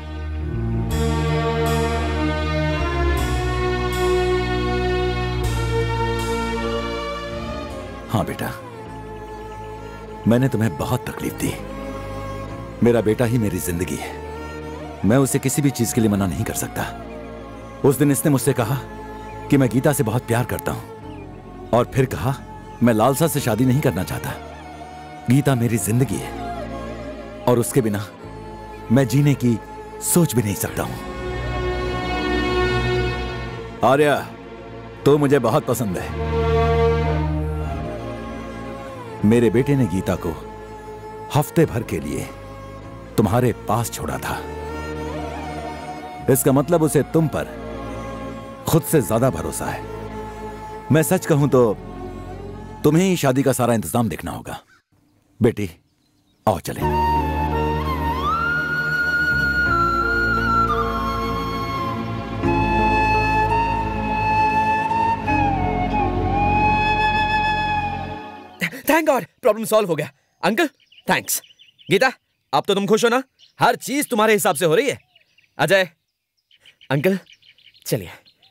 Q: हाँ बेटा, मैंने तुम्हें बहुत तकलीफ दी। मेरा बेटा ही मेरी जिंदगी है। मैं उसे किसी भी चीज के लिए मना नहीं कर सकता। उस दिन इसने मुझसे कहा कि मैं गीता से बहुत प्यार करता हूं, और फिर कहा मैं लालसा से शादी नहीं करना चाहता। गीता मेरी जिंदगी है और उसके बिना मैं जीने की सोच भी नहीं सकता हूं। आर्या, तो मुझे बहुत पसंद है। मेरे बेटे ने गीता को हफ्ते भर के लिए तुम्हारे पास छोड़ा था। इसका मतलब उसे तुम पर खुद से ज्यादा भरोसा है। मैं सच कहूं तो तुम्हें ही शादी का सारा इंतजाम देखना होगा। बेटी, आओ चलें।
B: थैंक गॉड, प्रॉब्लम सॉल्व हो गया। Uncle, thanks. गीता, अब तो तुम खुश हो ना? हर चीज तुम्हारे हिसाब से हो रही है। अजय, अंकल, चलिए।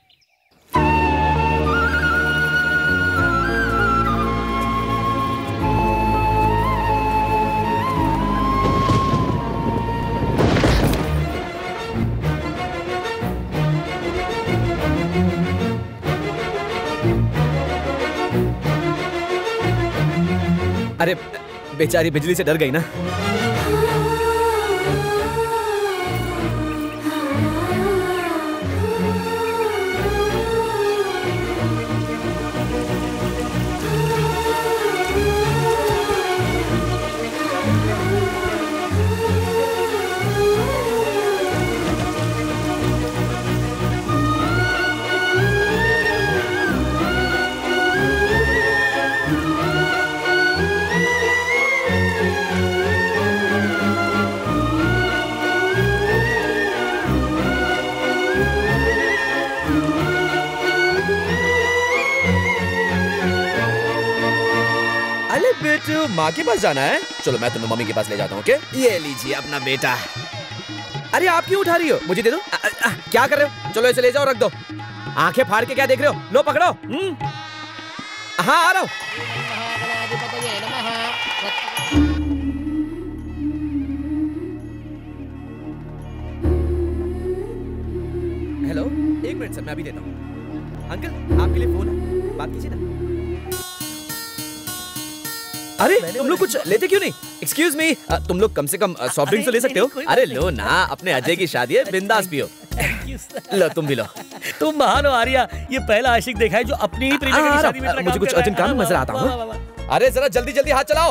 B: अरे बेचारी बिजली से डर गई ना। माँ के पास जाना है? चलो मैं तुम्हें मम्मी के पास ले जाता हूँ। ओके, ये लीजिए अपना बेटा। अरे आप क्यों उठा रही हो? मुझे दे दो। आ, आ, क्या कर रहे हो? चलो इसे ले जाओ, रख दो। आंखें फाड़ के क्या देख रहे हो? लो पकड़ो। हम्म, हाँ आ रहा हूँ। हेलो, एक मिनट सर, मैं अभी देता हूँ। अंकल आपके लिए फोन है, बात कीजिए ना। अरे तुम लोग कुछ लेते क्यों नहीं? एक्सक्यूज मी, तुम लोग कम से कम सॉफ्ट ड्रिंक तो ले सकते हो। अरे लो ना, अपने अजय की शादी है, बिंदास पियो। लो तुम भी लो।
J: तुम महान हो आर्या, ये पहला आशिक देखा है जो अपनी ही प्रेमिका की शादी में इतना
B: मुझे
J: काम
B: कुछ
J: कर रहा
B: अर्जेंट
J: है।
B: काम, नजर आता
J: वाह, वाह, वाह,
B: हूँ। अरे जरा जल्दी जल्दी हाथ चलाओ।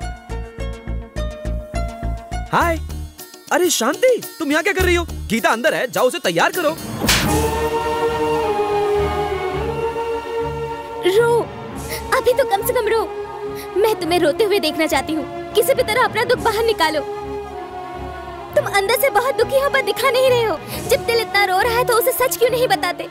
B: हाय, अरे शांति, तुम यहाँ क्या कर रही हो? गीता अंदर है, जाओ उसे तैयार करो।
C: रो, अभी तो कम से कम रो। मैं तुम्हें रोते हुए देखना चाहती हूँ। किसी भी तरह अपना दुख बाहर निकालो। तुम अंदर से बहुत दुखी हो पर दिखा नहीं रहे हो। जब दिल इतना रो रहा है तो उसे सच क्यों नहीं बताते?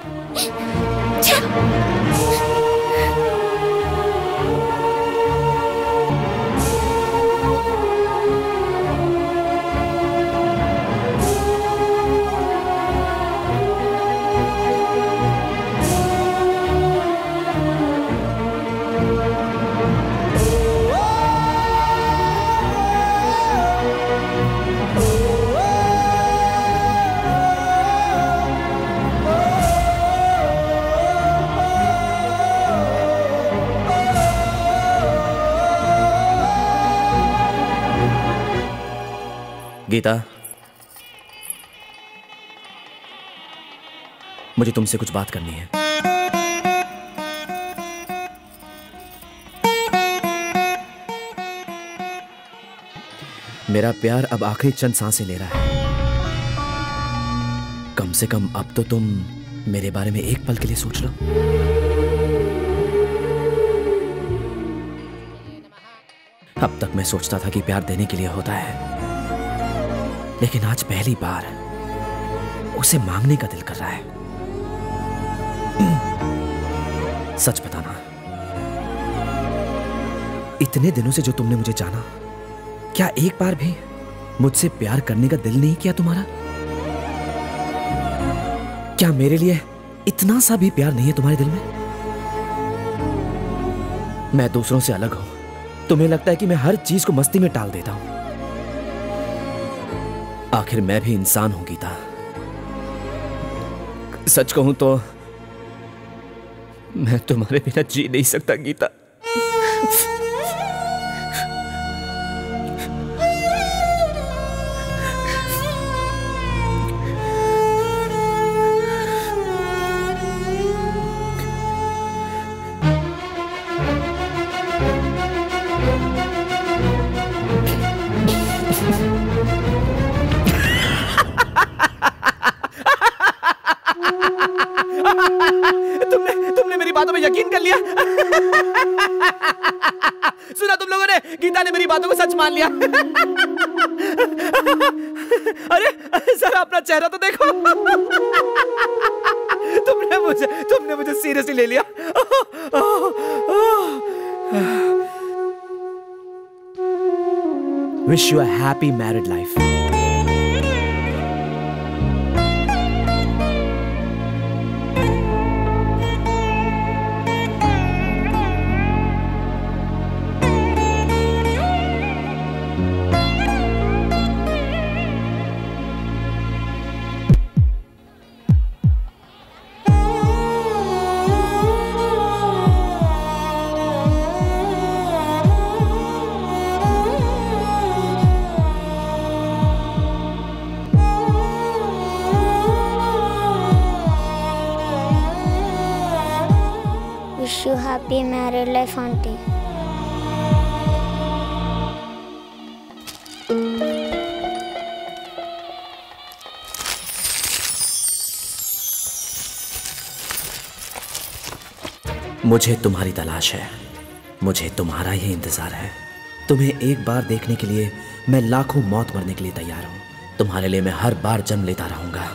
B: गीता, मुझे तुमसे कुछ बात करनी है। मेरा प्यार अब आखिरी चंद सांसें ले रहा है। कम से कम अब तो तुम मेरे बारे में एक पल के लिए सोच लो। अब तक मैं सोचता था कि प्यार देने के लिए होता है, लेकिन आज पहली बार उसे मांगने का दिल कर रहा है। सच बताना, इतने दिनों से जो तुमने मुझे जाना, क्या एक बार भी मुझसे प्यार करने का दिल नहीं किया तुम्हारा? क्या मेरे लिए इतना सा भी प्यार नहीं है तुम्हारे दिल में? मैं दूसरों से अलग हूं, तुम्हें लगता है कि मैं हर चीज को मस्ती में टाल देता हूं। आखिर मैं भी इंसान हूं गीता। सच कहूं तो मैं तुम्हारे बिना जी नहीं सकता गीता। तुमने तुमने मेरी बातों में यकीन कर लिया। सुना तुम लोगों ने, गीता ने मेरी बातों को सच मान लिया। अरे जरा अपना चेहरा तो देखो। तुमने मुझे तुमने मुझे सीरियसली ले लिया। Wish you a happy married life.
A: Wish you happy married life, auntie.
B: मुझे तुम्हारी तलाश है, मुझे तुम्हारा ही इंतजार है। तुम्हें एक बार देखने के लिए मैं लाखों मौत मरने के लिए तैयार हूं। तुम्हारे लिए मैं हर बार जन्म लेता रहूंगा।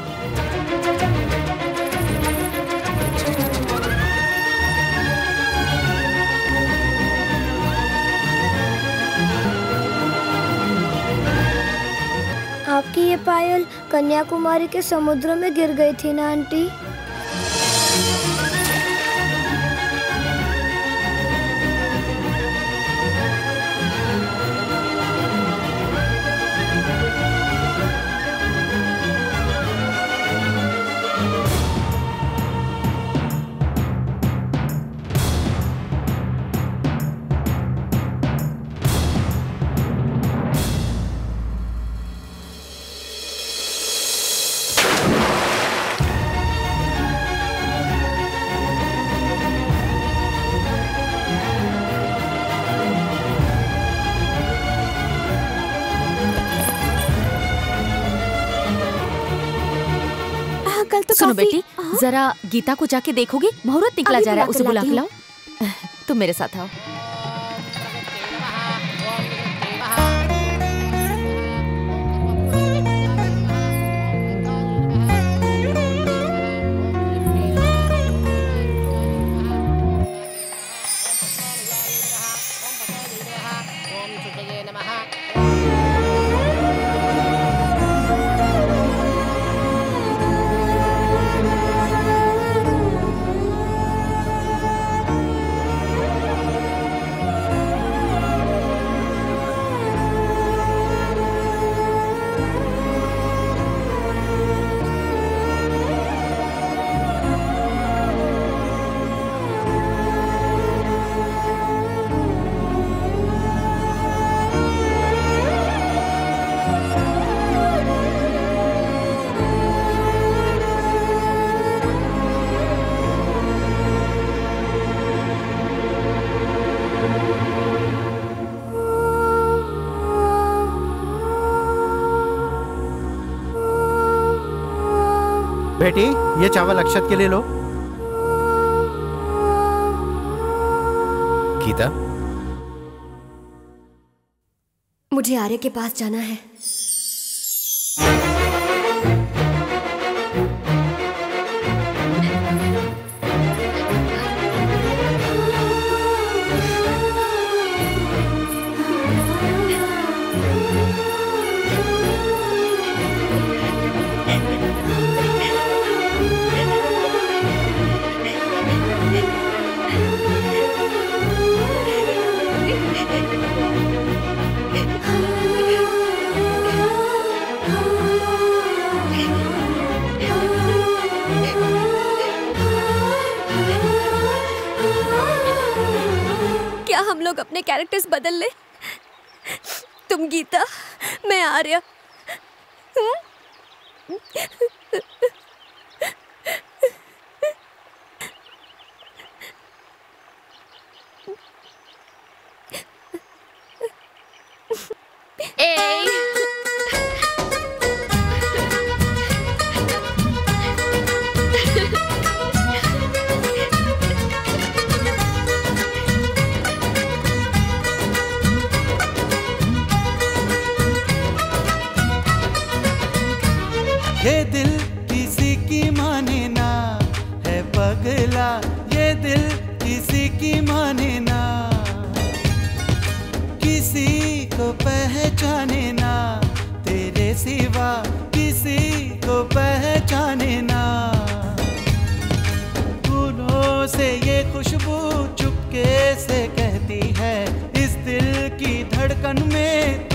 A: आपकी ये पायल कन्याकुमारी के समुद्र में गिर गई थी ना आंटी?
S: तो सुनो बेटी, जरा गीता को जाके देखोगी, मुहूर्त निकला जा रहा है, उसे बुला के लाओ। तुम मेरे साथ आओ।
R: बेटी, ये चावल अक्षत के लिए लो।
I: गीता,
D: मुझे आर्य के पास जाना है। हम लोग अपने कैरेक्टर्स बदल ले। तुम गीता, मैं आर्या।
K: ये दिल किसी की माने ना है पगला, ये दिल किसी की माने ना, किसी को पहचाने ना, तेरे सिवा किसी को पहचाने ना। फूलों से ये खुशबू चुपके से कहती है, इस दिल की धड़कन में